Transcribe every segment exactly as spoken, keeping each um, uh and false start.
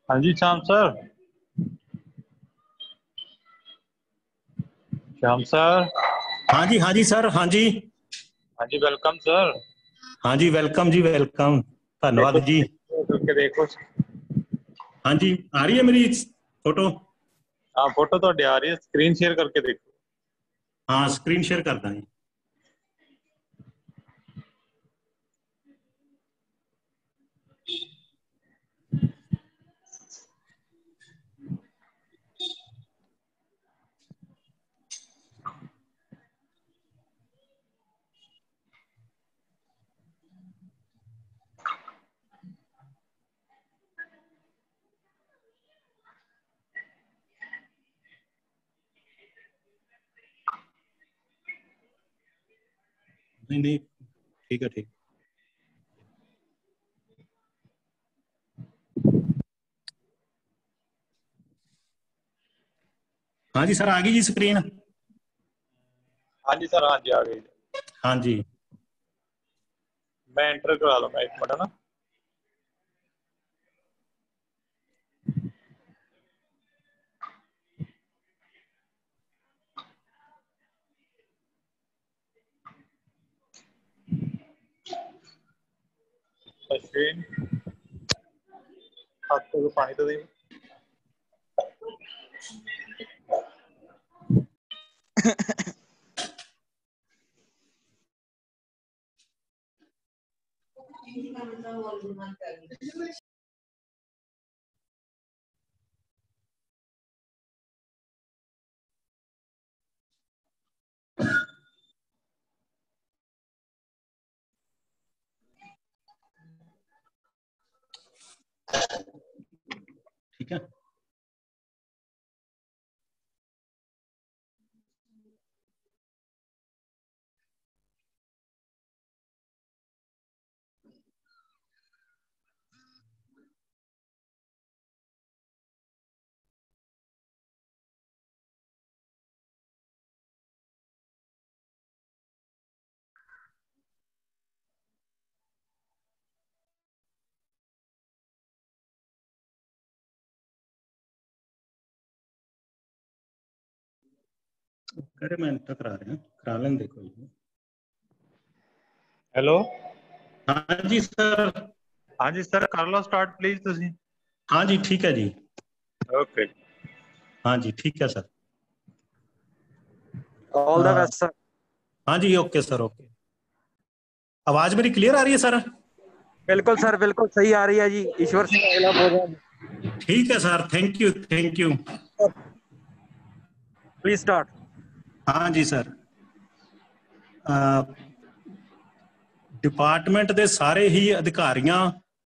हाँ जी Shyam sir. Shyam sir. हाँ जी हाँ जी सर। हाँ जी हाँ जी वेलकम सर। हाँ जी वेलकम जी वेलकम। धन्यवाद जी। करके देखो। हाँ जी आ रही है मेरी फोटो? हाँ फोटो तो आ रही है, स्क्रीन शेयर करके देखो। हाँ स्क्रीन शेयर करता जी। नहीं नहीं ठीक है ठीक। हाँ जी सर आ गई जी स्क्रीन। हाँ जी सर, हाँ जी आ गई। हाँ जी मैं एंटर करा लूंगा एक मिनट ना। अश्विन हाथों को पानी तो दे। ठीक है। करे मैं एंटर करा रहा करा लें देखो जी। हेलो। हाँ जी सर। हाँ जी सर कर लो स्टार्ट प्लीज तुसी। हाँ जी ठीक है जी। ओके। हाँ जी ठीक है sir. All the best sir. हाँ जी ओके सर ओके। आवाज मेरी क्लियर आ रही है सर? बिल्कुल सर बिल्कुल सही आ रही है जी। ईश्वर सिंह अगला बोल रहा हूँ। ठीक है sir thank you thank you. Please start. हाँ जी सर। डिपार्टमेंट ਦੇ ਸਾਰੇ ਹੀ ਅਧਿਕਾਰੀਆਂ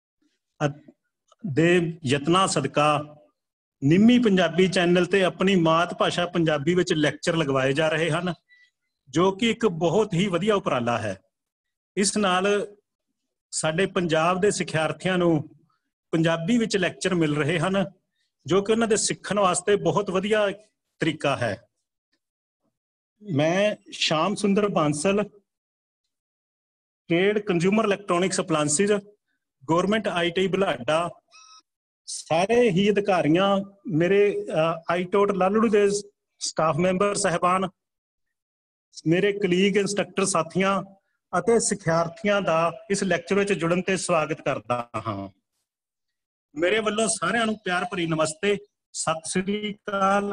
ਦੇ ਯਤਨਾਂ ਸਦਕਾ ਨਿੰਮੀ ਪੰਜਾਬੀ ਚੈਨਲ ਤੇ ਆਪਣੀ ਮਾਤ ਭਾਸ਼ਾ ਪੰਜਾਬੀ ਵਿੱਚ ਲੈਕਚਰ ਲਗਵਾਏ ਜਾ ਰਹੇ ਹਨ, ਜੋ ਕਿ ਇੱਕ ਬਹੁਤ ਹੀ ਵਧੀਆ ਉਪਰਾਲਾ ਹੈ। ਇਸ ਨਾਲ ਸਾਡੇ ਪੰਜਾਬ ਦੇ ਸਿੱਖਿਆਰਥੀਆਂ ਨੂੰ ਪੰਜਾਬੀ ਵਿੱਚ ਲੈਕਚਰ ਮਿਲ ਰਹੇ ਹਨ, ਜੋ ਕਿ ਉਹਨਾਂ ਦੇ ਸਿੱਖਣ ਵਾਸਤੇ ਬਹੁਤ ਵਧੀਆ ਤਰੀਕਾ ਹੈ। ਮੈਂ Sham Sundar Bansal, trade consumer electronics appliances, government I T I Budhlada, सारे ही अधिकारियां, मेरे आई टोट लालड़ू के स्टाफ मैंबर साहबान, मेरे कलीग इंस्ट्रक्टर साथियां ਅਤੇ ਸਿੱਖਿਆਰਥੀਆਂ ਦਾ ਇਸ ਲੈਕਚਰ ਵਿੱਚ ਜੁੜਨ ਤੇ ਸਵਾਗਤ ਕਰਦਾ ਹਾਂ। ਮੇਰੇ ਵੱਲੋਂ ਸਾਰਿਆਂ ਨੂੰ ਪਿਆਰ ਭਰੀ ਨਮਸਤੇ, ਸਤਿ ਸ੍ਰੀ ਅਕਾਲ।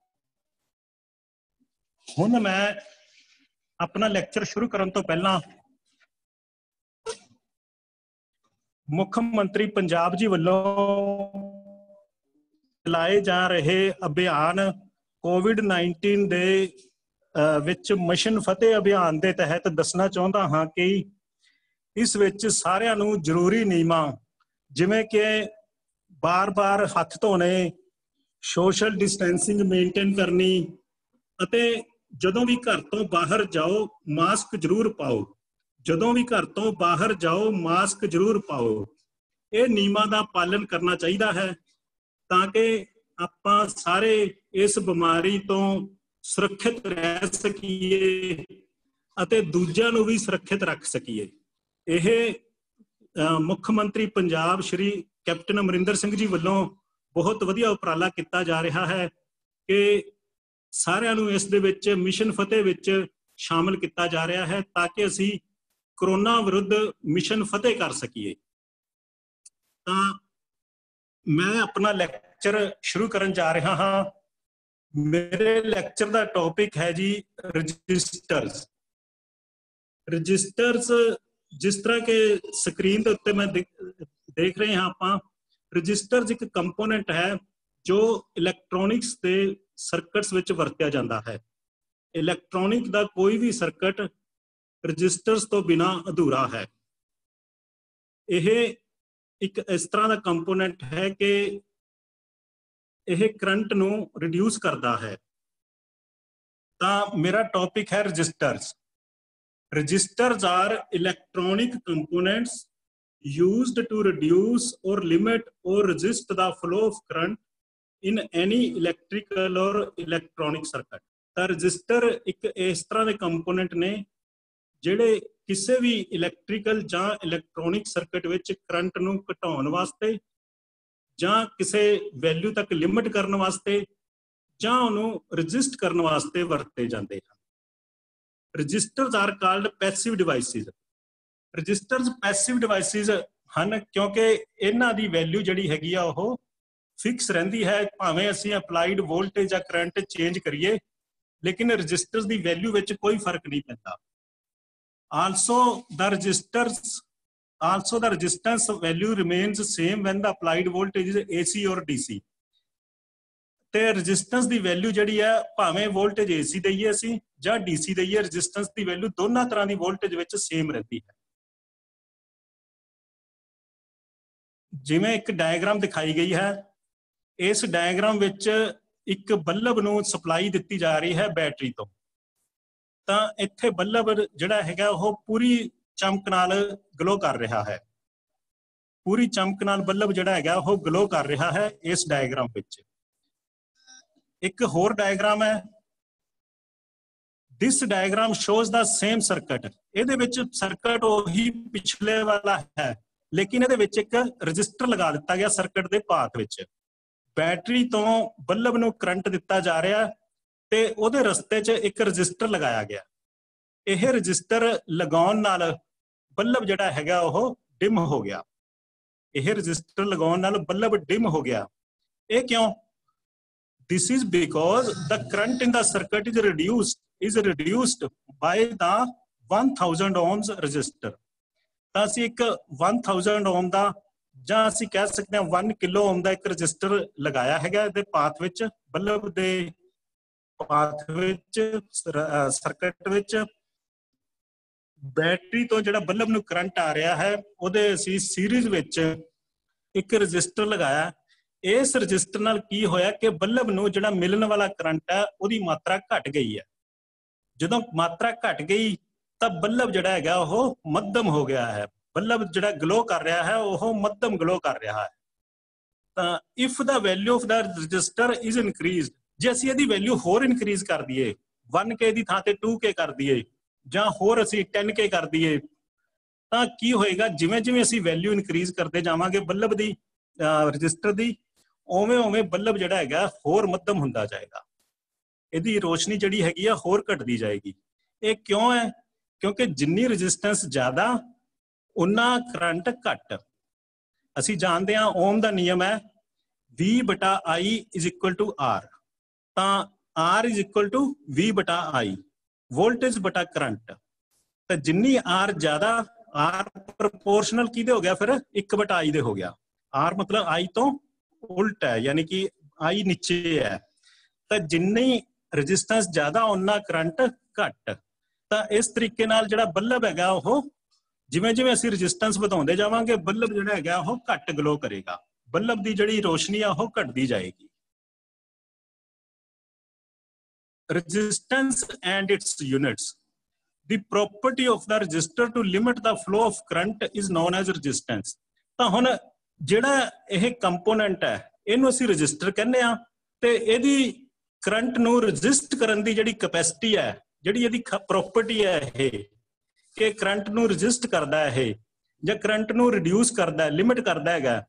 ਹੁਣ ਮੈਂ ਆਪਣਾ ਲੈਕਚਰ ਸ਼ੁਰੂ ਕਰਨ ਤੋਂ ਪਹਿਲਾਂ ਮੁੱਖ ਮੰਤਰੀ ਪੰਜਾਬ ਜੀ ਵੱਲੋਂ ਚਲਾਏ ਜਾ ਰਹੇ ਅਭਿਆਨ ਕੋਵਿਡ ਨਾਈਨਟੀਨ ਦੇ ਵਿੱਚ ਮਿਸ਼ਨ ਫਤਿਹ ਅਭਿਆਨ ਦੇ ਤਹਿਤ ਦੱਸਣਾ ਚਾਹੁੰਦਾ ਹਾਂ ਕਿ ਇਸ ਵਿੱਚ ਸਾਰਿਆਂ ਨੂੰ ਜ਼ਰੂਰੀ ਨਿਯਮਾਂ ਜਿਵੇਂ ਕਿ ਬਾਰ-ਬਾਰ ਹੱਥ ਧੋਣੇ, ਸੋਸ਼ਲ ਡਿਸਟੈਂਸਿੰਗ ਮੇਨਟੇਨ ਕਰਨੀ ਅਤੇ ਜਦੋਂ ਵੀ ਘਰ ਤੋਂ ਬਾਹਰ ਜਾਓ ਮਾਸਕ ਜ਼ਰੂਰ ਪਾਓ। ਜਦੋਂ ਵੀ ਘਰ ਤੋਂ ਬਾਹਰ ਜਾਓ ਮਾਸਕ ਜ਼ਰੂਰ ਪਾਓ। ਇਹ ਨਿਯਮਾਂ ਦਾ ਪਾਲਣ ਕਰਨਾ ਚਾਹੀਦਾ ਹੈ ਤਾਂ ਕਿ ਆਪਾਂ ਸਾਰੇ ਇਸ ਬਿਮਾਰੀ ਤੋਂ ਸੁਰੱਖਿਅਤ ਰਹਿ ਸਕੀਏ ਅਤੇ ਦੂਜਿਆਂ ਨੂੰ ਵੀ ਸੁਰੱਖਿਅਤ ਰੱਖ ਸਕੀਏ। ਇਹ ਮੁੱਖ ਮੰਤਰੀ ਪੰਜਾਬ ਸ਼੍ਰੀ ਕੈਪਟਨ ਅਮਰਿੰਦਰ ਸਿੰਘ ਜੀ ਵੱਲੋਂ ਬਹੁਤ ਵਧੀਆ ਉਪਰਾਲਾ ਕੀਤਾ ਜਾ ਰਿਹਾ ਹੈ ਕਿ ਸਾਰਿਆਂ ਨੂੰ ਇਸ ਦੇ ਵਿੱਚ ਮਿਸ਼ਨ ਫਤਿਹ ਵਿੱਚ ਸ਼ਾਮਲ ਕੀਤਾ ਜਾ ਰਿਹਾ ਹੈ ਤਾਂ ਕਿ ਅਸੀਂ ਕਰੋਨਾ ਵਿਰੁੱਧ ਮਿਸ਼ਨ ਫਤਿਹ ਕਰ ਸਕੀਏ। ਤਾਂ ਮੈਂ ਆਪਣਾ ਲੈਕਚਰ ਸ਼ੁਰੂ ਕਰਨ ਜਾ ਰਿਹਾ ਹਾਂ। ਮੇਰੇ ਲੈਕਚਰ ਦਾ ਟੌਪਿਕ ਹੈ ਜੀ ਰਜਿਸਟਰਸ। ਰਜਿਸਟਰਸ ਜਿਸ ਤਰ੍ਹਾਂ ਕਿ ਸਕਰੀਨ ਦੇ ਉੱਤੇ ਮੈਂ ਦੇਖ ਰਹੇ ਹਾਂ ਆਪਾਂ, ਰਜਿਸਟਰਸ ਇੱਕ ਕੰਪੋਨੈਂਟ ਹੈ ਜੋ ਇਲੈਕਟ੍ਰੋਨਿਕਸ ਦੇ ਸਰਕਟਸ ਵਿੱਚ ਵਰਤਿਆ ਜਾਂਦਾ ਹੈ। ਇਲੈਕਟ੍ਰੋਨਿਕ ਦਾ ਕੋਈ ਵੀ ਸਰਕਟ ਰਜਿਸਟਰਸ ਤੋਂ ਬਿਨਾਂ ਅਧੂਰਾ ਹੈ। ਇਹ ਇੱਕ ਇਸ ਤਰ੍ਹਾਂ ਦਾ ਕੰਪੋਨੈਂਟ ਹੈ ਕਿ ਇਹ ਕਰੰਟ ਨੂੰ ਰਿਡਿਊਸ ਕਰਦਾ ਹੈ। ਤਾਂ ਮੇਰਾ ਟੌਪਿਕ ਹੈ registers. Registers are electronic components used to reduce or limit or resist the flow of current in any electrical or electronic circuit. ਤਾਂ ਰਜਿਸਟਰ ਇੱਕ ਇਸ ਤਰ੍ਹਾਂ ਦੇ ਕੰਪੋਨੈਂਟ ਨੇ ਜਿਹੜੇ ਕਿਸੇ ਵੀ ਇਲੈਕਟ੍ਰੀਕਲ ਜਾਂ ਇਲੈਕਟ੍ਰੋਨਿਕ ਸਰਕਟ ਵਿੱਚ ਕਰੰਟ ਨੂੰ ਘਟਾਉਣ ਵਾਸਤੇ ਜਾਂ ਕਿਸੇ ਵੈਲਿਊ ਤੱਕ ਲਿਮਿਟ ਕਰਨ ਵਾਸਤੇ ਜਾਂ ਉਹਨੂੰ ਰਜਿਸਟ ਕਰਨ ਵਾਸਤੇ ਵਰਤੇ ਜਾਂਦੇ ਹਨ। Registers are called passive devices. Registers passive devices ਹਨ ਕਿਉਂਕਿ ਇਹਨਾਂ ਦੀ ਵੈਲਿਊ ਜਿਹੜੀ ਹੈਗੀ ਆ ਉਹ ਫਿਕਸ ਰਹਿੰਦੀ ਹੈ। ਭਾਵੇਂ ਅਸੀਂ ਅਪਲਾਈਡ ਵੋਲਟੇਜ ਜਾਂ ਕਰੰਟ ਚੇਂਜ ਕਰੀਏ ਲੇਕਿਨ ਰਜਿਸਟਰਸ ਦੀ ਵੈਲਿਊ ਵਿੱਚ ਕੋਈ ਫਰਕ ਨਹੀਂ ਪੈਂਦਾ। Also the resistors also the resistance value remains same when the applied voltage is A C or D C. ਤੇ ਰਜਿਸਟੈਂਸ ਦੀ ਵੈਲਿਊ ਜਿਹੜੀ ਹੈ ਭਾਵੇਂ ਵੋਲਟੇਜ ਏਸੀ ਦਈਏ ਅਸੀਂ ਜਾਂ ਡੀਸੀ ਦਈਏ, ਰਜਿਸਟੈਂਸ ਦੀ ਵੈਲਿਊ ਦੋਨਾਂ ਤਰ੍ਹਾਂ ਦੀ ਵੋਲਟੇਜ ਵਿੱਚ ਸੇਮ ਰਹਿੰਦੀ ਹੈ। ਜਿਵੇਂ ਇੱਕ ਡਾਇਗਰਾਮ ਦਿਖਾਈ ਗਈ ਹੈ, ਇਸ ਡਾਇਗਰਾਮ ਵਿੱਚ ਇੱਕ ਬੱਲਬ ਨੂੰ ਸਪਲਾਈ ਦਿੱਤੀ ਜਾ ਰਹੀ ਹੈ ਬੈਟਰੀ ਤੋਂ। ਤਾਂ ਇੱਥੇ ਬੱਲਬ ਜਿਹੜਾ ਹੈਗਾ ਉਹ ਪੂਰੀ ਚਮਕ ਨਾਲ ਗਲੋ ਕਰ ਰਿਹਾ ਹੈ। ਪੂਰੀ ਚਮਕ ਨਾਲ ਬੱਲਬ ਜਿਹੜਾ ਹੈਗਾ ਉਹ ਗਲੋ ਕਰ ਰਿਹਾ ਹੈ ਇਸ ਡਾਇਗਰਾਮ ਵਿੱਚ। ਇੱਕ ਹੋਰ ਡਾਇਗਰਾਮ ਹੈ। This diagram shows the same circuit. ਇਹਦੇ ਵਿੱਚ ਸਰਕਟ ਉਹੀ ਪਿਛਲੇ ਵਾਲਾ ਹੈ ਲੇਕਿਨ ਇਹਦੇ ਵਿੱਚ ਇੱਕ ਰਜਿਸਟਰ ਲਗਾ ਦਿੱਤਾ ਗਿਆ ਸਰਕਟ ਦੇ ਪਾਥ ਵਿੱਚ। ਬੈਟਰੀ ਤੋਂ ਬੱਲਬ ਨੂੰ ਕਰੰਟ ਦਿੱਤਾ ਜਾ ਰਿਹਾ ਤੇ ਉਹਦੇ ਰਸਤੇ 'ਚ ਇੱਕ ਰਜਿਸਟਰ ਲਗਾਇਆ ਗਿਆ। ਇਹ ਰਜਿਸਟਰ ਲਗਾਉਣ ਨਾਲ ਬੱਲਬ ਜਿਹੜਾ ਹੈਗਾ ਉਹ ਡਿਮ ਹੋ ਗਿਆ। ਇਹ ਰਜਿਸਟਰ ਲਗਾਉਣ ਨਾਲ ਬੱਲਬ ਡਿਮ ਹੋ ਗਿਆ। ਇਹ ਕਿਉਂ? This is because the current in the circuit is reduced is reduced by the one thousand ohms resistor. ਤਾਂ ਅਸੀਂ ਇੱਕ one thousand ohm ਦਾ ਜਾਂ ਅਸੀਂ ਕਹਿ ਸਕਦੇ ਹਾਂ one ਕਿਲੋ ohm ਦਾ ਇੱਕ ਰਜਿਸਟਰ ਲਗਾਇਆ ਹੈਗਾ ਇਹਦੇ ਪਾਥ ਵਿੱਚ, ਬੱਲਬ ਦੇ ਪਾਥ ਵਿੱਚ, ਸਰਕਟ ਵਿੱਚ। ਬੈਟਰੀ ਤੋਂ ਜਿਹੜਾ ਬੱਲਬ ਨੂੰ ਕਰੰਟ ਆ ਰਿਹਾ ਹੈ ਉਹਦੇ ਅਸੀਂ ਸੀਰੀਜ਼ ਵਿੱਚ ਇੱਕ ਰਜਿਸਟਰ ਲਗਾਇਆ। ਇਸ ਰਜਿਸਟਰ ਨਾਲ ਕੀ ਹੋਇਆ ਕਿ ਬੱਲਬ ਨੂੰ ਜਿਹੜਾ ਮਿਲਣ ਵਾਲਾ ਕਰੰਟ ਹੈ ਉਹਦੀ ਮਾਤਰਾ ਘਟ ਗਈ ਹੈ। ਜਦੋਂ ਮਾਤਰਾ ਘਟ ਗਈ ਤਾਂ ਬੱਲਬ ਜਿਹੜਾ ਹੈਗਾ ਉਹ ਮੱਧਮ ਹੋ ਗਿਆ ਹੈ। ਬੱਲਬ ਜਿਹੜਾ ਗਲੋ ਕਰ ਰਿਹਾ ਹੈ ਉਹ ਮੱਧਮ ਗਲੋ ਕਰ ਰਿਹਾ ਹੈ। ਤਾਂ if the value of the register is increased, ਜੇ ਅਸੀਂ ਇਹਦੀ ਵੈਲਿਊ ਹੋਰ ਇਨਕਰੀਜ਼ ਕਰ ਦਈਏ, one K ਦੀ ਥਾਂ ਤੇ two K ਕਰ ਦਈਏ ਜਾਂ ਹੋਰ ਅਸੀਂ ten K ਕਰ ਦਈਏ, ਤਾਂ ਕੀ ਹੋਏਗਾ? ਜਿਵੇਂ ਜਿਵੇਂ ਅਸੀਂ ਵੈਲਿਊ ਇਨਕਰੀਜ਼ ਕਰਦੇ ਜਾਵਾਂਗੇ ਬੱਲਬ ਦੀ, ਰਜਿਸਟਰ ਦੀ, ਉਵੇਂ ਉਵੇਂ ਬੱਲਬ ਜਿਹੜਾ ਹੈਗਾ ਹੋਰ ਮੱਧਮ ਹੁੰਦਾ ਜਾਏਗਾ। ਇਹਦੀ ਰੋਸ਼ਨੀ ਜਿਹੜੀ ਹੈਗੀ ਆ ਹੋਰ ਘਟਦੀ ਜਾਏਗੀ। ਇਹ ਕਿਉਂ ਹੈ? ਕਿਉਂਕਿ ਜਿੰਨੀ ਰਜਿਸਟੈਂਸ ਜ਼ਿਆਦਾ ਉਨਾ ਕਰੰਟ ਘੱਟ। ਅਸੀਂ ਜਾਣਦੇ ਹਾਂ ਓਮ ਦਾ ਨਿਯਮ ਹੈ V ਬਟਾ I is equal to R। ਤਾਂ R is equal to V ਬਟਾ I, ਵੋਲਟੇਜ ਬਟਾ ਕਰੰਟ। ਤਾਂ ਜਿੰਨੀ R ਜ਼ਿਆਦਾ, R ਪ੍ਰਪੋਰਸ਼ਨਲ ਕਿਹਦੇ ਹੋ ਗਿਆ ਫਿਰ? ਇੱਕ ਬਟਾ I ਦੇ ਹੋ ਗਿਆ। R ਮਤਲਬ I ਤੋਂ ਉਲਟ ਹੈ, ਯਾਨੀ ਕਿ I ਨੀਚੇ ਹੈ। ਤਾਂ ਜਿੰਨੀ ਰਜਿਸਟੈਂਸ ਜ਼ਿਆਦਾ ਉਨਾ ਕਰੰਟ ਘੱਟ। ਤਾਂ ਇਸ ਤਰੀਕੇ ਨਾਲ ਜਿਹੜਾ ਬੱਲਬ ਹੈਗਾ ਉਹ ਜਿਵੇਂ ਜਿਵੇਂ ਅਸੀਂ ਰਜਿਸਟੈਂਸ ਵਧਾਉਂਦੇ ਜਾਵਾਂਗੇ ਬੱਲਬ ਜਿਹੜਾ ਹੈਗਾ ਉਹ ਘੱਟ ਗਲੋ ਕਰੇਗਾ। ਬੱਲਬ ਦੀ ਜਿਹੜੀ ਰੋਸ਼ਨੀ ਆ ਉਹ ਘਟਦੀ ਜਾਏਗੀ। Resistance and its units. The property of the resistor to limit the flow of current is known as resistance. ਤਾਂ ਹੁਣ ਜਿਹੜਾ ਇਹ ਕੰਪੋਨੈਂਟ ਹੈ ਇਹਨੂੰ ਅਸੀਂ ਰਜਿਸਟਰ ਕਹਿੰਦੇ ਆ ਤੇ ਇਹਦੀ ਕਰੰਟ ਨੂੰ ਰਜਿਸਟ ਕਰਨ ਦੀ ਜਿਹੜੀ ਕੈਪੈਸਿਟੀ ਹੈ, ਜਿਹੜੀ ਇਹਦੀ ਪ੍ਰੋਪਰਟੀ ਹੈ ਇਹ ਕਿ ਕਰੰਟ ਨੂੰ ਰਜਿਸਟ ਕਰਦਾ ਇਹ ਜਾਂ ਕਰੰਟ ਨੂੰ ਰਿਡਿਊਸ ਕਰਦਾ, ਲਿਮਿਟ ਕਰਦਾ ਹੈਗਾ,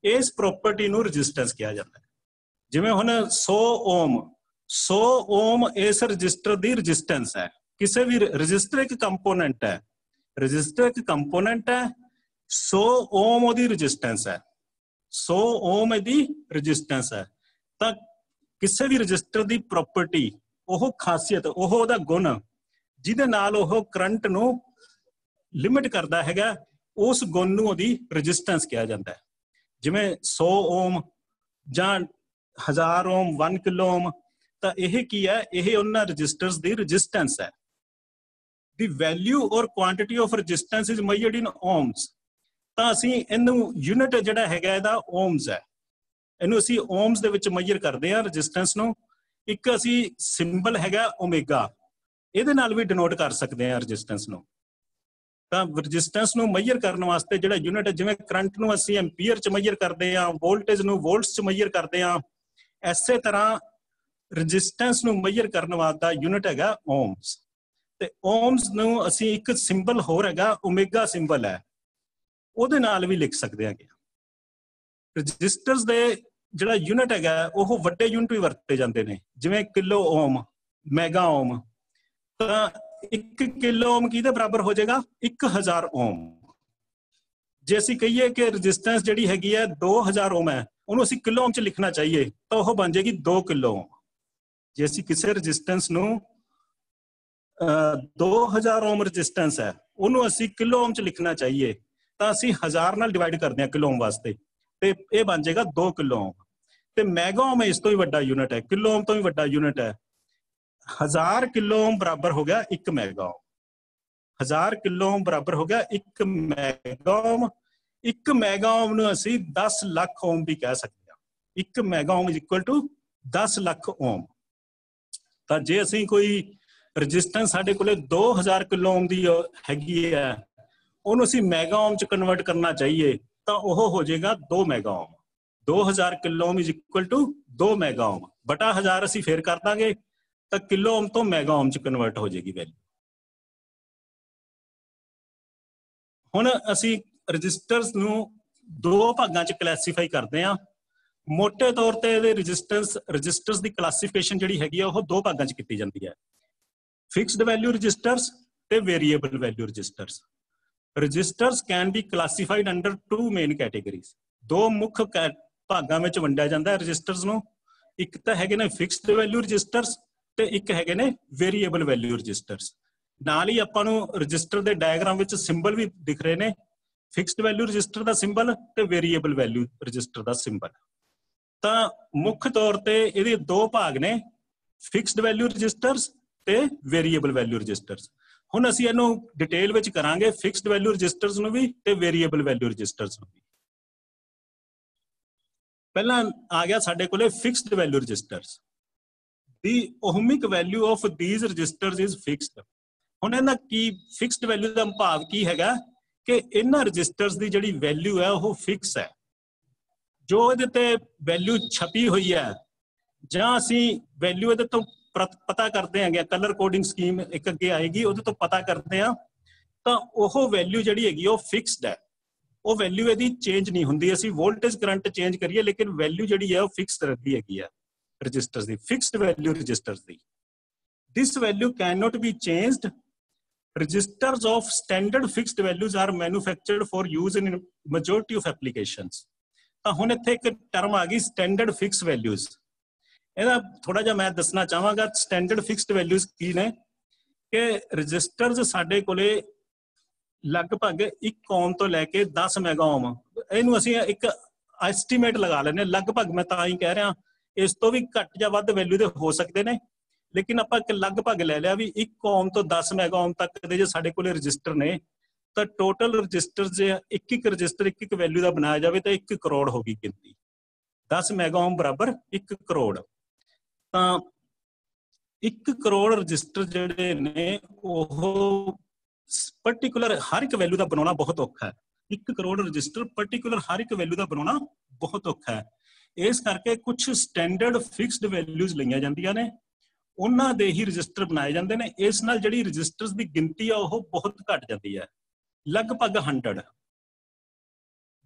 ਇਸ ਪ੍ਰੋਪਰਟੀ ਨੂੰ ਰੈਜ਼ਿਸਟੈਂਸ ਕਿਹਾ ਜਾਂਦਾ ਹੈ। ਜਿਵੇਂ ਹੁਣ ਸੌ ਓਮ ਸੌ ਓਮ ਇਸ ਰਜਿਸਟਰ ਦੀ ਰੈਜ਼ਿਸਟੈਂਸ ਹੈ। ਕਿਸੇ ਵੀ ਰਜਿਸਟਰ ਇੱਕ ਕੰਪੋਨੈਂਟ ਹੈ, ਰਜਿਸਟਰ ਇੱਕ ਕੰਪੋਨੈਂਟ ਹੈ, ਸੌ ਓਮ ਉਹਦੀ ਰਜਿਸਟੈਂਸ ਹੈ, ਸੌ ਓਮ ਇਹਦੀ ਰਜਿਸਟੈਂਸ ਹੈ। ਤਾਂ ਕਿਸੇ ਵੀ ਰਜਿਸਟਰ ਦੀ ਪ੍ਰੋਪਰਟੀ, ਉਹ ਖਾਸੀਅਤ, ਉਹ ਉਹਦਾ ਗੁਣ ਜਿਹਦੇ ਨਾਲ ਉਹ ਕਰੰਟ ਨੂੰ ਲਿਮਿਟ ਕਰਦਾ ਹੈਗਾ, ਉਸ ਗੁਣ ਨੂੰ ਉਹਦੀ ਰਜਿਸਟੈਂਸ ਕਿਹਾ ਜਾਂਦਾ ਹੈ। ਜਿਵੇਂ ਸੌ ਓਮ ਜਾਂ ਹਜ਼ਾਰ ਓਮ, ਵਨ ਕਿਲੋ ਓਮ, ਤਾਂ ਇਹ ਕੀ ਹੈ? ਇਹ ਉਹਨਾਂ ਰਜਿਸਟਰਸ ਦੀ ਰਜਿਸਟੈਂਸ ਹੈ। The value or quantity of resistance is measured in ohms. ਤਾਂ ਅਸੀਂ ਇਹਨੂੰ ਯੂਨਿਟ ਜਿਹੜਾ ਹੈਗਾ ਇਹਦਾ ਓਮਸ ਹੈ, ਇਹਨੂੰ ਅਸੀਂ ਓਮਸ ਦੇ ਵਿੱਚ ਮੈਜ਼ਰ ਕਰਦੇ ਹਾਂ ਰਜਿਸਟੈਂਸ ਨੂੰ। ਇੱਕ ਅਸੀਂ ਸਿੰਬਲ ਹੈਗਾ ਓਮੇਗਾ, ਇਹਦੇ ਨਾਲ ਵੀ ਡਿਨੋਟ ਕਰ ਸਕਦੇ ਹਾਂ ਰਜਿਸਟੈਂਸ ਨੂੰ। ਤਾਂ ਰਜਿਸਟੈਂਸ ਨੂੰ ਮੈਜ਼ਰ ਕਰਨ ਵਾਸਤੇ ਜਿਹੜਾ ਯੂਨਿਟ, ਜਿਵੇਂ ਕਰੰਟ ਨੂੰ ਅਸੀਂ ਐਂਪੀਅਰ ਚ ਮੈਜ਼ਰ ਕਰਦੇ ਹਾਂ, ਵੋਲਟੇਜ ਨੂੰ ਵੋਲਟਸ ਚ ਮੈਜ਼ਰ ਕਰਦੇ ਹਾਂ, ਐਸੇ ਤਰ੍ਹਾਂ ਰਜਿਸਟੈਂਸ ਨੂੰ ਮੈਜ਼ਰ ਕਰਨ ਵਾਲਾ ਯੂਨਿਟ ਹੈਗਾ ਓਮਸ। ਤੇ ਓਮਸ ਨੂੰ ਅਸੀਂ ਇੱਕ ਸਿੰਬਲ ਹੋਰ ਹੈਗਾ ਓਮੇਗਾ ਸਿੰਬਲ ਹੈ, ਉਹਦੇ ਨਾਲ ਵੀ ਲਿਖ ਸਕਦੇ ਹੈਗੇ। ਰਜਿਸਟਰਸ ਦੇ ਜਿਹੜਾ ਯੂਨਿਟ ਹੈਗਾ ਉਹ ਵੱਡੇ ਯੂਨਿਟ ਵੀ ਵਰਤੇ ਜਾਂਦੇ ਨੇ, ਜਿਵੇਂ ਕਿਲੋ ਓਮ, ਮੈਗਾ ਓਮ। ਤਾਂ ਇੱਕ ਕਿਲੋ ਓਮ ਕਿਹਦੇ ਬਰਾਬਰ ਹੋ ਜਾਏਗਾ? ਇੱਕ ਹਜ਼ਾਰ ਓਮ। ਜੇ ਅਸੀਂ ਕਹੀਏ ਕਿ ਰਜਿਸਟੈਂਸ ਜਿਹੜੀ ਹੈਗੀ ਹੈ ਦੋ ਹਜ਼ਾਰ ਓਮ ਹੈ, ਉਹਨੂੰ ਅਸੀਂ ਕਿਲੋ ਓਮ ਚ ਲਿਖਣਾ ਚਾਹੀਏ ਤਾਂ ਉਹ ਬਣ ਜਾਏਗੀ ਦੋ ਕਿਲੋ ਓਮ। ਜੇ ਅਸੀਂ ਕਿਸੇ ਰਜਿਸਟੈਂਸ ਨੂੰ ਦੋ ਹਜ਼ਾਰ ਓਮ ਰਜਿਸਟੈਂਸ ਹੈ, ਉਹਨੂੰ ਅਸੀਂ ਕਿਲੋ ਓਮ ਚ ਲਿਖਣਾ ਚਾਹੀਏ ਤਾਂ ਅਸੀਂ ਹਜ਼ਾਰ ਨਾਲ ਡਿਵਾਈਡ ਕਰਦੇ ਹਾਂ ਕਿਲੋ ਓਮ ਵਾਸਤੇ, ਤੇ ਇਹ ਬਣ ਜਾਏਗਾ ਦੋ ਕਿਲੋ ਓਮ। ਤੇ ਮੈਗਾ ਓਮ ਇਸ ਤੋਂ ਵੀ ਵੱਡਾ ਯੂਨਿਟ ਹੈ, ਕਿਲੋ ਓਮ ਤੋਂ ਵੀ ਵੱਡਾ ਯੂਨਿਟ ਹੈ। ਹਜ਼ਾਰ ਕਿਲੋ ਓਮ ਬਰਾਬਰ ਹੋ ਗਿਆ ਇੱਕ ਮੈਗਾ ਓਮ। ਹਜ਼ਾਰ ਕਿਲੋ ਓਮ ਬਰਾਬਰ ਹੋ ਗਿਆ ਇੱਕ ਮੈਗਾ ਓਮ। ਇੱਕ ਮੈਗਾ ਓਮ ਨੂੰ ਅਸੀਂ ਦਸ ਲੱਖ ਓਮ ਵੀ ਕਹਿ ਸਕਦੇ ਹਾਂ। ਇੱਕ mega ohm is equal to ਦਸ ਲੱਖ ਓਮ। ਤਾਂ ਜੇ ਅਸੀਂ ਕੋਈ ਰਜਿਸਟੈਂਸ ਸਾਡੇ ਕੋਲੇ ਦੋ ਹਜ਼ਾਰ ਕਿਲੋ ਓਮ ਦੀ ਹੈਗੀ ਹੈ, ਉਹਨੂੰ ਅਸੀਂ ਮੈਗਾ ਓਮ ਚ ਕਨਵਰਟ ਕਰਨਾ ਚਾਹੀਏ ਤਾਂ ਉਹ ਹੋ ਜਾਏਗਾ ਦੋ ਮੈਗਾ ਓਮ। ਦੋ ਹਜ਼ਾਰ kilo ohm is equal to ਦੋ ਮੈਗਾ ਓਮ ਬਟਾ ਹਜ਼ਾਰ ਅਸੀਂ ਫੇਰ ਕਰ ਦਾਂਗੇ ਤਾਂ ਕਿਲੋ ਓਮ ਤੋਂ ਮੈਗਾ ਓਮ ਚ ਕਨਵਰਟ ਹੋ ਜਾਏਗੀ ਵੈਲਿਊ। ਹੁਣ ਅਸੀਂ ਰਜਿਸਟਰਸ ਨੂੰ ਦੋ ਭਾਗਾਂ ਚ ਕਲਾਸੀਫਾਈ ਕਰਦੇ ਹਾਂ। ਮੋਟੇ ਤੌਰ ਤੇ ਇਹਦੇ ਰਜਿਸਟੈਂਸ ਰਜਿਸਟਰਸ ਦੀ ਕਲਾਸੀਫਿਕੇਸ਼ਨ ਜਿਹੜੀ ਹੈਗੀ ਆ ਉਹ ਦੋ ਭਾਗਾਂ ਚ ਕੀਤੀ ਜਾਂਦੀ ਹੈ, ਫਿਕਸਡ ਵੈਲਿਊ ਰਜਿਸਟਰਸ ਤੇ variable value resistors. Resistors can be classified under two main categories. ਦੋ ਮੁੱਖ ਭਾਗਾਂ ਵਿੱਚ ਵੰਡਿਆ ਜਾਂਦਾ ਹੈ ਰਜਿਸਟਰਸ ਨੂੰ। ਇੱਕ ਤਾਂ ਹੈਗੇ ਨੇ ਫਿਕਸਡ ਵੈਲਿਊ ਰਜਿਸਟਰਸ ਤੇ ਇੱਕ ਹੈਗੇ ਨੇ ਵੇਰੀਏਬਲ ਵੈਲਿਊ ਰਜਿਸਟਰਸ। ਨਾਲ ਹੀ ਆਪਾਂ ਨੂੰ ਰਜਿਸਟਰ ਦੇ ਡਾਇਗਰਾਮ ਵਿੱਚ ਸਿੰਬਲ ਵੀ ਦਿਖ ਰਹੇ ਨੇ, ਫਿਕਸਡ ਵੈਲਿਊ ਰਜਿਸਟਰ ਦਾ ਸਿੰਬਲ ਤੇ ਵੇਰੀਏਬਲ ਵੈਲਿਊ ਰਜਿਸਟਰ ਦਾ ਸਿੰਬਲ। ਤਾਂ ਮੁੱਖ ਤੌਰ ਤੇ ਇਹਦੇ ਦੋ ਭਾਗ ਨੇ, ਫਿਕਸਡ ਵੈਲਿਊ ਰਜਿਸਟਰਸ ਤੇ ਵੇਰੀਏਬਲ ਵੈਲਿਊ ਰਜਿਸਟਰਸ। ਹੁਣ ਅਸੀਂ ਇਹਨੂੰ ਡਿਟੇਲ ਵਿੱਚ ਕਰਾਂਗੇ, ਫਿਕਸਡ ਵੈਲਿਊ ਰਜਿਸਟਰਸ ਨੂੰ ਵੀ ਤੇ ਵੇਰੀਏਬਲ ਵੈਲਿਊ ਰਜਿਸਟਰਸ ਨੂੰ ਵੀ। ਪਹਿਲਾਂ ਆ ਗਿਆ ਸਾਡੇ ਕੋਲੇ fixed value resistors. The ohmic value of these resistors is fixed. ਹੁਣ ਇਹਨਾਂ ਕੀ ਫਿਕਸਡ ਵੈਲਿਊ ਦਾ ਭਾਵ ਕੀ ਹੈਗਾ ਕਿ ਇਹਨਾਂ ਰਜਿਸਟਰਸ ਦੀ ਜਿਹੜੀ ਵੈਲਿਊ ਹੈ ਉਹ ਫਿਕਸ ਹੈ। ਜੋ ਇਹਦੇ ਤੇ ਵੈਲਿਊ ਛਪੀ ਹੋਈ ਹੈ ਜਾਂ ਅਸੀਂ ਵੈਲਿਊ ਇਹਦੇ ਤੋਂ ਪਤਾ ਕਰਦੇ ਹੈਗੇ, ਕਲਰ ਕੋਡਿੰਗ ਸਕੀਮ ਇੱਕ ਅੱਗੇ ਆਏਗੀ, ਉਹਦੇ ਤੋਂ ਪਤਾ ਕਰਦੇ ਆ ਤਾਂ ਉਹ ਵੈਲਿਊ ਜਿਹੜੀ ਹੈਗੀ ਉਹ ਫਿਕਸਡ ਹੈ। ਉਹ ਵੈਲਿਊ ਇਹਦੀ ਚੇਂਜ ਨਹੀਂ ਹੁੰਦੀ। ਅਸੀਂ ਵੋਲਟੇਜ ਕਰੰਟ ਚੇਂਜ ਕਰੀਏ ਲੇਕਿਨ ਵੈਲਿਊ ਜਿਹੜੀ ਹੈ ਉਹ ਫਿਕਸਡ ਰਹਿੰਦੀ ਹੈਗੀ ਹੈ ਰਜਿਸਟਰਸ ਦੀ, ਫਿਕਸਡ ਵੈਲਿਊ ਰਜਿਸਟਰਸ ਦੀ। This value can not be changed. Registers of standard fixed values are manufactured for use in majority of applications. ਤਾਂ ਹੁਣ ਇੱਥੇ ਇੱਕ ਟਰਮ ਆ ਗਈ ਸਟੈਂਡਰਡ ਫਿਕਸ ਵੈਲਿਊਜ਼। ਇਹਦਾ ਥੋੜਾ ਜਿਹਾ ਮੈਂ ਦੱਸਣਾ ਚਾਹਾਂਗਾ ਸਟੈਂਡਰਡ ਫਿਕਸਡ ਵੈਲਿਊਜ਼ ਕੀ ਨੇ। ਕਿ ਰਜਿਸਟਰਸ ਸਾਡੇ ਕੋਲੇ ਲਗਭਗ ਇੱਕ ਓਮ ਤੋਂ ਲੈ ਕੇ ਦਸ ਮੈਗਾ ਓਮ, ਇਹਨੂੰ ਅਸੀਂ ਇੱਕ ਐਸਟੀਮੇਟ ਲਗਾ ਲੈਂਦੇ ਹਾਂ ਲਗਭਗ। ਮੈਂ ਤਾਂ ਹੀ ਕਹਿ ਰਿਹਾ, ਇਸ ਤੋਂ ਵੀ ਘੱਟ ਜਾਂ ਵੱਧ ਵੈਲਿਊ ਦੇ ਹੋ ਸਕਦੇ ਨੇ, ਲੇਕਿਨ ਆਪਾਂ ਇੱਕ ਲਗਭਗ ਲੈ ਲਿਆ ਵੀ ਇੱਕ ਓਮ ਤੋਂ ਦਸ ਮੈਗਾ ਓਮ ਤੱਕ ਦੇ ਜੇ ਸਾਡੇ ਕੋਲੇ ਰਜਿਸਟਰ ਨੇ ਤਾਂ ਟੋਟਲ ਰਜਿਸਟਰ ਜੇ ਇੱਕ ਇੱਕ ਰਜਿਸਟਰ ਇੱਕ ਇੱਕ ਵੈਲਿਊ ਦਾ ਬਣਾਇਆ ਜਾਵੇ ਤਾਂ ਇੱਕ ਕਰੋੜ ਹੋ ਗਈ ਗਿਣਤੀ। ਦਸ ਮੈਗਾ ਓਮ ਬਰਾਬਰ ਇੱਕ ਕਰੋੜ। ਤਾਂ ਇੱਕ ਕਰੋੜ ਰਜਿਸਟਰ ਜਿਹੜੇ ਨੇ ਉਹ ਪਰਟੀਕੂਲਰ ਹਰ ਇੱਕ ਵੈਲਿਊ ਦਾ ਬਣਾਉਣਾ ਬਹੁਤ ਔਖਾ ਹੈ। ਇੱਕ ਕਰੋੜ ਰਜਿਸਟਰ ਪਰਟੀਕੂਲਰ ਹਰ ਇੱਕ ਵੈਲਿਊ ਦਾ ਬਣਾਉਣਾ ਬਹੁਤ ਔਖਾ ਹੈ। ਇਸ ਕਰਕੇ ਕੁਝ ਸਟੈਂਡਰਡ ਫਿਕਸਡ ਵੈਲਿਊਜ਼ ਲਈਆਂ ਜਾਂਦੀਆਂ ਨੇ, ਉਹਨਾਂ ਦੇ ਹੀ ਰਜਿਸਟਰ ਬਣਾਏ ਜਾਂਦੇ ਨੇ। ਇਸ ਨਾਲ ਜਿਹੜੀ ਰਜਿਸਟਰਸ ਦੀ ਗਿਣਤੀ ਆ ਉਹ ਬਹੁਤ ਘੱਟ ਜਾਂਦੀ ਹੈ, ਲਗਭਗ ਹੰਡਰਡ।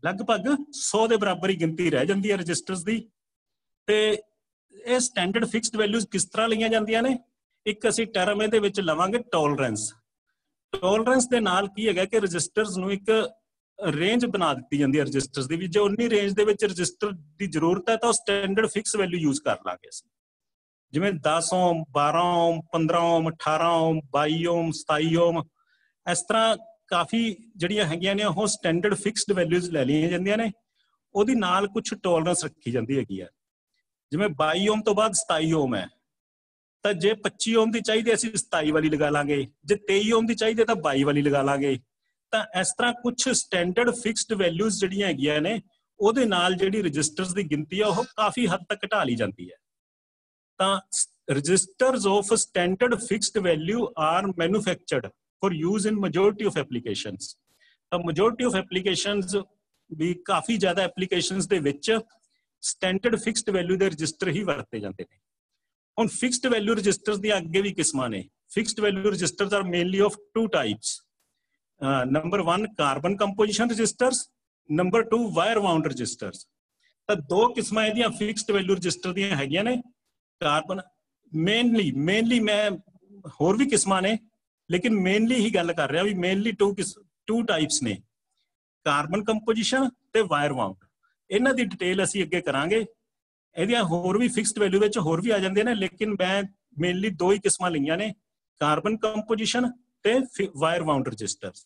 ਲਗਭਗ ਸੌ ਦੇ ਬਰਾਬਰ ਹੀ ਗਿਣਤੀ ਰਹਿ ਜਾਂਦੀ ਹੈ ਰਜਿਸਟਰਸ ਦੀ। ਤੇ ਇਹ ਸਟੈਂਡਰਡ ਫਿਕਸਡ ਵੈਲਿਊਜ਼ ਕਿਸ ਤਰ੍ਹਾਂ ਲਈਆਂ ਜਾਂਦੀਆਂ ਨੇ? ਇੱਕ ਅਸੀਂ ਟਰਮ ਇਹਦੇ ਵਿੱਚ ਲਵਾਂਗੇ ਟੋਲਰੈਂਸ। ਟੋਲਰੈਂਸ ਦੇ ਨਾਲ ਕੀ ਹੈਗਾ ਕਿ ਰਜਿਸਟਰਸ ਨੂੰ ਇੱਕ ਰੇਂਜ ਬਣਾ ਦਿੱਤੀ ਜਾਂਦੀ ਹੈ ਰਜਿਸਟਰਸ ਦੀ, ਵੀ ਜੇ ਉਨੀ ਰੇਂਜ ਦੇ ਵਿੱਚ ਰਜਿਸਟਰ ਦੀ ਜ਼ਰੂਰਤ ਹੈ ਤਾਂ ਉਹ ਸਟੈਂਡਰਡ ਫਿਕਸ ਵੈਲਿਊ ਯੂਜ਼ ਕਰ ਲਾਂਗੇ ਅਸੀਂ। ਜਿਵੇਂ ਦਸ ਓਮ, ਬਾਰਾਂ ਓਮ, ਪੰਦਰਾਂ ਓਮ, ਅਠਾਰਾਂ ਓਮ, ਬਾਈ ਓਮ, ਸਤਾਈ ਓਮ, ਇਸ ਤਰ੍ਹਾਂ ਕਾਫੀ ਜਿਹੜੀਆਂ ਹੈਗੀਆਂ ਨੇ ਉਹ ਸਟੈਂਡਰਡ ਫਿਕਸਡ ਵੈਲਿਊਜ਼ ਲੈ ਲਈਆਂ ਜਾਂਦੀਆਂ ਨੇ। ਉਹਦੀ ਨਾਲ ਕੁਝ ਟੋਲਰੈਂਸ ਰੱਖੀ ਜਾਂਦੀ ਹੈਗੀ ਹੈ। ਜਿਵੇਂ ਬਾਈ ਓਮ ਤੋਂ ਬਾਅਦ ਸਤਾਈ ਓਮ ਹੈ, ਤਾਂ ਜੇ ਪੱਚੀ ਓਮ ਦੀ ਚਾਹੀਦੀ ਅਸੀਂ ਸਤਾਈ ਵਾਲੀ ਲਗਾ ਲਾਂਗੇ, ਜੇ ਤੇਈ ਓਮ ਦੀ ਚਾਹੀਦੀ ਤਾਂ ਬਾਈ ਵਾਲੀ ਲਗਾ ਲਾਂਗੇ। ਤਾਂ ਇਸ ਤਰ੍ਹਾਂ ਕੁਝ ਸਟੈਂਡਰਡ ਫਿਕਸਡ ਵੈਲਿਊਜ਼ ਜਿਹੜੀਆਂ ਹੈਗੀਆਂ ਨੇ ਉਹਦੇ ਨਾਲ ਜਿਹੜੀ ਰਜਿਸਟਰਸ ਦੀ ਗਿਣਤੀ ਆ ਉਹ ਕਾਫੀ ਹੱਦ ਤੱਕ ਘਟਾ ਲਈ ਜਾਂਦੀ ਹੈ। ਤਾਂ resistors of standard fixed value are manufactured for use in majority of applications। ਤਾਂ majority of applications ਵੀ ਕਾਫੀ ਜ਼ਿਆਦਾ ਐਪਲੀਕੇਸ਼ਨਸ ਦੇ ਵਿੱਚ ਸਟੈਂਡਰਡ ਫਿਕਸਡ ਵੈਲਿਊ ਦੇ ਰਜਿਸਟਰ ਹੀ ਵਰਤੇ ਜਾਂਦੇ ਨੇ। ਹੁਣ ਫਿਕਸਡ ਵੈਲਿਊ ਰਜਿਸਟਰਸ ਦੀਆਂ ਅੱਗੇ ਵੀ ਕਿਸਮਾਂ ਨੇ। Fixed value resistors are mainly of two types. Number one carbon composition resistors, number two wire wound resistors. ਤਾਂ ਦੋ ਕਿਸਮਾਂ ਇਹਦੀਆਂ ਫਿਕਸਡ ਵੈਲਿਊ ਰਜਿਸਟਰ ਦੀਆਂ ਹੈਗੀਆਂ ਨੇ। ਕਾਰਬਨ ਮੇਨਲੀ ਮੇਨਲੀ ਮੈਂ ਹੋਰ ਵੀ ਕਿਸਮਾਂ ਨੇ ਲੇਕਿਨ ਮੇਨਲੀ ਹੀ ਗੱਲ ਕਰ ਰਿਹਾ ਵੀ ਮੇਨਲੀ ਟੂ ਕਿਸ ਟੂ ਟਾਈਪਸ ਨੇ, ਕਾਰਬਨ ਕੰਪੋਜੀਸ਼ਨ ਤੇ ਵਾਇਰ ਵਾਊਂਡ। ਇਹਨਾਂ ਦੀ ਡਿਟੇਲ ਅਸੀਂ ਅੱਗੇ ਕਰਾਂਗੇ। ਇਹਦੀਆਂ ਹੋਰ ਵੀ ਫਿਕਸਡ ਵੈਲਿਊ ਵਿੱਚ ਹੋਰ ਵੀ ਆ ਜਾਂਦੀਆਂ ਨੇ, ਲੇਕਿਨ ਮੈਂ ਮੇਨਲੀ ਦੋ ਹੀ ਕਿਸਮਾਂ ਲਈਆਂ ਨੇ, ਕਾਰਬਨ ਕੰਪੋਜੀਸ਼ਨ ਤੇ ਵਾਇਰ ਵਾਊਂਡ ਰਜਿਸਟਰਸ।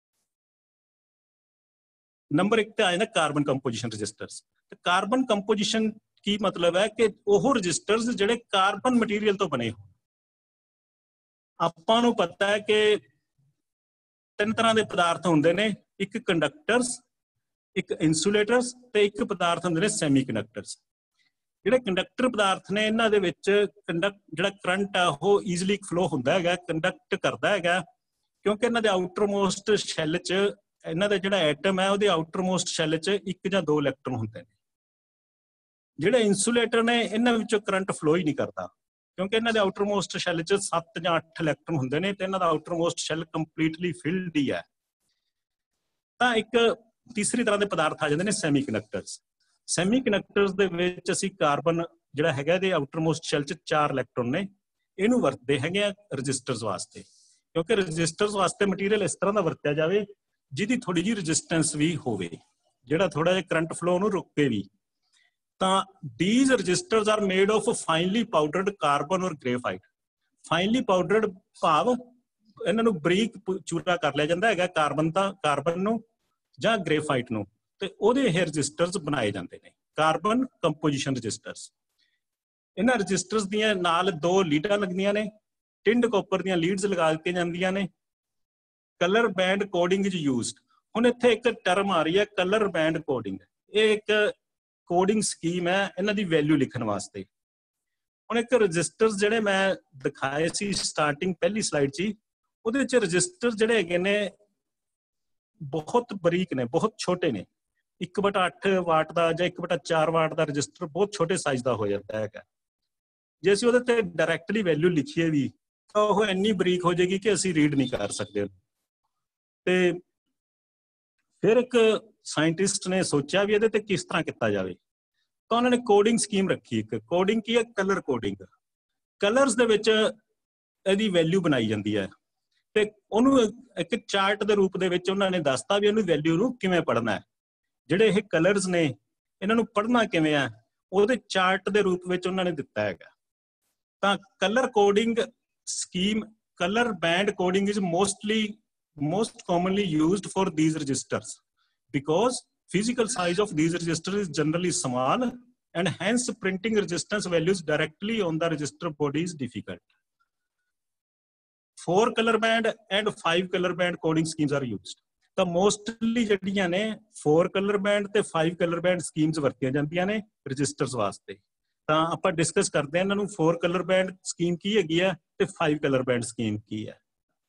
ਨੰਬਰ ਇੱਕ ਤੇ ਆ ਜਾਂਦਾ ਕਾਰਬਨ ਕੰਪੋਜੀਸ਼ਨ ਰਜਿਸਟਰਸ। ਤੇ ਕਾਰਬਨ ਕੰਪੋਜੀਸ਼ਨ ਕੀ ਮਤਲਬ ਹੈ ਕਿ ਉਹ ਰਜਿਸਟਰਸ ਜਿਹੜੇ ਕਾਰਬਨ ਮਟੀਰੀਅਲ ਤੋਂ ਬਣੇ ਹੋਣ। ਆਪਾਂ ਨੂੰ ਪਤਾ ਹੈ ਕਿ ਤਿੰਨ ਤਰ੍ਹਾਂ ਦੇ ਪਦਾਰਥ ਹੁੰਦੇ ਨੇ, ਇੱਕ ਕੰਡਕਟਰਸ, ਇੱਕ ਇਨਸੂਲੇਟਰਸ ਤੇ ਇੱਕ ਪਦਾਰਥ ਹੁੰਦੇ ਨੇ ਸੈਮੀ ਕੰਡਕਟਰਸ। ਜਿਹੜੇ ਕੰਡਕਟਰ ਪਦਾਰਥ ਨੇ ਇਹਨਾਂ ਦੇ ਵਿੱਚ ਕੰਡਕਟ ਜਿਹੜਾ ਕਰੰਟ ਆ ਉਹ ਈਜ਼ੀਲੀ ਫਲੋ ਹੁੰਦਾ ਹੈਗਾ, ਕੰਡਕਟ ਕਰਦਾ ਹੈਗਾ, ਕਿਉਂਕਿ ਇਹਨਾਂ ਦੇ ਆਊਟਰ ਮੋਸਟ ਸ਼ੈੱਲ 'ਚ ਇਹਨਾਂ ਦਾ ਜਿਹੜਾ ਐਟਮ ਹੈ ਉਹਦੇ ਆਊਟਰ ਮੋਸਟ ਸ਼ੈੱਲ 'ਚ ਇੱਕ ਜਾਂ ਦੋ ਇਲੈਕਟ੍ਰੋਨ ਹੁੰਦੇ ਨੇ। ਜਿਹੜੇ ਇਨਸੂਲੇਟਰ ਨੇ ਇਹਨਾਂ ਵਿੱਚੋਂ ਕਰੰਟ ਫਲੋ ਹੀ ਨਹੀਂ ਕਰਦਾ, ਕਿਉਂਕਿ ਇਹਨਾਂ ਦੇ ਆਊਟਰ ਮੋਸਟ ਸ਼ੈੱਲ 'ਚ ਸੱਤ ਜਾਂ ਅੱਠ ਇਲੈਕਟ੍ਰੋਨ ਹੁੰਦੇ ਨੇ ਤੇ ਇਹਨਾਂ ਦਾ outermost shell completely filled ਹੀ ਹੈ। ਤਾਂ ਇੱਕ ਤੀਸਰੀ ਤਰ੍ਹਾਂ ਦੇ ਪਦਾਰਥ ਆ ਜਾਂਦੇ ਨੇ ਸੈਮੀ ਕੰਡਕਟਰਸ। ਸੈਮੀ ਕੰਡਕਟਰਸ ਦੇ ਵਿੱਚ ਅਸੀਂ ਕਾਰਬਨ ਜਿਹੜਾ ਹੈਗਾ ਇਹਦੇ ਆਊਟਰ ਮੋਸਟ ਸ਼ੈੱਲ 'ਚ ਚਾਰ ਇਲੈਕਟ੍ਰੋਨ ਨੇ, ਇਹਨੂੰ ਵਰਤਦੇ ਹੈਗੇ ਆ ਰਜਿਸਟਰਸ ਵਾਸਤੇ, ਕਿਉਂਕਿ ਰਜਿਸਟਰਸ ਵਾਸਤੇ ਮਟੀਰੀਅਲ ਇਸ ਤਰ੍ਹਾਂ ਦਾ ਵਰਤਿਆ ਜਾਵੇ ਜਿਹਦੀ ਥੋੜੀ ਜਿਹੀ ਰਜਿਸਟੈਂਸ ਵੀ ਹੋਵੇ, ਜਿਹੜਾ ਥੋੜਾ ਜਿਹਾ ਕਰੰਟ ਫਲੋ ਨੂੰ ਰੋਕੇ ਵੀ। ਤਾਂ these resistors are made of finely powdered carbon or graphite। finely powdered ਭਾਵ ਇਹਨਾਂ ਨੂੰ ਬਰੀਕ ਚੂਰਾ ਕਰ ਲਿਆ ਜਾਂਦਾ ਹੈਗਾ, ਕਾਰਬਨ ਦਾ ਕਾਰਬਨ ਨੂੰ ਜਾਂ ਗ੍ਰੇਫਾਈਟ ਨੂੰ, ਤੇ ਉਹਦੇ ਇਹ ਰਜਿਸਟਰਸ ਬਣਾਏ ਜਾਂਦੇ ਨੇ, ਕਾਰਬਨ ਕੰਪੋਜੀਸ਼ਨ ਰਜਿਸਟਰਸ। ਇਹਨਾਂ ਰਜਿਸਟਰਸ ਦੀਆਂ ਨਾਲ ਦੋ ਲੀਡਾਂ ਲੱਗਦੀਆਂ ਨੇ, ਟਿੰਡ ਕਾਪਰ ਦੀਆਂ ਲੀਡਸ ਲਗਾ ਦਿੱਤੀਆਂ ਜਾਂਦੀਆਂ ਨੇ। Colour band coding is used. ਹੁਣ ਇੱਥੇ ਇੱਕ ਟਰਮ ਆ ਰਹੀ ਹੈ ਕਲਰ ਬੈਂਡ ਕੋਡਿੰਗ। ਇਹ ਇੱਕ ਕੋਡਿੰਗ ਸਕੀਮ ਹੈ ਇਹਨਾਂ ਦੀ ਵੈਲਿਊ ਲਿਖਣ ਵਾਸਤੇ। ਹੁਣ ਇੱਕ ਰਜਿਸਟਰਸ ਜਿਹੜੇ ਮੈਂ ਦਿਖਾਏ ਸੀ ਸਟਾਰਟਿੰਗ ਪਹਿਲੀ ਸਲਾਈਡ 'ਚ ਹੀ, ਉਹਦੇ ਵਿੱਚ ਰਜਿਸਟਰ ਜਿਹੜੇ ਹੈਗੇ ਨੇ ਬਹੁਤ ਬਰੀਕ ਨੇ, ਬਹੁਤ ਛੋਟੇ ਨੇ। ਇੱਕ ਬਟਾ ਅੱਠ ਵਾਟ ਦਾ ਜਾਂ ਇੱਕ ਬਟਾ ਚਾਰ ਵਾਟ ਦਾ ਰਜਿਸਟਰ ਬਹੁਤ ਛੋਟੇ ਸਾਈਜ਼ ਦਾ ਹੋ ਜਾਂਦਾ ਹੈਗਾ। ਜੇ ਅਸੀਂ ਉਹਦੇ ਤੇ ਡਾਇਰੈਕਟਲੀ ਵੈਲਿਊ ਲਿਖੀਏ ਵੀ ਤਾਂ ਉਹ ਇੰਨੀ ਬਰੀਕ ਹੋ ਜਾਏਗੀ ਕਿ ਅਸੀਂ ਰੀਡ ਨਹੀਂ ਕਰ ਸਕਦੇ। ਤੇ ਫਿਰ ਇੱਕ ਸਾਇੰਟਿਸਟ ਨੇ ਸੋਚਿਆ ਵੀ ਇਹਦੇ ਤੇ ਕਿਸ ਤਰ੍ਹਾਂ ਕੀਤਾ ਜਾਵੇ, ਤਾਂ ਉਹਨਾਂ ਨੇ ਕੋਡਿੰਗ ਸਕੀਮ ਰੱਖੀ। ਇੱਕ ਕੋਡਿੰਗ ਕੀ ਹੈ? Colour coding. ਕਲਰਸ ਦੇ ਵਿੱਚ ਇਹਦੀ ਵੈਲਿਊ ਬਣਾਈ ਜਾਂਦੀ ਹੈ ਤੇ ਉਹਨੂੰ ਇੱਕ ਚਾਰਟ ਦੇ ਰੂਪ ਦੇ ਵਿੱਚ ਉਹਨਾਂ ਨੇ ਦੱਸਤਾ ਵੀ ਉਹਨੂੰ ਵੈਲਿਊ ਨੂੰ ਕਿਵੇਂ ਪੜ੍ਹਨਾ ਹੈ। ਜਿਹੜੇ ਇਹ ਕਲਰਸ ਨੇ ਇਹਨਾਂ ਨੂੰ ਪੜ੍ਹਨਾ ਕਿਵੇਂ ਆ, ਉਹਦੇ ਚਾਰਟ ਦੇ ਰੂਪ ਵਿੱਚ ਉਹਨਾਂ ਨੇ ਦਿੱਤਾ ਹੈਗਾ। ਤਾਂ colour coding scheme, colour band coding is mostly most commonly used for these registers because physical size of these registers is generally small and hence printing resistance values directly on the register body is difficult. Four color band and five color band coding schemes are used. ਤਾਂ mostly ਜਿਹੜੀਆਂ ਨੇ four color band ਤੇ five color band schemes ਵਰਤੀਆਂ ਜਾਂਦੀਆਂ ਨੇ registers ਵਾਸਤੇ। ਤਾਂ ਆਪਾਂ ਡਿਸਕਸ ਕਰਦੇ ਹਾਂ ਇਹਨਾਂ ਨੂੰ, four color band scheme ਕੀ ਹੈਗੀ ਆ ਤੇ five color band scheme ਕੀ ਹੈ।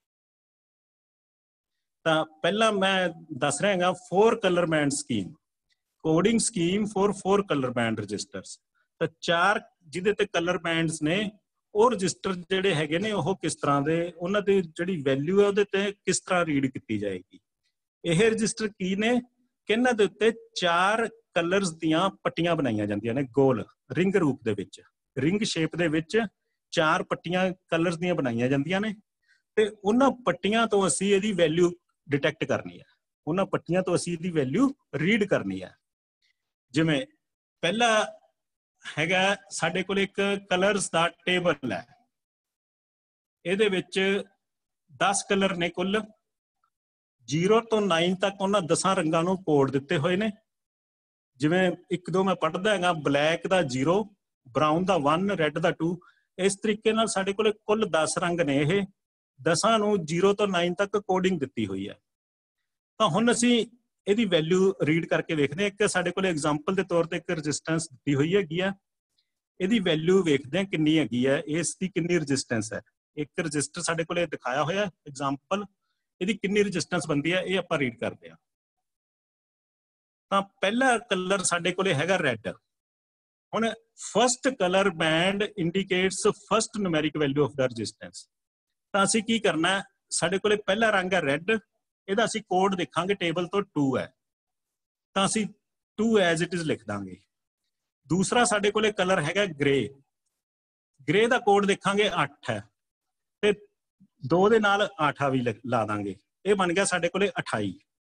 ਤਾਂ ਪਹਿਲਾਂ ਮੈਂ ਦੱਸ ਰਿਹਾ ਹੈਗਾ four colour band scheme, coding scheme four four colour band resistors. ਤਾਂ ਚਾਰ ਜਿਹਦੇ ਤੇ ਕਲਰ ਬੈਂਡਸ ਨੇ ਉਹ ਰਜਿਸਟਰ ਜਿਹੜੇ ਹੈਗੇ ਨੇ ਉਹ ਕਿਸ ਤਰ੍ਹਾਂ ਦੇ, ਉਹਨਾਂ ਦੀ ਜਿਹੜੀ ਵੈਲਿਊ ਹੈ ਉਹਦੇ ਤੇ ਕਿਸ ਤਰ੍ਹਾਂ ਰੀਡ ਕੀਤੀ ਜਾਏਗੀ। ਇਹ ਰਜਿਸਟਰ ਕੀ ਨੇ? ਕਿ ਇਹਨਾਂ ਦੇ ਉੱਤੇ ਚਾਰ ਕਲਰਸ ਦੀਆਂ ਪੱਟੀਆਂ ਬਣਾਈਆਂ ਜਾਂਦੀਆਂ ਨੇ ਗੋਲ ਰਿੰਗ ਰੂਪ ਦੇ ਵਿੱਚ, ਰਿੰਗ ਸ਼ੇਪ ਦੇ ਵਿੱਚ ਚਾਰ ਪੱਟੀਆਂ ਕਲਰਸ ਦੀਆਂ ਬਣਾਈਆਂ ਜਾਂਦੀਆਂ ਨੇ ਤੇ ਉਹਨਾਂ ਪੱਟੀਆਂ ਤੋਂ ਅਸੀਂ ਇਹਦੀ ਵੈਲਿਊ ਡਿਟੈਕਟ ਕਰਨੀ ਹੈ, ਉਹਨਾਂ ਪੱਟੀਆਂ ਤੋਂ ਅਸੀਂ ਇਹਦੀ ਵੈਲਿਊ ਰੀਡ ਕਰਨੀ ਹੈ। ਜਿਵੇਂ ਪਹਿਲਾ ਹੈਗਾ ਸਾਡੇ ਕੋਲ ਇੱਕ ਕਲਰਸ ਦਾ ਟੇਬਲ ਹੈ, ਇਹਦੇ ਵਿੱਚ ਦਸ ਕਲਰ ਨੇ ਕੁੱਲ, ਜ਼ੀਰੋ ਤੋਂ ਨਾਈਨ ਤੱਕ ਉਹਨਾਂ ਦਸਾਂ ਰੰਗਾਂ ਨੂੰ ਕੋਡ ਦਿੱਤੇ ਹੋਏ ਨੇ। ਜਿਵੇਂ ਇੱਕ ਦੋ ਮੈਂ ਪੜ੍ਹਦਾ ਹੈਗਾ, ਬਲੈਕ ਦਾ ਜ਼ੀਰੋ, ਬਰਾਊਨ ਦਾ ਵਨ, ਰੈੱਡ ਦਾ ਟੂ। ਇਸ ਤਰੀਕੇ ਨਾਲ ਸਾਡੇ ਕੋਲ ਕੁੱਲ ਦਸ ਰੰਗ ਨੇ, ਇਹ ਦਸਾਂ ਨੂੰ ਜ਼ੀਰੋ ਤੋਂ ਨਾਈਨ ਤੱਕ ਕੋਡਿੰਗ ਦਿੱਤੀ ਹੋਈ ਹੈ। ਤਾਂ ਹੁਣ ਅਸੀਂ ਇਹਦੀ ਵੈਲਿਊ ਰੀਡ ਕਰਕੇ ਵੇਖਦੇ ਹਾਂ। ਇੱਕ ਸਾਡੇ ਕੋਲ ਐਗਜ਼ਾਮਪਲ ਦੇ ਤੌਰ ਤੇ ਇੱਕ ਰੈਜ਼ਿਸਟੈਂਸ ਦਿੱਤੀ ਹੋਈ ਹੈਗੀ ਆ, ਇਹਦੀ ਵੈਲਿਊ ਵੇਖਦੇ ਹਾਂ ਕਿੰਨੀ ਹੈਗੀ ਹੈ, ਇਸ ਦੀ ਕਿੰਨੀ ਰੈਜ਼ਿਸਟੈਂਸ ਹੈ। ਇੱਕ ਰਜਿਸਟਰ ਸਾਡੇ ਕੋਲ ਦਿਖਾਇਆ ਹੋਇਆ ਐਗਜ਼ਾਮਪਲ, ਇਹਦੀ ਕਿੰਨੀ ਰੈਜ਼ਿਸਟੈਂਸ ਬਣਦੀ ਹੈ ਇਹ ਆਪਾਂ ਰੀਡ ਕਰਦੇ ਹਾਂ। ਤਾਂ ਪਹਿਲਾ ਕਲਰ ਸਾਡੇ ਕੋਲੇ ਹੈਗਾ ਰੈੱਡ। ਹੁਣ first colour band indicates first numeric value of the resistance. ਤਾਂ ਅਸੀਂ ਕੀ ਕਰਨਾ, ਸਾਡੇ ਕੋਲੇ ਪਹਿਲਾ ਰੰਗ ਹੈ ਰੈੱਡ, ਇਹਦਾ ਅਸੀਂ ਕੋਡ ਦੇਖਾਂਗੇ ਟੇਬਲ ਤੋਂ ਟੂ ਹੈ, ਤਾਂ ਅਸੀਂ ਟੂ ਐਜ਼ ਇਟ ਇਜ਼ ਲਿਖ ਦਾਂਗੇ। ਦੂਸਰਾ ਸਾਡੇ ਕੋਲੇ ਕਲਰ ਹੈਗਾ ਗ੍ਰੇ, ਗ੍ਰੇ ਦਾ ਕੋਡ ਦੇਖਾਂਗੇ ਅੱਠ ਹੈ ਤੇ ਦੋ ਦੇ ਨਾਲ ਆਠਾ ਵੀ ਲਾ ਦਾਂਗੇ, ਇਹ ਬਣ ਗਿਆ ਸਾਡੇ ਕੋਲੇ ਅਠਾਈ।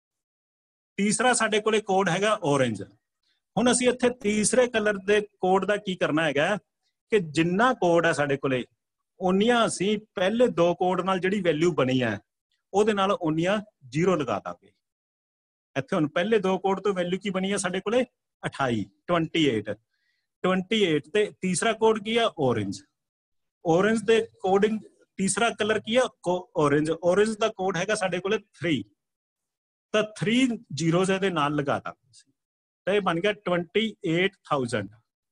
ਤੀਸਰਾ ਸਾਡੇ ਕੋਲੇ ਕੋਡ ਹੈਗਾ ਔਰੇਂਜ। ਹੁਣ ਅਸੀਂ ਇੱਥੇ ਤੀਸਰੇ ਕਲਰ ਦੇ ਕੋਡ ਦਾ ਕੀ ਕਰਨਾ ਹੈਗਾ ਕਿ ਜਿੰਨਾ ਕੋਡ ਹੈ ਸਾਡੇ ਕੋਲੇ ਉਨੀਆਂ ਅਸੀਂ ਪਹਿਲੇ ਦੋ ਕੋਡ ਨਾਲ ਜਿਹੜੀ ਵੈਲਿਊ ਬਣੀ ਹੈ ਉਹਦੇ ਨਾਲ ਉਨੀਆਂ ਜ਼ੀਰੋ ਲਗਾ ਦਾਂਗੇ। ਇੱਥੇ ਹੁਣ ਪਹਿਲੇ ਦੋ ਕੋਡ ਤੋਂ ਵੈਲਿਊ ਕੀ ਬਣੀ ਹੈ ਸਾਡੇ ਕੋਲੇ ਅਠਾਈ, ਅਠਾਈ, ਅਠਾਈ ਤੇ ਤੀਸਰਾ ਕੋਡ ਕੀ ਹੈ ਔਰੇਂਜ। ਔਰੇਂਜ ਦੇ ਕੋਡਿੰਗ ਤੀਸਰਾ ਕਲਰ ਕੀ ਹੈ ਔਰੇਂਜ, ਔਰੇਂਜ ਦਾ ਕੋਡ ਹੈਗਾ ਸਾਡੇ ਕੋਲੇ ਥ੍ਰੀ, ਤਾਂ ਥ੍ਰੀ ਜ਼ੀਰੋਜ਼ ਇਹਦੇ ਨਾਲ ਲਗਾ ਦਾਂਗੇ ਅਸੀਂ, ਤਾਂ ਇਹ ਬਣ ਗਿਆ twenty eight thousand,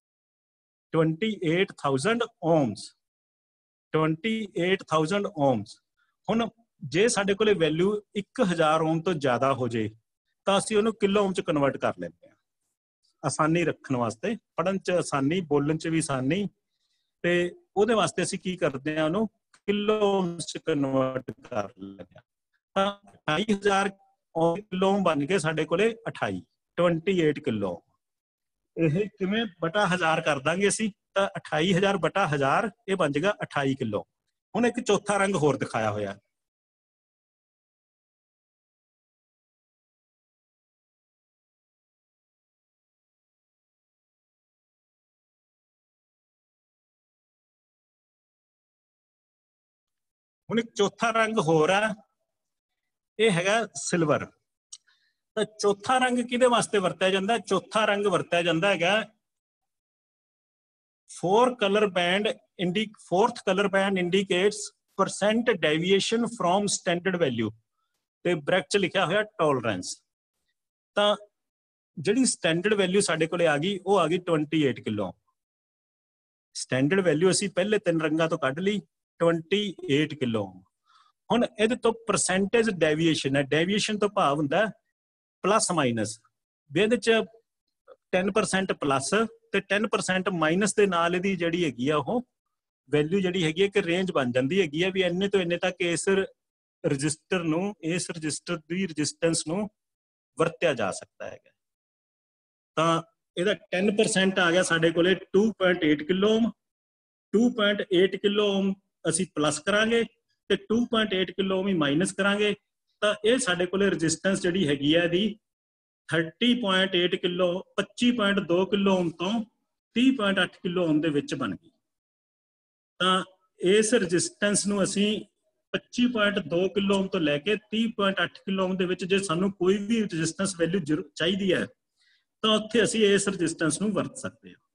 twenty eight thousand ohms, twenty eight thousand ohms. ਹੁਣ ਜੇ ਸਾਡੇ ਕੋਲੇ ਵੈਲਿਊ ਇੱਕ ਹਜ਼ਾਰ ਓਮ ਤੋਂ ਜ਼ਿਆਦਾ ਹੋ ਜੇ ਤਾਂ ਅਸੀਂ ਉਹਨੂੰ ਕਿਲੋ ਓਮ ਚ ਕਨਵਰਟ ਕਰ ਲੈਂਦੇ ਹਾਂ, ਆਸਾਨੀ ਰੱਖਣ ਵਾਸਤੇ, ਪੜ੍ਹਨ ਚ ਆਸਾਨੀ, ਬੋਲਣ ਚ ਵੀ ਆਸਾਨੀ, ਤੇ ਉਹਦੇ ਵਾਸਤੇ ਅਸੀਂ ਕੀ ਕਰਦੇ ਹਾਂ, ਉਹਨੂੰ ਕਿਲੋ ਓਮ ਚ ਕਨਵਰਟ ਕਰ ਲੈਂਦੇ ਹਾਂ। ਤਾਂ ਅਠਾਈ ਹਜ਼ਾਰ ਕਿਲੋ ਓਮ ਬਣ ਗਏ ਸਾਡੇ ਕੋਲੇ ਅਠਾਈ, ਟਵੰਟੀ ਏਟ ਕਿਲੋ। ਇਹ ਕਿਵੇਂ ਬਟਾ ਹਜ਼ਾਰ ਕਰ ਦਾਂਗੇ ਅਸੀਂ, ਤਾਂ ਅਠਾਈ ਹਜ਼ਾਰ ਬਟਾ ਹਜ਼ਾਰ, ਇਹ ਬਣ ਜਾਏਗਾ ਅਠਾਈ ਕਿਲੋ। ਹੁਣ ਇੱਕ ਚੌਥਾ ਰੰਗ ਹੋਰ ਦਿਖਾਇਆ ਹੋਇਆ, ਹੁਣ ਇੱਕ ਚੌਥਾ ਰੰਗ ਹੋਰ ਆ, ਇਹ ਹੈਗਾ ਸਿਲਵਰ। ਤਾਂ ਚੌਥਾ ਰੰਗ ਕਿਹਦੇ ਵਾਸਤੇ ਵਰਤਿਆ ਜਾਂਦਾ, ਚੌਥਾ ਰੰਗ ਵਰਤਿਆ ਜਾਂਦਾ ਹੈਗਾ four color band indi fourth color band indicates percent deviation from standard value ਤੇ ਬ੍ਰੈਕਟ ਚ ਲਿਖਿਆ ਹੋਇਆ ਟੋਲਰੈਂਸ। ਤਾਂ ਜਿਹੜੀ ਸਟੈਂਡਰਡ ਵੈਲਿਊ ਸਾਡੇ ਕੋਲੇ ਆ ਗਈ ਉਹ ਆ ਗਈ twenty eight kilo. Standard value ਅਸੀਂ ਪਹਿਲੇ ਤਿੰਨ ਰੰਗਾਂ ਤੋਂ ਕੱਢ ਲਈ, ਟਵੰਟੀ ਏਟ ਕਿਲੋ। ਹੁਣ ਇਹਦੇ ਤੋਂ ਪਰਸੈਂਟੇਜ ਡੈਵੀਏਸ਼ਨ ਹੈ, ਡੈਵੀਏਸ਼ਨ ਤੋਂ ਭਾਵ ਹੁੰਦਾ ਪਲੱਸ ਮਾਈਨਸ, ਵੀ ਇਹਦੇ ਚ ਟੈਨ ਪਰਸੈਂਟ ਪਲੱਸ ਤੇ ਟੈਨ ਪਰਸੈਂਟ ਮਾਈਨਸ ਦੇ ਨਾਲ ਇਹਦੀ ਜਿਹੜੀ ਹੈਗੀ ਆ ਉਹ ਵੈਲਿਊ ਜਿਹੜੀ ਹੈਗੀ ਹੈ ਕਿ ਰੇਂਜ ਬਣ ਜਾਂਦੀ ਹੈਗੀ ਆ ਵੀ ਇੰਨੇ ਤੋਂ ਇੰਨੇ ਤੱਕ ਇਸ ਰਜਿਸਟਰ ਨੂੰ, ਇਸ ਰਜਿਸਟਰ ਦੀ ਰਜਿਸਟੈਂਸ ਨੂੰ ਵਰਤਿਆ ਜਾ ਸਕਦਾ ਹੈਗਾ। ਤਾਂ ਇਹਦਾ ਟੈਨ ਪਰਸੈਂਟ ਆ ਗਿਆ ਸਾਡੇ ਕੋਲੇ two point eight kilo ohm, two point eight kilo ohm ਅਸੀਂ ਪਲੱਸ ਕਰਾਂਗੇ ਤੇ two point eight kilo ohm ਹੀ ਮਾਈਨਸ ਕਰਾਂਗੇ, ਤਾਂ ਇਹ ਸਾਡੇ ਕੋਲੇ ਰਜਿਸਟੈਂਸ ਜਿਹੜੀ ਹੈਗੀ ਆ ਇਹਦੀ ਥਰਟੀ ਪੁਆਇੰਟ ਏਟ ਕਿਲੋ, ਪੱਚੀ ਪੁਆਇੰਟ ਦੋ ਕਿਲੋ ਓਮ ਤੋਂ ਤੀਹ ਪੁਆਇੰਟ ਅੱਠ ਕਿਲੋ ਓਮ ਦੇ ਵਿੱਚ ਬਣ ਗਈ। ਤਾਂ ਇਸ ਰਜਿਸਟੈਂਸ ਨੂੰ ਅਸੀਂ ਪੱਚੀ ਪੁਆਇੰਟ ਦੋ ਕਿਲੋ ਓਮ ਤੋਂ ਲੈ ਕੇ ਤੀਹ ਪੁਆਇੰਟ ਅੱਠ ਕਿਲੋ ਓਮ ਦੇ ਵਿੱਚ ਜੇ ਸਾਨੂੰ ਕੋਈ ਵੀ ਰਜਿਸਟੈਂਸ ਵੈਲਿਊ ਚਾਹੀਦੀ ਹੈ ਤਾਂ ਉੱਥੇ ਅਸੀਂ ਇਸ ਰਜਿਸਟੈਂਸ ਨੂੰ ਵਰਤ ਸਕਦੇ ਹਾਂ।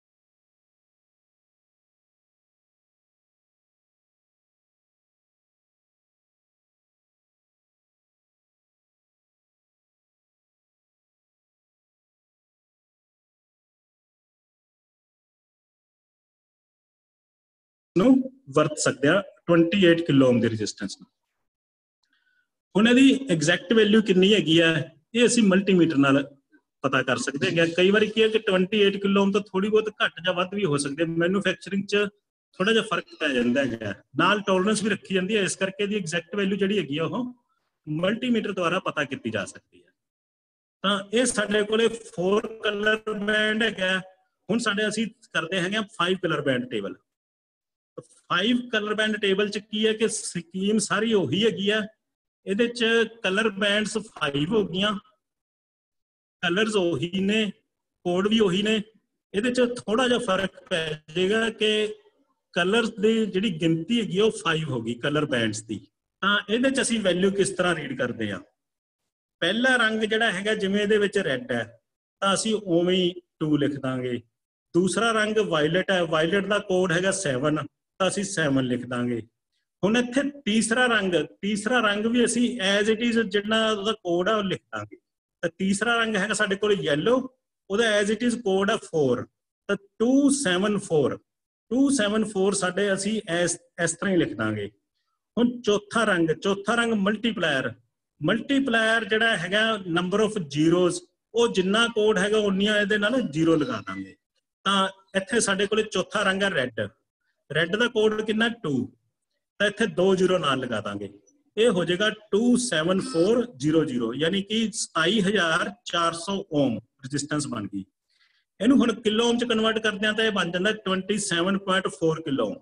ਨੂੰ ਵਰਤ ਸਕਦੇ ਆ ਟਵੰਟੀ ਏਟ ਕਿਲੋ ਓਮ ਦੀ ਰਜਿਸਟੈਂਸ ਨੂੰ। ਹੁਣ ਇਹਦੀ ਐਗਜ਼ੈਕਟ ਵੈਲਿਊ ਕਿੰਨੀ ਹੈਗੀ ਆ ਇਹ ਅਸੀਂ ਮਲਟੀਮੀਟਰ ਨਾਲ ਪਤਾ ਕਰ ਸਕਦੇ ਹੈਗੇ। ਕਈ ਵਾਰੀ ਕੀ ਹੈ ਕਿ ਟਵੰਟੀ ਏਟ ਕਿਲੋ ਓਮ ਤੋਂ ਥੋੜੀ ਬਹੁਤ ਘੱਟ ਜਾਂ ਵੱਧ ਵੀ ਹੋ ਸਕਦੇ, ਮੈਨੂਫੈਕਚਰਿੰਗ ਚ ਥੋੜਾ ਜਿਹਾ ਫਰਕ ਪੈ ਜਾਂਦਾ ਹੈਗਾ, ਨਾਲ ਟੋਲਰੈਂਸ ਵੀ ਰੱਖੀ ਜਾਂਦੀ ਹੈ, ਇਸ ਕਰਕੇ ਇਹਦੀ ਐਗਜ਼ੈਕਟ ਵੈਲਿਊ ਜਿਹੜੀ ਹੈਗੀ ਆ ਉਹ ਮਲਟੀਮੀਟਰ ਦੁਆਰਾ ਪਤਾ ਕੀਤੀ ਜਾ ਸਕਦੀ ਹੈ। ਤਾਂ ਇਹ ਸਾਡੇ ਕੋਲੇ फोर ਕਲਰ ਬੈਂਡ ਹੈਗਾ। ਹੁਣ ਸਾਡੇ ਅਸੀਂ ਕਰਦੇ ਹੈਗੇ five colour band table. Five colour band table ਚ ਕੀ ਹੈ ਕਿ ਸਕੀਮ ਸਾਰੀ ਉਹੀ ਹੈਗੀ ਆ। ਇਹਦੇ ਚ ਕਲਰ ਬੈਂਡਸ फाइव ਹੋ ਗਈਆਂ, ਕਲਰਸ ਉਹੀ ਨੇ, ਕੋਡ ਵੀ ਉਹੀ ਨੇ। ਇਹਦੇ ਚ ਥੋੜਾ ਜਿਹਾ ਫਰਕ ਪੈ ਜਾਏਗਾ ਕਿ ਕਲਰਸ ਦੀ ਜਿਹੜੀ ਗਿਣਤੀ ਹੈਗੀ ਉਹ फाइव ਹੋ ਗਈ ਕਲਰ ਬੈਂਡਸ ਦੀ। ਤਾਂ ਇਹਦੇ ਚ ਅਸੀਂ ਵੈਲਿਊ ਕਿਸ ਤਰ੍ਹਾਂ ਰੀਡ ਕਰਦੇ ਆ? ਪਹਿਲਾ ਰੰਗ ਜਿਹੜਾ ਹੈਗਾ ਜਿਵੇਂ ਇਹਦੇ ਵਿੱਚ ਰੈੱਡ ਹੈ ਤਾਂ ਅਸੀਂ ਉਵੇਂ ਹੀ टू ਲਿਖ ਦਾਂਗੇ। ਦੂਸਰਾ ਰੰਗ ਵਾਇਲਟ ਹੈ, ਵਾਇਲਟ ਦਾ ਕੋਡ ਹੈਗਾ ਸੈਵਨ ਤਾਂ ਅਸੀਂ ਸੈਵਨ ਲਿਖ ਦਾਂਗੇ। ਹੁਣ ਇੱਥੇ ਤੀਸਰਾ ਰੰਗ ਤੀਸਰਾ ਰੰਗ ਵੀ ਅਸੀਂ ਐਜ਼ ਇਟ ਇਜ਼ ਜਿਹੜਾ ਉਹਦਾ ਕੋਡ ਆ ਉਹ ਲਿਖ ਦਾਂਗੇ। ਤਾਂ ਤੀਸਰਾ ਰੰਗ ਹੈਗਾ ਸਾਡੇ ਕੋਲ ਯੈਲੋ, ਉਹਦਾ ਐਜ਼ ਇਟ ਇਜ਼ ਕੋਡ ਆ फोर ਤਾਂ two seven four two seven four ਸਾਡੇ ਅਸੀਂ ਇਸ ਇਸ ਤਰ੍ਹਾਂ ਹੀ ਲਿਖ ਦਾਂਗੇ। ਹੁਣ ਚੌਥਾ ਰੰਗ ਚੌਥਾ ਰੰਗ ਮਲਟੀਪਲਾਇਰ ਮਲਟੀਪਲਾਇਰ ਜਿਹੜਾ ਹੈਗਾ ਨੰਬਰ ਆਫ ਜ਼ੀਰੋਜ਼, ਉਹ ਜਿੰਨਾ ਕੋਡ ਹੈਗਾ ਉਨੀਆਂ ਇਹਦੇ ਨਾਲ ਜ਼ੀਰੋ ਲਗਾ ਦਾਂਗੇ। ਤਾਂ ਇੱਥੇ ਸਾਡੇ ਕੋਲ ਚੌਥਾ ਰੰਗ ਹੈ ਰੈੱਡ। ਰੈੱਡ ਦਾ ਕੋਡ ਕਿੰਨਾ टू ਤਾਂ ਇੱਥੇ ਦੋ ਜ਼ੀਰੋ ਨਾਲ ਲਗਾ ਦਾਂਗੇ। ਇਹ ਹੋ ਜਾਏਗਾ two seven four zero zero ਯਾਨੀ ਕਿ ਸਤਾਈ ਹਜ਼ਾਰ ਚਾਰ ਸੌ ਓਮ ਰਜਿਸਟੈਂਸ ਬਣ ਗਈ। ਇਹਨੂੰ ਹੁਣ ਕਿਲੋ ਓਮ ਚ ਕਨਵਰਟ ਕਰਦੇ ਆ ਤਾਂ ਇਹ ਬਣ ਜਾਂਦਾ twenty seven point four kilo ohm.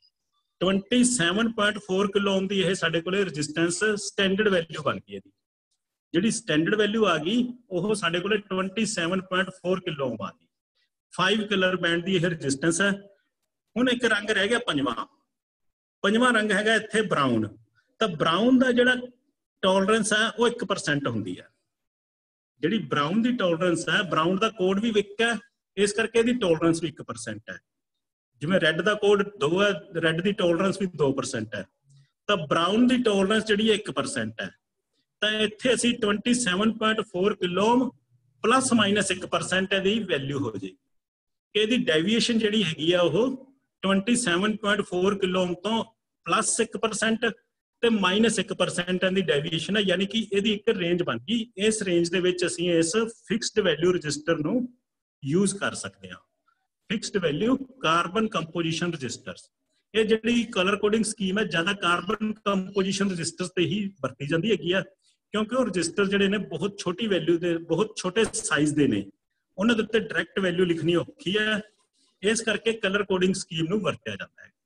Twenty seven point four kilo ohm ਦੀ ਇਹ ਸਾਡੇ ਕੋਲੇ ਰਜਿਸਟੈਂਸ ਸਟੈਂਡਰਡ ਵੈਲਿਊ ਬਣ ਗਈ। ਇਹਦੀ ਜਿਹੜੀ ਸਟੈਂਡਰਡ ਵੈਲਿਊ ਆ ਗਈ ਉਹ ਸਾਡੇ ਕੋਲੇ twenty seven point four kilo ohm ਆ ਗਈ। फाइव ਕਲਰ ਬੈਂਡ ਦੀ ਇਹ ਰਜਿਸਟੈਂਸ ਹੈ। ਹੁਣ ਇੱਕ ਰੰਗ ਰਹਿ ਗਿਆ ਪੰਜਵਾਂ। ਪੰਜਵਾਂ ਰੰਗ ਹੈਗਾ ਇੱਥੇ ਬਰਾਊਨ। ਤਾਂ ਬਰਾਊਨ ਦਾ ਜਿਹੜਾ ਟੋਲਰੈਂਸ ਹੈ ਉਹ ਇੱਕ ਪਰਸੈਂਟ ਹੁੰਦੀ ਹੈ। ਜਿਹੜੀ ਬਰਾਊਨ ਦੀ ਟੋਲਰੈਂਸ ਹੈ, ਬਰਾਊਨ ਦਾ ਕੋਡ ਵੀ ਇੱਕ ਹੈ, ਇਸ ਕਰਕੇ ਇਹਦੀ ਟੋਲਰੈਂਸ ਵੀ ਇੱਕ ਪਰਸੈਂਟ ਹੈ। ਜਿਵੇਂ ਰੈੱਡ ਦਾ ਕੋਡ ਦੋ ਹੈ, ਰੈੱਡ ਦੀ ਟੋਲਰੈਂਸ ਵੀ ਦੋ ਪਰਸੈਂਟ ਹੈ। ਤਾਂ ਬਰਾਊਨ ਦੀ ਟੋਲਰੈਂਸ ਜਿਹੜੀ ਹੈ ਇੱਕ ਪਰਸੈਂਟ ਹੈ। ਤਾਂ ਇੱਥੇ ਅਸੀਂ twenty seven point four kilo ohm plus minus ਇੱਕ ਪਰਸੈਂਟ ਇਹਦੀ ਵੈਲਿਊ ਹੋ ਜਾਏਗੀ ਕਿ ਇਹਦੀ ਡੈਵੀਏਸ਼ਨ ਜਿਹੜੀ ਹੈਗੀ ਆ ਉਹ twenty seven point four kilo ohm ਤੋਂ ਪਲੱਸ ਇੱਕ ਪਰਸੈਂਟ ਤੇ ਮਾਈਨਸ ਇੱਕ ਪਰਸੈਂਟ ਦੀ ਡੈਵੀਏਸ਼ਨ ਹੈ। ਯਾਨੀ ਕਿ ਇਹਦੀ ਇੱਕ ਰੇਂਜ ਬਣ ਗਈ। ਇਸ ਰੇਂਜ ਦੇ ਵਿੱਚ ਅਸੀਂ ਇਸ ਫਿਕਸਡ ਵੈਲਿਊ ਰਜਿਸਟਰ ਨੂੰ ਯੂਜ਼ ਕਰ ਸਕਦੇ ਹਾਂ। Fixed value carbon composition resistors, ਇਹ ਜਿਹੜੀ ਕਲਰ ਕੋਡਿੰਗ ਸਕੀਮ ਹੈ ਜ਼ਿਆਦਾ ਕਾਰਬਨ ਕੰਪੋਜੀਸ਼ਨ ਰਜਿਸਟਰਸ ਤੇ ਹੀ ਵਰਤੀ ਜਾਂਦੀ ਹੈਗੀ ਆ, ਕਿਉਂਕਿ ਉਹ ਰਜਿਸਟਰ ਜਿਹੜੇ ਨੇ ਬਹੁਤ ਛੋਟੀ ਵੈਲਿਊ ਦੇ ਬਹੁਤ ਛੋਟੇ ਸਾਈਜ਼ ਦੇ ਨੇ, ਉਹਨਾਂ ਦੇ ਉੱਤੇ ਡਾਇਰੈਕਟ ਵੈਲਿਊ ਲਿਖਣੀ ਔਖੀ ਹੈ। ਇਸ ਕਰਕੇ ਕਲਰ ਕੋਡਿੰਗ ਸਕੀਮ ਨੂੰ ਵਰਤਿਆ ਜਾਂਦਾ ਹੈ।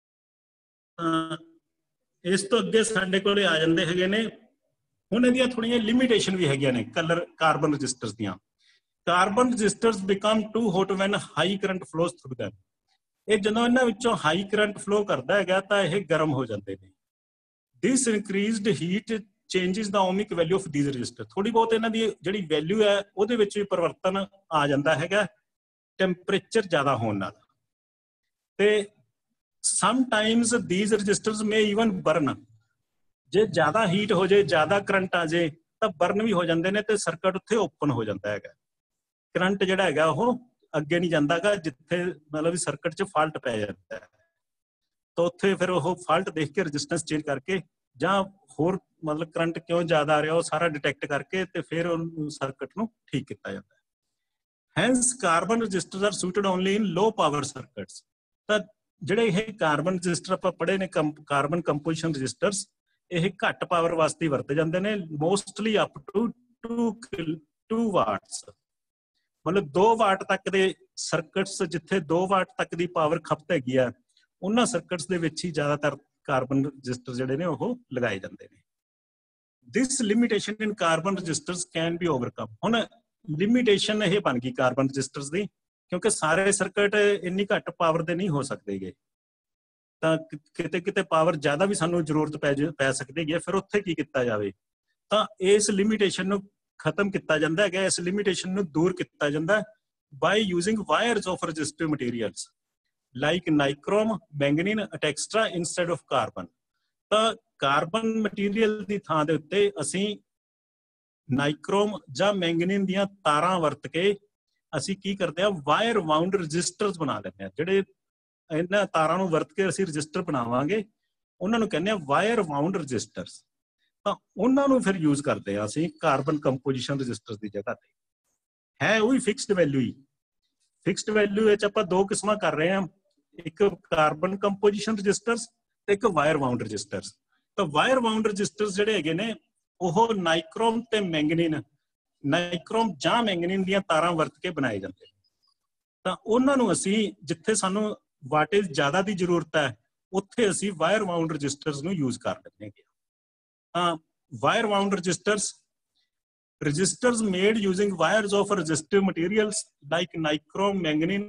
ਤਾਂ ਇਸ ਤੋਂ ਅੱਗੇ ਸਾਡੇ ਕੋਲੇ ਆ ਜਾਂਦੇ ਹੈਗੇ ਨੇ ਹੁਣ ਇਹਦੀਆਂ ਥੋੜੀਆਂ ਲਿਮਿਟੇਸ਼ਨ ਵੀ ਹੈਗੀਆਂ ਨੇ ਕਲਰ ਕਾਰਬਨ ਰਜਿਸਟਰਸ ਦੀਆਂ। Carbon resistors become too hot when high current flows through them. ਇਹ ਜਦੋਂ ਇਹਨਾਂ ਵਿੱਚੋਂ ਹਾਈ ਕਰੰਟ ਫਲੋ ਕਰਦਾ ਹੈਗਾ ਤਾਂ ਇਹ ਗਰਮ ਹੋ ਜਾਂਦੇ ਨੇ। This increased heat changes the ohmic value of these resistor. ਥੋੜੀ ਬਹੁਤ ਇਹਨਾਂ ਦੀ ਜਿਹੜੀ ਵੈਲਿਊ ਹੈ ਉਹਦੇ ਵਿੱਚ ਵੀ ਪਰਿਵਰਤਨ ਆ ਜਾਂਦਾ ਹੈਗਾ ਟੈਂਪਰੇਚਰ ਜ਼ਿਆਦਾ ਹੋਣ ਨਾਲ। ਤੇ sometimes these registers may even burn। ਜੇ ਜ਼ਿਆਦਾ ਹੀਟ ਹੋ ਜਾਏ, ਜ਼ਿਆਦਾ ਕਰੰਟ ਆ ਜਾਏ ਤਾਂ ਬਰਨ ਵੀ ਹੋ ਜਾਂਦੇ ਨੇ ਤੇ ਸਰਕਟ ਉੱਥੇ ਓਪਨ ਹੋ ਜਾਂਦਾ ਹੈਗਾ। ਕਰੰਟ ਜਿਹੜਾ ਹੈਗਾ ਉਹ ਅੱਗੇ ਨਹੀਂ ਜਾਂਦਾਗਾ, ਜਿੱਥੇ ਮਤਲਬ ਵੀ ਸਰਕਟ 'ਚ ਫਾਲਟ ਪੈ ਜਾਂਦਾ ਹੈ ਤਾਂ ਉੱਥੇ ਫਿਰ ਉਹ ਫਾਲਟ ਦੇਖ ਕੇ ਰਜਿਸਟੈਂਸ ਚੇਂਜ ਕਰਕੇ ਜਾਂ ਹੋਰ ਮਤਲਬ ਕਰੰਟ ਕਿਉਂ ਜ਼ਿਆਦਾ ਆ ਰਿਹਾ ਉਹ ਸਾਰਾ ਡਿਟੈਕਟ ਕਰਕੇ ਤੇ ਫਿਰ ਉਹ ਸਰਕਟ ਨੂੰ ਠੀਕ ਕੀਤਾ ਜਾਂਦਾ ਹੈ। Hence carbon resistors are suited only in low power circuits. ਤਾਂ ਜਿਹੜੇ ਇਹ ਕਾਰਬਨ ਰਜਿਸਟਰ ਆਪਾਂ ਪੜ੍ਹੇ ਨੇ ਕਾਰਬਨ ਕੰਪੋਜੀਸ਼ਨ ਰਜਿਸਟਰਸ, ਇਹ ਘੱਟ ਪਾਵਰ ਵਾਸਤੇ ਵਰਤੇ ਜਾਂਦੇ ਨੇ। Mostly up to two watts, ਮਤਲਬ ਦੋ ਵਾਟ ਤੱਕ ਦੇ ਸਰਕਟਸ, ਜਿੱਥੇ ਦੋ ਵਾਟ ਤੱਕ ਦੀ ਪਾਵਰ ਖਪਤ ਹੈਗੀ ਆ ਉਹਨਾਂ ਸਰਕਟਸ ਦੇ ਵਿੱਚ ਹੀ ਜ਼ਿਆਦਾਤਰ ਕਾਰਬਨ ਰਜਿਸਟਰ ਜਿਹੜੇ ਨੇ ਉਹ ਲਗਾਏ ਜਾਂਦੇ ਨੇ। This limitation in carbon resistors can be overcome. ਹੁਣ ਲਿਮਿਟੇਸ਼ਨ ਇਹ ਬਣ ਗਈ ਕਾਰਬਨ ਰਜਿਸਟਰਸ ਦੀ, ਕਿਉਂਕਿ ਸਾਰੇ ਸਰਕਟ ਇੰਨੀ ਘੱਟ ਪਾਵਰ ਦੇ ਨਹੀਂ ਹੋ ਸਕਦੇਗੇ। ਤਾਂ ਕਿਤੇ ਕਿਤੇ ਪਾਵਰ ਜ਼ਿਆਦਾ ਵੀ ਸਾਨੂੰ ਜ਼ਰੂਰਤ ਪੈ ਪੈ ਸਕਦੀ ਹੈ। ਫਿਰ ਉੱਥੇ ਕੀ ਕੀਤਾ ਜਾਵੇ? ਤਾਂ ਇਸ ਲਿਮਿਟੇਸ਼ਨ ਨੂੰ ਖਤਮ ਕੀਤਾ ਜਾਂਦਾ ਹੈਗਾ, ਇਸ ਲਿਮਿਟੇਸ਼ਨ ਨੂੰ ਦੂਰ ਕੀਤਾ ਜਾਂਦਾ by using wires of resistive materials like nichrome, manganin etcetera instead of carbon. ਤਾਂ ਕਾਰਬਨ ਮਟੀਰੀਅਲ ਦੀ ਥਾਂ ਦੇ ਉੱਤੇ ਅਸੀਂ ਨਾਈਕ੍ਰੋਮ ਜਾਂ ਮੈਂਗਨੀਨ ਦੀਆਂ ਤਾਰਾਂ ਵਰਤ ਕੇ ਅਸੀਂ ਕੀ ਕਰਦੇ ਹਾਂ, ਵਾਇਰ ਵਾਊਂਡ ਰਜਿਸਟਰਸ ਬਣਾ ਲੈਂਦੇ ਹਾਂ। ਜਿਹੜੇ ਇਹਨਾਂ ਤਾਰਾਂ ਨੂੰ ਵਰਤ ਕੇ ਅਸੀਂ ਰਜਿਸਟਰ ਬਣਾਵਾਂਗੇ ਉਹਨਾਂ ਨੂੰ ਕਹਿੰਦੇ ਆ ਵਾਇਰ ਵਾਊਂਡ ਰਜਿਸਟਰਸ। ਤਾਂ ਉਹਨਾਂ ਨੂੰ ਫਿਰ ਯੂਜ਼ ਕਰਦੇ ਆ ਅਸੀਂ ਕਾਰਬਨ ਕੰਪੋਜੀਸ਼ਨ ਰਜਿਸਟਰਸ ਦੀ ਜਗ੍ਹਾ ਤੇ। ਹੈ ਉਹ ਵੀ ਫਿਕਸਡ ਵੈਲਿਊ ਹੀ। ਫਿਕਸਡ ਵੈਲਿਊ ਵਿੱਚ ਆਪਾਂ ਦੋ ਕਿਸਮਾਂ ਕਰ ਰਹੇ ਹਾਂ, ਇੱਕ ਕਾਰਬਨ ਕੰਪੋਜੀਸ਼ਨ ਰਜਿਸਟਰਸ ਤੇ ਇੱਕ ਵਾਇਰ ਵਾਊਂਡ ਰਜਿਸਟਰਸ। ਤਾਂ ਵਾਇਰ ਵਾਊਂਡ ਰਜਿਸਟਰਸ ਜਿਹੜੇ ਹੈਗੇ ਨੇ ਉਹ ਨਾਈਕ੍ਰੋਮ ਤੇ ਮੈਂਗਨੀਨ ਨਾਈਕ੍ਰੋਮ ਜਾਂ ਮੈਂਗਨੀਨ ਦੀਆਂ ਤਾਰਾਂ ਵਰਤ ਕੇ ਬਣਾਏ ਜਾਂਦੇ ਨੇ। ਤਾਂ ਉਹਨਾਂ ਨੂੰ ਅਸੀਂ ਜਿੱਥੇ ਸਾਨੂੰ ਵਾਟੇਜ ਜ਼ਿਆਦਾ ਦੀ ਜ਼ਰੂਰਤ ਹੈ ਉੱਥੇ ਅਸੀਂ ਵਾਇਰ ਵਾਊਂਡ ਰਜਿਸਟਰਸ ਨੂੰ ਯੂਜ਼ ਕਰ ਲੈਂਦੇ ਹਾਂ। ਤਾਂ wire wound resistors registers made using wires of resistive materials like nichrome, manganine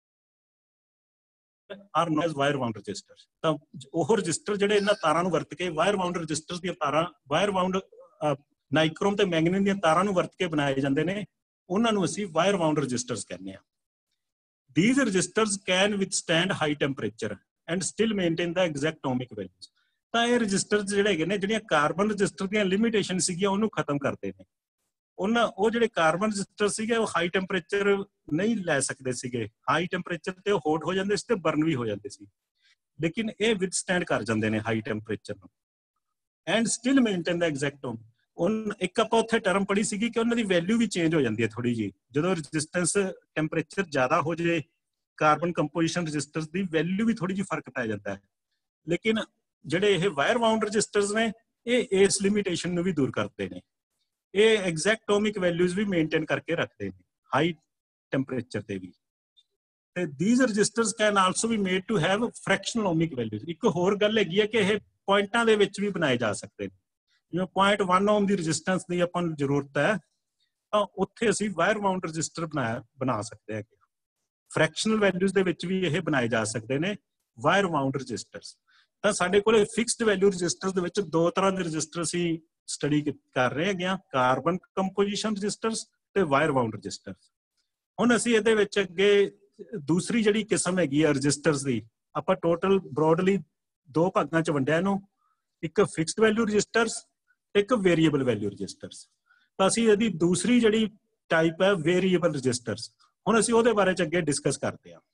are known as wire wound resistors। ਤਾਂ ਉਹ ਰਜਿਸਟਰ ਜਿਹੜੇ ਇਹਨਾਂ ਤਾਰਾਂ ਨੂੰ ਵਰਤ ਕੇ ਵਾਇਰ ਵਾਊਂਡ ਰਜਿਸਟਰਸ ਦੀਆਂ ਤਾਰਾਂ ਵਾਇਰ ਵਾਊਂਡ ਨਾਈਕ੍ਰੋਮ ਤੇ ਮੈਂਗਨੀਨ ਦੀਆਂ ਤਾਰਾਂ ਨੂੰ ਵਰਤ ਕੇ ਬਣਾਏ ਜਾਂਦੇ ਨੇ, ਉਹਨਾਂ ਨੂੰ ਅਸੀਂ ਵਾਇਰ ਵਾਊਂਡ ਰਜਿਸਟਰਸ ਕਹਿੰਦੇ ਹਾਂ। These resistors can withstand high temperature and still maintain the exact ohmic values। ਤਾਂ ਇਹ ਰਜਿਸਟਰ ਜਿਹੜੇ ਹੈਗੇ ਨੇ, ਜਿਹੜੀਆਂ ਕਾਰਬਨ ਰਜਿਸਟਰ ਦੀਆਂ ਲਿਮਿਟੇਸ਼ਨ ਸੀਗੀਆਂ ਉਹਨੂੰ ਖਤਮ ਕਰਦੇ ਨੇ। ਉਹਨਾਂ ਉਹ ਜਿਹੜੇ ਕਾਰਬਨ ਰਜਿਸਟਰ ਸੀਗੇ ਉਹ ਹਾਈ ਟੈਂਪਰੇਚਰ ਨਹੀਂ ਲੈ ਸਕਦੇ ਸੀਗੇ, ਹਾਈ ਟੈਂਪਰੇਚਰ ਤੇ ਉਹ ਹੌਟ ਹੋ ਜਾਂਦੇ ਸੀ ਤੇ ਬਰਨ ਵੀ ਹੋ ਜਾਂਦੇ ਸੀ, ਲੇਕਿਨ ਇਹ ਵਿਦਸਟੈਂਡ ਕਰ ਜਾਂਦੇ ਨੇ ਹਾਈ ਟੈਂਪਰੇਚਰ ਨੂੰ and still maintain the exact ohm. ਉਹ ਇੱਕ ਆਪਾਂ ਉੱਥੇ ਟਰਮ ਪੜ੍ਹੀ ਸੀਗੀ ਕਿ ਉਹਨਾਂ ਦੀ ਵੈਲਿਊ ਵੀ ਚੇਂਜ ਹੋ ਜਾਂਦੀ ਹੈ ਥੋੜੀ ਜਿਹੀ, ਜਦੋਂ ਰਜਿਸਟੈਂਸ ਟੈਂਪਰੇਚਰ ਜ਼ਿਆਦਾ ਹੋ ਜਾਏ ਕਾਰਬਨ ਕੰਪੋਜੀਸ਼ਨ ਰਜਿਸਟਰਸ ਦੀ ਵੈਲਿਊ ਵੀ ਥੋੜੀ ਜਿਹੀ ਫਰਕ ਪੈ ਜਾਂਦਾ ਹੈ। ਲੇਕਿਨ ਜਿਹੜੇ ਇਹ ਵਾਇਰ ਵਾਊਂਡ ਰਜਿਸਟਰਸ ਨੇ ਇਹ ਇਸ ਲਿਮਿਟੇਸ਼ਨ ਨੂੰ ਵੀ ਦੂਰ ਕਰਦੇ ਨੇ, ਇਹ ਐਗਜ਼ੈਕਟ ਓਮਿਕ ਵੈਲਿਊਜ਼ ਵੀ ਮੇਨਟੇਨ ਕਰਕੇ ਰੱਖਦੇ ਨੇ ਹਾਈ ਟੈਂਪਰੇਚਰ ਤੇ ਵੀ। ਤੇ these resistors can also be made to have fractional ohmic values. ਇੱਕ ਹੋਰ ਗੱਲ ਹੈਗੀ ਹੈ ਕਿ ਇਹ ਪੁਆਇੰਟਾਂ ਦੇ ਵਿੱਚ ਵੀ ਬਣਾਏ ਜਾ ਸਕਦੇ ਨੇ, ਜਿਵੇਂ ਪੁਆਇੰਟ ਵਨ ਓਮ ਦੀ ਰਜਿਸਟੈਂਸ ਦੀ ਆਪਾਂ ਨੂੰ ਜ਼ਰੂਰਤ ਹੈ ਤਾਂ ਉੱਥੇ ਅਸੀਂ ਵਾਇਰ ਵਾਊਂਡ ਰਜਿਸਟਰ ਬਣਾਇਆ ਬਣਾ ਸਕਦੇ ਹੈਗੇ। ਫ੍ਰੈਕਸ਼ਨਲ ਵੈਲਿਊਜ਼ ਦੇ ਵਿੱਚ ਵੀ ਇਹ ਬਣਾਏ ਜਾ ਸਕਦੇ ਨੇ ਵਾਇਰ ਵਾਊਂਡ ਰਜਿਸਟਰਸ। ਤਾਂ ਸਾਡੇ ਕੋਲ ਫਿਕਸਡ ਵੈਲਿਊ ਰਜਿਸਟਰਸ ਦੇ ਵਿੱਚ ਦੋ ਤਰ੍ਹਾਂ ਦੇ ਰਜਿਸਟਰ ਅਸੀਂ ਸਟੱਡੀ ਕਰ ਰਹੇ ਹੈਗੇ ਆ, ਕਾਰਬਨ ਕੰਪੋਜੀਸ਼ਨ ਰਜਿਸਟਰਸ ਤੇ ਵਾਇਰ ਵਾਊਂਡ ਰਜਿਸਟਰਸ। ਹੁਣ ਅਸੀਂ ਇਹਦੇ ਵਿੱਚ ਅੱਗੇ ਦੂਸਰੀ ਜਿਹੜੀ ਕਿਸਮ ਹੈਗੀ ਆ ਰਜਿਸਟਰਸ ਦੀ, ਆਪਾਂ ਟੋਟਲ ਬ੍ਰੌਡਲੀ ਦੋ ਭਾਗਾਂ ਚ ਵੰਡਿਆ ਇਹਨੂੰ, ਇੱਕ ਫਿਕਸਡ ਵੈਲਿਊ ਰਜਿਸਟਰਸ ਤੇ ਇੱਕ ਵੇਰੀਏਬਲ ਵੈਲਿਊ ਰਜਿਸਟਰਸ। ਤਾਂ ਅਸੀਂ ਇਹਦੀ ਦੂਸਰੀ ਜਿਹੜੀ ਟਾਈਪ ਹੈ ਵੇਰੀਏਬਲ ਰਜਿਸਟਰਸ, ਹੁਣ ਅਸੀਂ ਉਹਦੇ ਬਾਰੇ ਚ ਅੱਗੇ ਡਿਸਕਸ ਕਰਦੇ ਹਾਂ।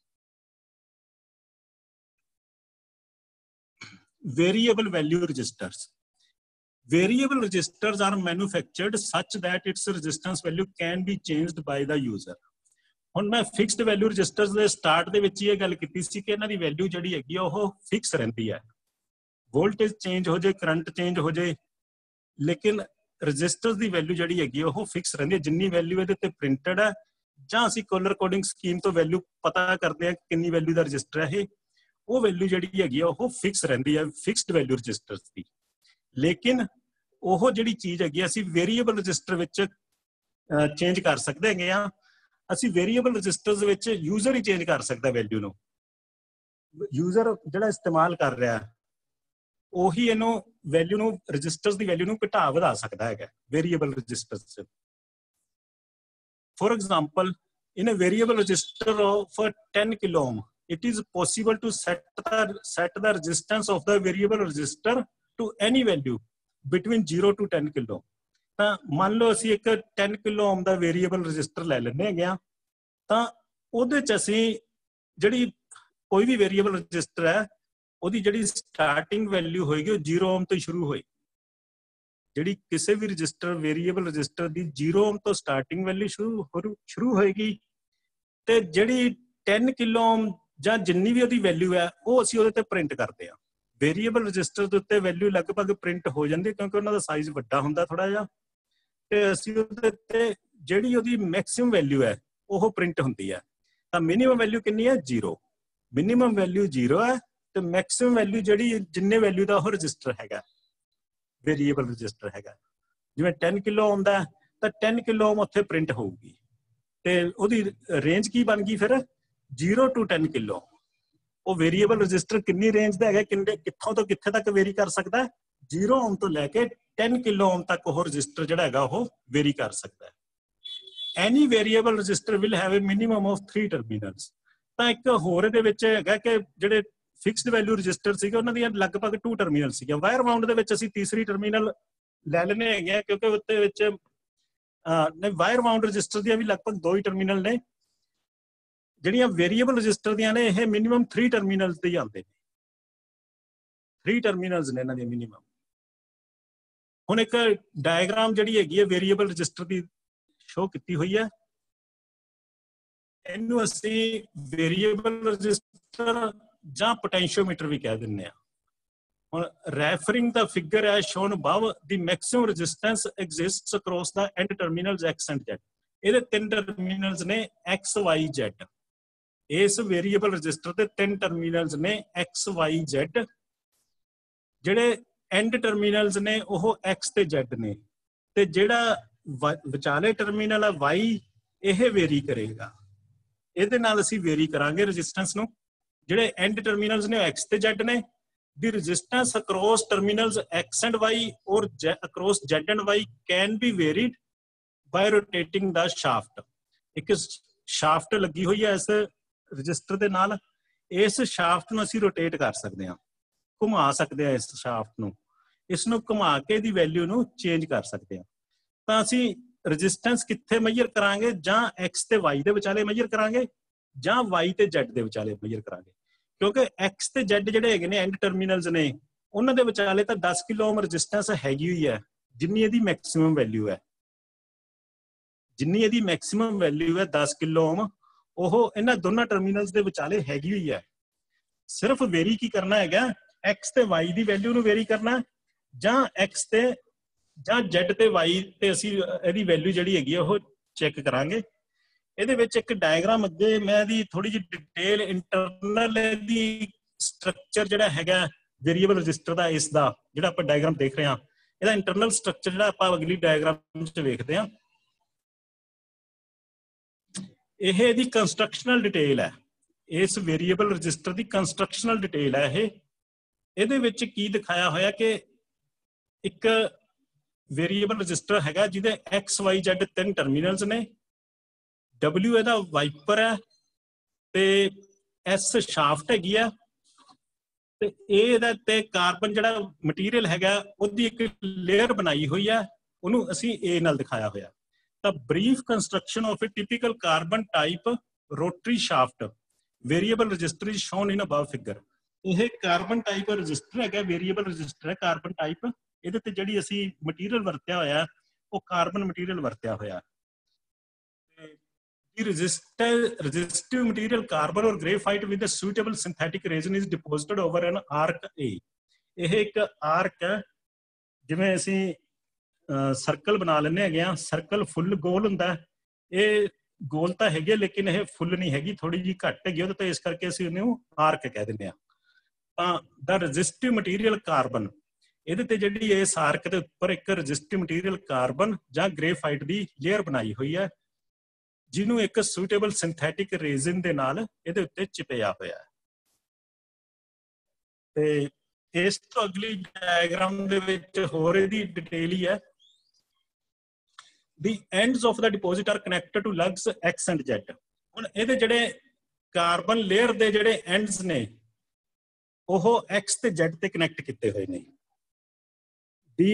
Variable value resistors. Variable registers are manufactured such that its resistance value can be changed by the user। ਹੁਣ ਮੈਂ ਫਿਕਸਡ ਵੈਲਿਊ ਰਜਿਸਟਰਸ ਦੇ ਸਟਾਰਟ ਦੇ ਵਿੱਚ ਇਹ ਗੱਲ ਕੀਤੀ ਸੀ ਕਿ ਇਹਨਾਂ ਦੀ ਵੈਲਿਊ ਜਿਹੜੀ ਹੈਗੀ ਆ ਉਹ ਫਿਕਸ ਰਹਿੰਦੀ ਹੈ, ਵੋਲਟੇਜ ਚੇਂਜ ਹੋ ਜਾਏ, ਕਰੰਟ ਚੇਂਜ ਹੋ ਜਾਏ, ਲੇਕਿਨ ਰਜਿਸਟਰਸ ਦੀ ਵੈਲਿਊ ਜਿਹੜੀ ਹੈਗੀ ਉਹ ਫਿਕਸ ਰਹਿੰਦੀ ਹੈ। ਜਿੰਨੀ ਵੈਲਿਊ ਇਹਦੇ ਤੇ ਪ੍ਰਿੰਟਡ ਹੈ ਜਾਂ ਅਸੀਂ ਕਲਰ ਕੋਡਿੰਗ ਸਕੀਮ ਤੋਂ ਵੈਲਿਊ ਪਤਾ ਕਰਦੇ ਹਾਂ ਕਿੰਨੀ ਵੈਲਿਊ ਦਾ ਰਜਿਸਟਰ ਹੈ ਇਹ, ਉਹ ਵੈਲਿਊ ਜਿਹੜੀ ਹੈਗੀ ਆ ਉਹ ਫਿਕਸ ਰਹਿੰਦੀ ਹੈ ਫਿਕਸਡ ਵੈਲਿਊ ਰਜਿਸਟਰਸ ਦੀ। ਲੇਕਿਨ ਉਹ ਜਿਹੜੀ ਚੀਜ਼ ਹੈਗੀ ਅਸੀਂ ਵੇਰੀਏਬਲ ਰਜਿਸਟਰ ਵਿੱਚ ਚੇਂਜ ਕਰ ਸਕਦੇ ਹੈਗੇ ਆ। ਅਸੀਂ ਵੇਰੀਏਬਲ ਰਜਿਸਟਰਸ ਵਿੱਚ ਯੂਜ਼ਰ ਹੀ ਚੇਂਜ ਕਰ ਸਕਦਾ ਵੈਲਿਊ ਨੂੰ, ਯੂਜ਼ਰ ਜਿਹੜਾ ਇਸਤੇਮਾਲ ਕਰ ਰਿਹਾ ਉਹੀ ਇਹਨੂੰ ਵੈਲਿਊ ਨੂੰ ਰਜਿਸਟਰਸ ਦੀ ਵੈਲਿਊ ਨੂੰ ਘਟਾ ਵਧਾ ਸਕਦਾ ਹੈਗਾ variable resistors. For example, in a variable resistor of ten kilo ohm it is possible to set the set the resistance of the variable resistor to any value between zero to ten kilo। ਤਾਂ ਮੰਨ ਲਓ ਅਸੀਂ ਇੱਕ ten kilo ohm ਦਾ variable resistor ਲੈ ਲੈਂਦੇ ਹੈਗੇ ਆ, ਤਾਂ ਉਹਦੇ ਚ ਅਸੀਂ ਜਿਹੜੀ ਕੋਈ ਵੀ ਵੇਰੀਏਬਲ ਰਜਿਸਟਰ ਹੈ ਉਹਦੀ ਜਿਹੜੀ ਸਟਾਰਟਿੰਗ ਵੈਲਿਊ ਹੋਏਗੀ ਉਹ ਜ਼ੀਰੋ ਓਮ ਤੋਂ ਸ਼ੁਰੂ ਹੋਏਗੀ। ਜਿਹੜੀ ਕਿਸੇ ਵੀ ਰਜਿਸਟਰ ਵੇਰੀਏਬਲ ਰਜਿਸਟਰ ਦੀ ਜ਼ੀਰੋ ਓਮ ਤੋਂ ਸਟਾਰਟਿੰਗ ਵੈਲਿਊ ਸ਼ੁਰੂ ਸ਼ੁਰੂ ਹੋਏਗੀ, ਤੇ ਜਿਹੜੀ ten kilo ohm ਜਾਂ ਜਿੰਨੀ ਵੀ ਉਹਦੀ ਵੈਲਿਊ ਹੈ ਉਹ ਅਸੀਂ ਉਹਦੇ ਤੇ ਪ੍ਰਿੰਟ ਕਰਦੇ ਹਾਂ। ਵੇਰੀਏਬਲ ਰਜਿਸਟਰ ਦੇ ਉੱਤੇ ਵੈਲਿਊ ਲਗਭਗ ਪ੍ਰਿੰਟ ਹੋ ਜਾਂਦੀ ਕਿਉਂਕਿ ਉਹਨਾਂ ਦਾ ਸਾਈਜ਼ ਵੱਡਾ ਹੁੰਦਾ ਥੋੜਾ ਜਿਹਾ, ਤੇ ਅਸੀਂ ਉਹਦੇ ਤੇ ਜਿਹੜੀ ਉਹਦੀ ਮੈਕਸਿਮਮ ਵੈਲਿਊ ਹੈ ਉਹ ਪ੍ਰਿੰਟ ਹੁੰਦੀ ਹੈ। ਤਾਂ ਮਿਨੀਮਮ ਵੈਲਿਊ ਕਿੰਨੀ ਹੈ? ਜ਼ੀਰੋ। ਮਿਨੀਮਮ ਵੈਲਿਊ ਜ਼ੀਰੋ ਹੈ ਤੇ ਮੈਕਸਿਮਮ ਵੈਲਿਊ ਜਿਹੜੀ ਜਿੰਨੇ ਵੈਲਿਊ ਦਾ ਉਹ ਰਜਿਸਟਰ ਹੈਗਾ ਵੇਰੀਏਬਲ ਰਜਿਸਟਰ ਹੈਗਾ, ਜਿਵੇਂ ten kilo ohm ਦਾ ਤਾਂ ten kilo ohm ਉੱਥੇ ਪ੍ਰਿੰਟ ਹੋਊਗੀ, ਤੇ ਉਹਦੀ ਰੇਂਜ ਕੀ ਬਣ ਗਈ ਫਿਰ? Zero to ten kilo। ਉਹ ਵੇਰੀਏਬਲ ਰਜਿਸਟਰ ਕਿੰਨੀ ਰੇਂਜ ਦਾ ਹੈਗਾ, ਕਿੰਨੇ ਕਿੱਥੋਂ ਤੋਂ ਕਿੱਥੇ ਤੱਕ ਵੇਰੀ ਕਰ ਸਕਦਾ? ਜ਼ੀਰੋ ਓਮ ਤੋਂ ਲੈ ਕੇ ten kilo ohm ਤੱਕ ਉਹ ਰਜਿਸਟਰ ਜਿਹੜਾ ਹੈਗਾ ਉਹ ਵੇਰੀ ਕਰ ਸਕਦਾ ਹੈ। Any variable register will have a minimum of three terminals. ਤਾਂ ਇੱਕ ਹੋਰ ਇਹਦੇ ਵਿੱਚ ਹੈਗਾ ਕਿ ਜਿਹੜੇ ਫਿਕਸਡ ਵੈਲਿਊ ਰਜਿਸਟਰ ਸੀਗੇ ਉਹਨਾਂ ਦੀਆਂ ਲਗਭਗ ਟੂ ਟਰਮੀਨਲ ਸੀਗੇ। ਵਾਇਰ ਵਾਊਂਡ ਦੇ ਵਿੱਚ ਅਸੀਂ ਤੀਸਰੀ ਟਰਮੀਨਲ ਲੈ ਲੈਣੇ ਹੈਗੇ ਆ ਕਿਉਂਕਿ ਉੱਤੇ ਵਿੱਚ ਵਾਇਰ ਵਾਊਂਡ ਰਜਿਸਟਰ ਦੀਆਂ ਵੀ ਲਗਭਗ ਦੋ ਹੀ ਟਰਮੀਨਲ ਨੇ। ਜਿਹੜੀਆਂ ਵੇਰੀਏਬਲ ਰਜਿਸਟਰ ਦੀਆਂ ਨੇ ਇਹ ਮਿਨੀਮਮ ਥ੍ਰੀ ਟਰਮੀਨਲ ਤੇ ਹੀ ਆਉਂਦੇ ਨੇ, ਥ੍ਰੀ ਟਰਮੀਨਲਸ ਨੇ ਇਹਨਾਂ ਦੀਆਂ ਮਿਨੀਮਮ। ਹੁਣ ਇੱਕ ਡਾਇਗਰਾਮ ਜਿਹੜੀ ਹੈਗੀ ਹੈ ਵੇਰੀਏਬਲ ਰਜਿਸਟਰ ਦੀ ਸ਼ੋ ਕੀਤੀ ਹੋਈ ਹੈ, ਇਹਨੂੰ ਅਸੀਂ ਵੇਰੀਏਬਲ ਰਜਿਸਟਰ ਜਾਂ ਪੋਟੈਂਸ਼ੀਓਮੀਟਰ ਵੀ ਕਹਿ ਦਿੰਦੇ ਆ। ਹੁਣ referring the figure as shown above, the maximum resistance exists across the end terminals X and Z. ਇਹਦੇ ਤਿੰਨ ਟਰਮੀਨਲਸ ਨੇ X, Y, Z. ਇਸ ਵੇਰੀਏਬਲ ਰਜਿਸਟਰ ਦੇ ਤਿੰਨ ਟਰਮੀਨਲਸ ਨੇ X, Y, Z. ਜਿਹੜੇ ਐਂਡ ਟਰਮੀਨਲਸ ਨੇ ਉਹ X ਤੇ Z ਨੇ, ਤੇ ਜਿਹੜਾ ਵਿਚਾਲੇ ਟਰਮੀਨਲ ਆ Y, ਇਹ ਵੇਰੀ ਕਰੇਗਾ। ਇਹਦੇ ਨਾਲ ਅਸੀਂ ਵੇਰੀ ਕਰਾਂਗੇ ਰਜਿਸਟੈਂਸ ਨੂੰ। ਜਿਹੜੇ ਐਂਡ ਟਰਮੀਨਲਸ ਨੇ X ਤੇ Z ਨੇ, the resistance across terminals X and Y or Z, across Z and Y can be varied by rotating the shaft. ਇੱਕ shaft ਲੱਗੀ ਹੋਈ ਹੈ ਇਸ ਰਜਿਸਟਰ ਦੇ ਨਾਲ, ਇਸ shaft ਨੂੰ ਅਸੀਂ rotate ਕਰ ਸਕਦੇ ਹਾਂ, ਘੁਮਾ ਸਕਦੇ ਹਾਂ ਇਸ shaft ਨੂੰ। ਇਸ ਨੂੰ ਘੁਮਾ ਕੇ ਦੀ ਵੈਲਿਊ ਨੂੰ ਚੇਂਜ ਕਰ ਸਕਦੇ ਹਾਂ। ਤਾਂ ਅਸੀਂ ਰਜਿਸਟੈਂਸ ਕਿੱਥੇ ਮੈਜਰ ਕਰਾਂਗੇ? ਜਾਂ X ਤੇ Y ਦੇ ਵਿਚਾਲੇ ਮੈਜਰ ਕਰਾਂਗੇ, ਜਾਂ Y ਤੇ Z ਦੇ ਵਿਚਾਲੇ ਮੈਜਰ ਕਰਾਂਗੇ। ਕਿਉਂਕਿ X ਤੇ Z ਜਿਹੜੇ ਹੈਗੇ ਨੇ ਐਂਡ ਟਰਮੀਨਲਸ ਨੇ, ਉਹਨਾਂ ਦੇ ਵਿਚਾਲੇ ਤਾਂ ਦਸ ਕਿਲੋ ਓਮ ਰਜਿਸਟੈਂਸ ਹੈਗੀ ਹੋਈ ਹੈ, ਜਿੰਨੀ ਇਹਦੀ ਮੈਕਸਿਮਮ ਵੈਲਿਊ ਹੈ। ਜਿੰਨੀ ਇਹਦੀ ਮੈਕਸਿਮਮ ਵੈਲਿਊ ਹੈ ਦਸ ਕਿਲੋ ਓਮ, ਉਹ ਇਹਨਾਂ ਦੋਨਾਂ ਟਰਮੀਨਲਸ ਦੇ ਵਿਚਾਲੇ ਹੈਗੀ ਹੋਈ ਹੈ। ਸਿਰਫ ਵੇਰੀ ਕੀ ਕਰਨਾ ਹੈਗਾ? X ਤੇ Y ਦੀ ਵੈਲਿਊ ਨੂੰ ਵੇਰੀ ਕਰਨਾ, ਜਾਂ X ਤੇ ਜਾਂ Z ਤੇ Y ਤੇ ਅਸੀਂ ਇਹਦੀ ਵੈਲਿਊ ਜਿਹੜੀ ਹੈਗੀ ਆ ਉਹ ਚੈੱਕ ਕਰਾਂਗੇ। ਇਹਦੇ ਵਿੱਚ ਇੱਕ ਡਾਇਗਰਾਮ ਅੱਗੇ ਮੈਂ ਇਹਦੀ ਥੋੜੀ ਜਿਹੀ ਡਿਟੇਲ ਇੰਟਰਨਲ ਇਹਦੀ ਸਟਰਕਚਰ ਜਿਹੜਾ ਹੈਗਾ ਵੇਰੀਏਬਲ ਰਜਿਸਟਰ ਦਾ, ਇਸ ਦਾ ਜਿਹੜਾ ਆਪਾਂ ਡਾਇਗਰਾਮ ਦੇਖ ਰਹੇ ਹਾਂ, ਇਹਦਾ ਇੰਟਰਨਲ ਸਟਰਕਚਰ ਜਿਹੜਾ ਆਪਾਂ ਅਗਲੀ ਡਾਇਗਰਾਮ 'ਚ ਵੇਖਦੇ ਹਾਂ। ਇਹ ਇਹਦੀ ਕੰਸਟਰਕਸ਼ਨਲ ਡਿਟੇਲ ਹੈ, ਇਸ ਵੇਰੀਏਬਲ ਰਜਿਸਟਰ ਦੀ ਕੰਸਟਰਕਸ਼ਨਲ ਡਿਟੇਲ ਹੈ ਇਹ। ਇਹਦੇ ਵਿੱਚ ਕੀ ਦਿਖਾਇਆ ਹੋਇਆ ਕਿ ਇੱਕ ਵੇਰੀਏਬਲ ਰਜਿਸਟਰ ਹੈਗਾ ਜਿਹਦੇ X, Y, Z ਤਿੰਨ ਟਰਮੀਨਲਸ ਨੇ, W ਇਹਦਾ ਵਾਈਪਰ ਹੈ, ਤੇ S ਸ਼ਾਫਟ ਹੈਗੀ ਆ, ਤੇ ਇਹ ਇਹਦਾ ਤੇ ਕਾਰਬਨ ਜਿਹੜਾ ਮਟੀਰੀਅਲ ਹੈਗਾ ਉਹਦੀ ਇੱਕ ਲੇਅਰ ਬਣਾਈ ਹੋਈ ਹੈ, ਉਹਨੂੰ ਅਸੀਂ A ਨਾਲ ਦਿਖਾਇਆ ਹੋਇਆ। ਤਾਂ brief construction of a typical carbon type rotary shaft variable register is shown in above figure. ਇਹ ਕਾਰਬਨ ਟਾਈਪ ਰਜਿਸਟਰ ਹੈਗਾ, ਵੇਰੀਏਬਲ ਰਜਿਸਟਰ ਹੈ ਕਾਰਬਨ ਟਾਈਪ। ਇਹਦੇ ਤੇ ਜਿਹੜੀ ਅਸੀਂ ਮਟੀਰੀਅਲ ਵਰਤਿਆ ਹੋਇਆ ਉਹ ਕਾਰਬਨ ਮਟੀਰੀਅਲ ਵਰਤਿਆ ਹੋਇਆ। The resistive, resistive material carbon or graphite with a suitable synthetic resin is deposited over an arc A. ਇਹ ਇੱਕ ਆਰਕ ਹੈ, ਜਿਵੇਂ ਅਸੀਂ ਸਰਕਲ ਬਣਾ ਲੈਂਦੇ ਹੈਗੇ ਆ, ਸਰਕਲ ਫੁੱਲ ਗੋਲ ਹੁੰਦਾ, ਇਹ ਗੋਲ ਤਾਂ ਹੈਗੇ ਲੇਕਿਨ ਇਹ ਫੁੱਲ ਨਹੀਂ ਹੈਗੀ, ਥੋੜੀ ਜਿਹੀ ਘੱਟ ਹੈਗੀ ਉਹਦੇ ਤੋਂ, ਇਸ ਕਰਕੇ ਅਸੀਂ ਉਹਨੂੰ ਆਰਕ ਕਹਿ ਦਿੰਦੇ ਹਾਂ। ਤਾਂ ਦਾ ਰਜਿਸਟਿਵ ਮਟੀਰੀਅਲ ਕਾਰਬਨ, ਇਹਦੇ ਤੇ ਜਿਹੜੀ ਇਸ ਆਰਕ ਦੇ ਉੱਪਰ ਇੱਕ ਰਜਿਸਟਿਵ ਮਟੀਰੀਅਲ ਕਾਰਬਨ ਜਾਂ ਗ੍ਰੇਫਾਈਟ ਦੀ ਲੇਅਰ ਬਣਾਈ ਹੋਈ ਹੈ, ਜਿਹਨੂੰ ਇੱਕ ਸੁਟੇਬਲ ਸਿੰਥੈਟਿਕ ਰੇਜ਼ਨ ਦੇ ਨਾਲ ਇਹਦੇ ਉੱਤੇ ਚਿਪਿਆ ਹੋਇਆ ਹੈ। ਤੇ ਇਸ ਤੋਂ ਅਗਲੀ ਡਾਇਗਰਾਮ ਦੇ ਵਿੱਚ ਹੋਰ ਇਹਦੀ ਡਿਟੇਲ ਹੀ ਹੈ। The ends of the deposit are connected to lugs X and Z. ਹੁਣ ਇਹਦੇ ਜਿਹੜੇ ਕਾਰਬਨ ਲੇਅਰ ਦੇ ਜਿਹੜੇ ਐਂਡਸ ਨੇ ਉਹ X ਤੇ Z ਤੇ ਕਨੈਕਟ ਕੀਤੇ ਹੋਏ ਨੇ। The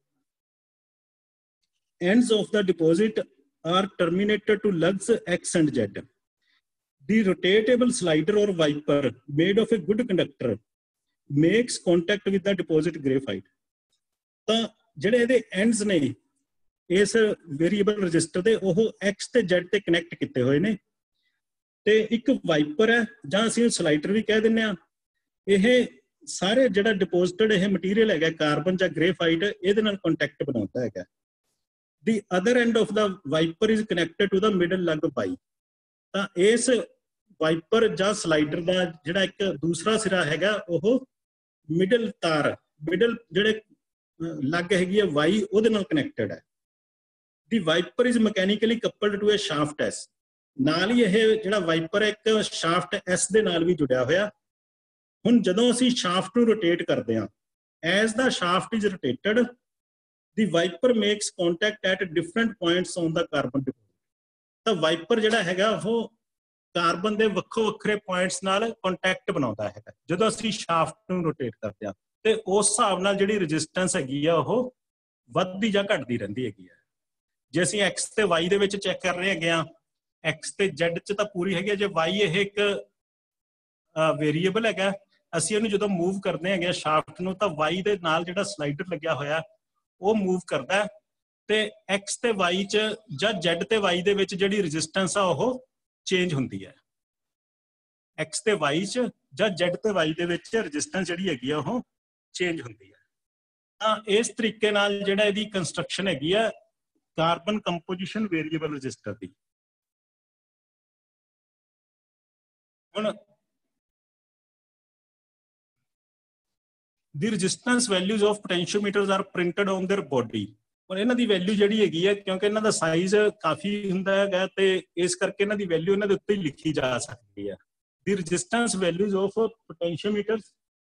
ends of the deposit are terminated to lugs X and Z. The rotatable slider or wiper made of a good conductor makes contact with the deposit graphite. ਤਾਂ ਜਿਹੜੇ ਇਹਦੇ ends ਨੇ ਇਸ variable register ਦੇ ਉਹ X ਤੇ Z ਤੇ connect ਕੀਤੇ ਹੋਏ ਨੇ, ਤੇ ਇੱਕ ਵਾਈਪਰ ਹੈ ਜਾਂ ਅਸੀਂ ਸਲਾਈਡਰ ਵੀ ਕਹਿ ਦਿੰਦੇ ਹਾਂ। ਇਹ ਸਾਰੇ ਜਿਹੜਾ ਡਿਪੋਜ਼ਿਟਡ ਇਹ ਮਟੀਰੀਅਲ ਹੈਗਾ ਕਾਰਬਨ ਜਾਂ ਗ੍ਰੇਫਾਈਟ, ਇਹਦੇ ਨਾਲ ਕੰਟੈਕਟ ਬਣਾਉਂਦਾ ਹੈਗਾ। The other end of the wiper is connected to the middle lug Y. ਤਾਂ ਇਸ ਵਾਈਪਰ ਜਾਂ ਸਲਾਈਡਰ ਦਾ ਜਿਹੜਾ ਇੱਕ ਦੂਸਰਾ ਸਿਰਾ ਹੈਗਾ ਉਹ ਮਿਡਲ ਤਾਰ, ਮਿਡਲ ਜਿਹੜੇ ਲੱਗ ਹੈਗੀ ਹੈ Y, ਉਹਦੇ ਨਾਲ ਕਨੈਕਟਡ ਹੈ। The wiper is mechanically coupled to a shaft S. ਨਾਲ ਹੀ ਇਹ ਜਿਹੜਾ ਵਾਈਪਰ ਹੈ ਇੱਕ ਸ਼ਾਫਟ S ਦੇ ਨਾਲ ਵੀ ਜੁੜਿਆ ਹੋਇਆ। ਹੁਣ ਜਦੋਂ ਅਸੀਂ ਸ਼ਾਫਟ ਨੂੰ ਰੋਟੇਟ ਕਰਦੇ ਹਾਂ, as the shaft is rotated, the wiper makes contact at different points on the carbon deposit. ਤਾਂ ਵਾਈਪਰ ਜਿਹੜਾ ਹੈਗਾ ਉਹ ਕਾਰਬਨ ਦੇ ਵੱਖੋ ਵੱਖਰੇ ਪੁਆਇੰਟਸ ਨਾਲ ਕੰਟੈਕਟ ਬਣਾਉਂਦਾ ਹੈਗਾ ਜਦੋਂ ਅਸੀਂ ਸ਼ਾਫਟ ਨੂੰ ਰੋਟੇਟ ਕਰਦੇ ਹਾਂ, ਤੇ ਉਸ ਹਿਸਾਬ ਨਾਲ ਜਿਹੜੀ ਰੈਜ਼ਿਸਟੈਂਸ ਹੈਗੀ ਆ ਉਹ ਵੱਧਦੀ ਜਾਂ ਘਟਦੀ ਰਹਿੰਦੀ ਹੈਗੀ ਆ। ਜੇ ਅਸੀਂ X ਤੇ Y ਦੇ ਵਿੱਚ ਚੈੱਕ ਕਰ ਰਹੇ ਹੈਗੇ ਆ, X ਤੇ Z 'ਚ ਤਾਂ ਪੂਰੀ ਹੈਗੀ ਆ। ਜੇ Y ਇਹ ਇੱਕ ਵੇਰੀਏਬਲ ਹੈਗਾ, ਅਸੀਂ ਇਹਨੂੰ ਜਦੋਂ ਮੂਵ ਕਰਦੇ ਹੈਗੇ ਆ ਸ਼ਾਫਟ ਨੂੰ, ਤਾਂ Y ਦੇ ਨਾਲ ਜਿਹੜਾ ਸਲਾਈਡਰ ਲੱਗਿਆ ਹੋਇਆ ਉਹ ਮੂਵ ਕਰਦਾ, ਤੇ X ਤੇ Y 'ਚ ਜਾਂ Z ਤੇ Y ਦੇ ਵਿੱਚ ਜਿਹੜੀ ਰੈਜ਼ਿਸਟੈਂਸ ਆ ਉਹ ਚੇਂਜ ਹੁੰਦੀ ਹੈ। X ਤੇ Y 'ਚ ਜਾਂ Z ਤੇ Y ਦੇ ਵਿੱਚ ਰੈਜ਼ਿਸਟੈਂਸ ਜਿਹੜੀ ਹੈਗੀ ਆ ਉਹ ਚੇਂਜ ਹੁੰਦੀ ਹੈ। ਤਾਂ ਇਸ ਤਰੀਕੇ ਨਾਲ ਜਿਹੜਾ ਇਹਦੀ ਕੰਸਟਰਕਸ਼ਨ ਹੈਗੀ ਆ ਕਾਰਬਨ ਕੰਪੋਜੀਸ਼ਨ ਵੇਰੀਏਬਲ ਰਜਿਸਟਰ ਦੀ। ਹੁਣ the resistance values of potentiometers are printed on their body. ਹੁਣ ਇਹਨਾਂ ਦੀ ਵੈਲਿਊ ਜਿਹੜੀ ਹੈਗੀ ਹੈ, ਕਿਉਂਕਿ ਇਹਨਾਂ ਦਾ ਸਾਈਜ਼ ਕਾਫੀ ਹੁੰਦਾ ਹੈਗਾ ਤੇ ਇਸ ਕਰਕੇ ਇਹਨਾਂ ਦੀ ਵੈਲਿਊ ਇਹਨਾਂ ਦੇ ਉੱਤੇ ਹੀ ਲਿਖੀ ਜਾ ਸਕਦੀ ਹੈ। The resistance values of potentiometers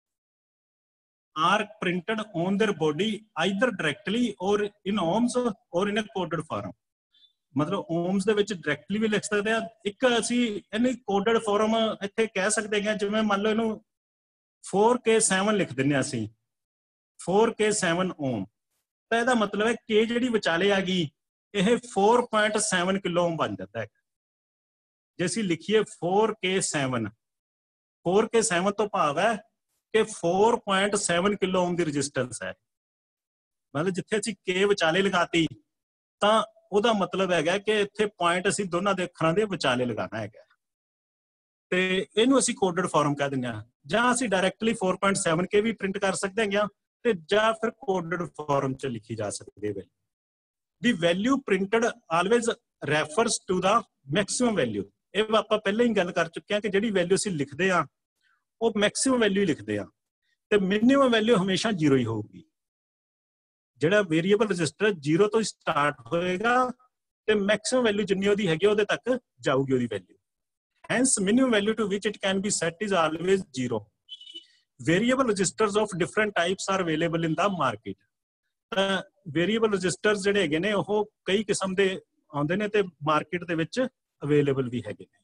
are printed on their body either directly or in ohms or in a coded form। ਮਤਲਬ ohms ਦੇ ਵਿੱਚ ਡਾਇਰੈਕਟਲੀ ਵੀ ਲਿਖ ਸਕਦੇ ਆ, ਇੱਕ ਅਸੀਂ ਇਹਨੂੰ ਕੋਡਡ ਫਾਰਮ ਇੱਥੇ ਕਹਿ ਸਕਦੇ ਹਾਂ। ਜਿਵੇਂ ਮੰਨ ਲਓ ਇਹਨੂੰ four K seven ਲਿਖ ਦਿੰਦੇ ਆ ਅਸੀਂ, four K seven ohm, ਤਾਂ ਇਹਦਾ ਮਤਲਬ ਹੈ K ਜਿਹੜੀ ਵਿਚਾਲੇ ਆ ਗਈ ਇਹ four point seven kilo ohm ਬਣ ਜਾਂਦਾ ਹੈ। ਜੇ ਅਸੀਂ ਲਿਖੀਏ four K seven, four K seven ਤੋਂ ਭਾਵ ਹੈ ਕਿ four point seven kilo ohm ਦੀ ਰੈਜ਼ਿਸਟੈਂਸ ਹੈ। ਮਤਲਬ ਜਿੱਥੇ ਅਸੀਂ K ਵਿਚਾਲੇ ਲਗਾਤੀ ਤਾਂ ਉਹਦਾ ਮਤਲਬ ਹੈਗਾ ਕਿ ਇੱਥੇ ਪੁਆਇੰਟ ਅਸੀਂ ਦੋਨਾਂ ਦੇ ਅੱਖਰਾਂ ਦੇ ਵਿਚਾਲੇ ਲਗਾਉਣਾ ਹੈਗਾ, ਤੇ ਇਹਨੂੰ ਅਸੀਂ ਕੋਡਡ ਫਾਰਮ ਕਹਿ ਦਿੰਦੇ ਹਾਂ। ਜਾਂ ਅਸੀਂ directly four point seven K ਵੀ ਪ੍ਰਿੰਟ ਕਰ ਸਕਦੇ ਹਾਂ ਤੇ ਜਾਂ ਫਿਰ ਕੋਡਡ ਫਾਰਮ 'ਚ ਲਿਖੀ ਜਾ ਸਕਦੀ ਹੈ। The value printed always refers to the maximum value. ਇਹ ਆਪਾਂ ਪਹਿਲਾਂ ਹੀ ਗੱਲ ਕਰ ਚੁੱਕੇ ਹਾਂ ਕਿ ਜਿਹੜੀ ਵੈਲਿਊ ਅਸੀਂ ਲਿਖਦੇ ਹਾਂ ਉਹ ਮੈਕਸਿਮਮ ਵੈਲਿਊ ਲਿਖਦੇ ਆ ਤੇ ਮਿਨੀਮਮ ਵੈਲਿਊ ਹਮੇਸ਼ਾ ਜ਼ੀਰੋ ਹੀ ਹੋਊਗੀ। ਜਿਹੜਾ ਵੇਰੀਏਬਲ ਰਜਿਸਟਰ ਜ਼ੀਰੋ ਤੋਂ ਸਟਾਰਟ ਹੋਏਗਾ ਤੇ ਮੈਕਸਿਮਮ ਵੈਲਿਊ ਜਿੰਨੀ ਉਹਦੀ ਹੈਗੀ ਉਹਦੇ ਤੱਕ ਜਾਊਗੀ ਉਹਦੀ value. Hence minimum value to which it can be set is always zero. Variable registers of different types are available in the market. ਤਾਂ ਵੇਰੀਏਬਲ ਰਜਿਸਟਰਸ ਜਿਹੜੇ ਹੈਗੇ ਨੇ ਉਹ ਕਈ ਕਿਸਮ ਦੇ ਆਉਂਦੇ ਨੇ ਤੇ ਮਾਰਕੀਟ ਦੇ ਵਿੱਚ ਅਵੇਲੇਬਲ ਵੀ ਹੈਗੇ ਨੇ।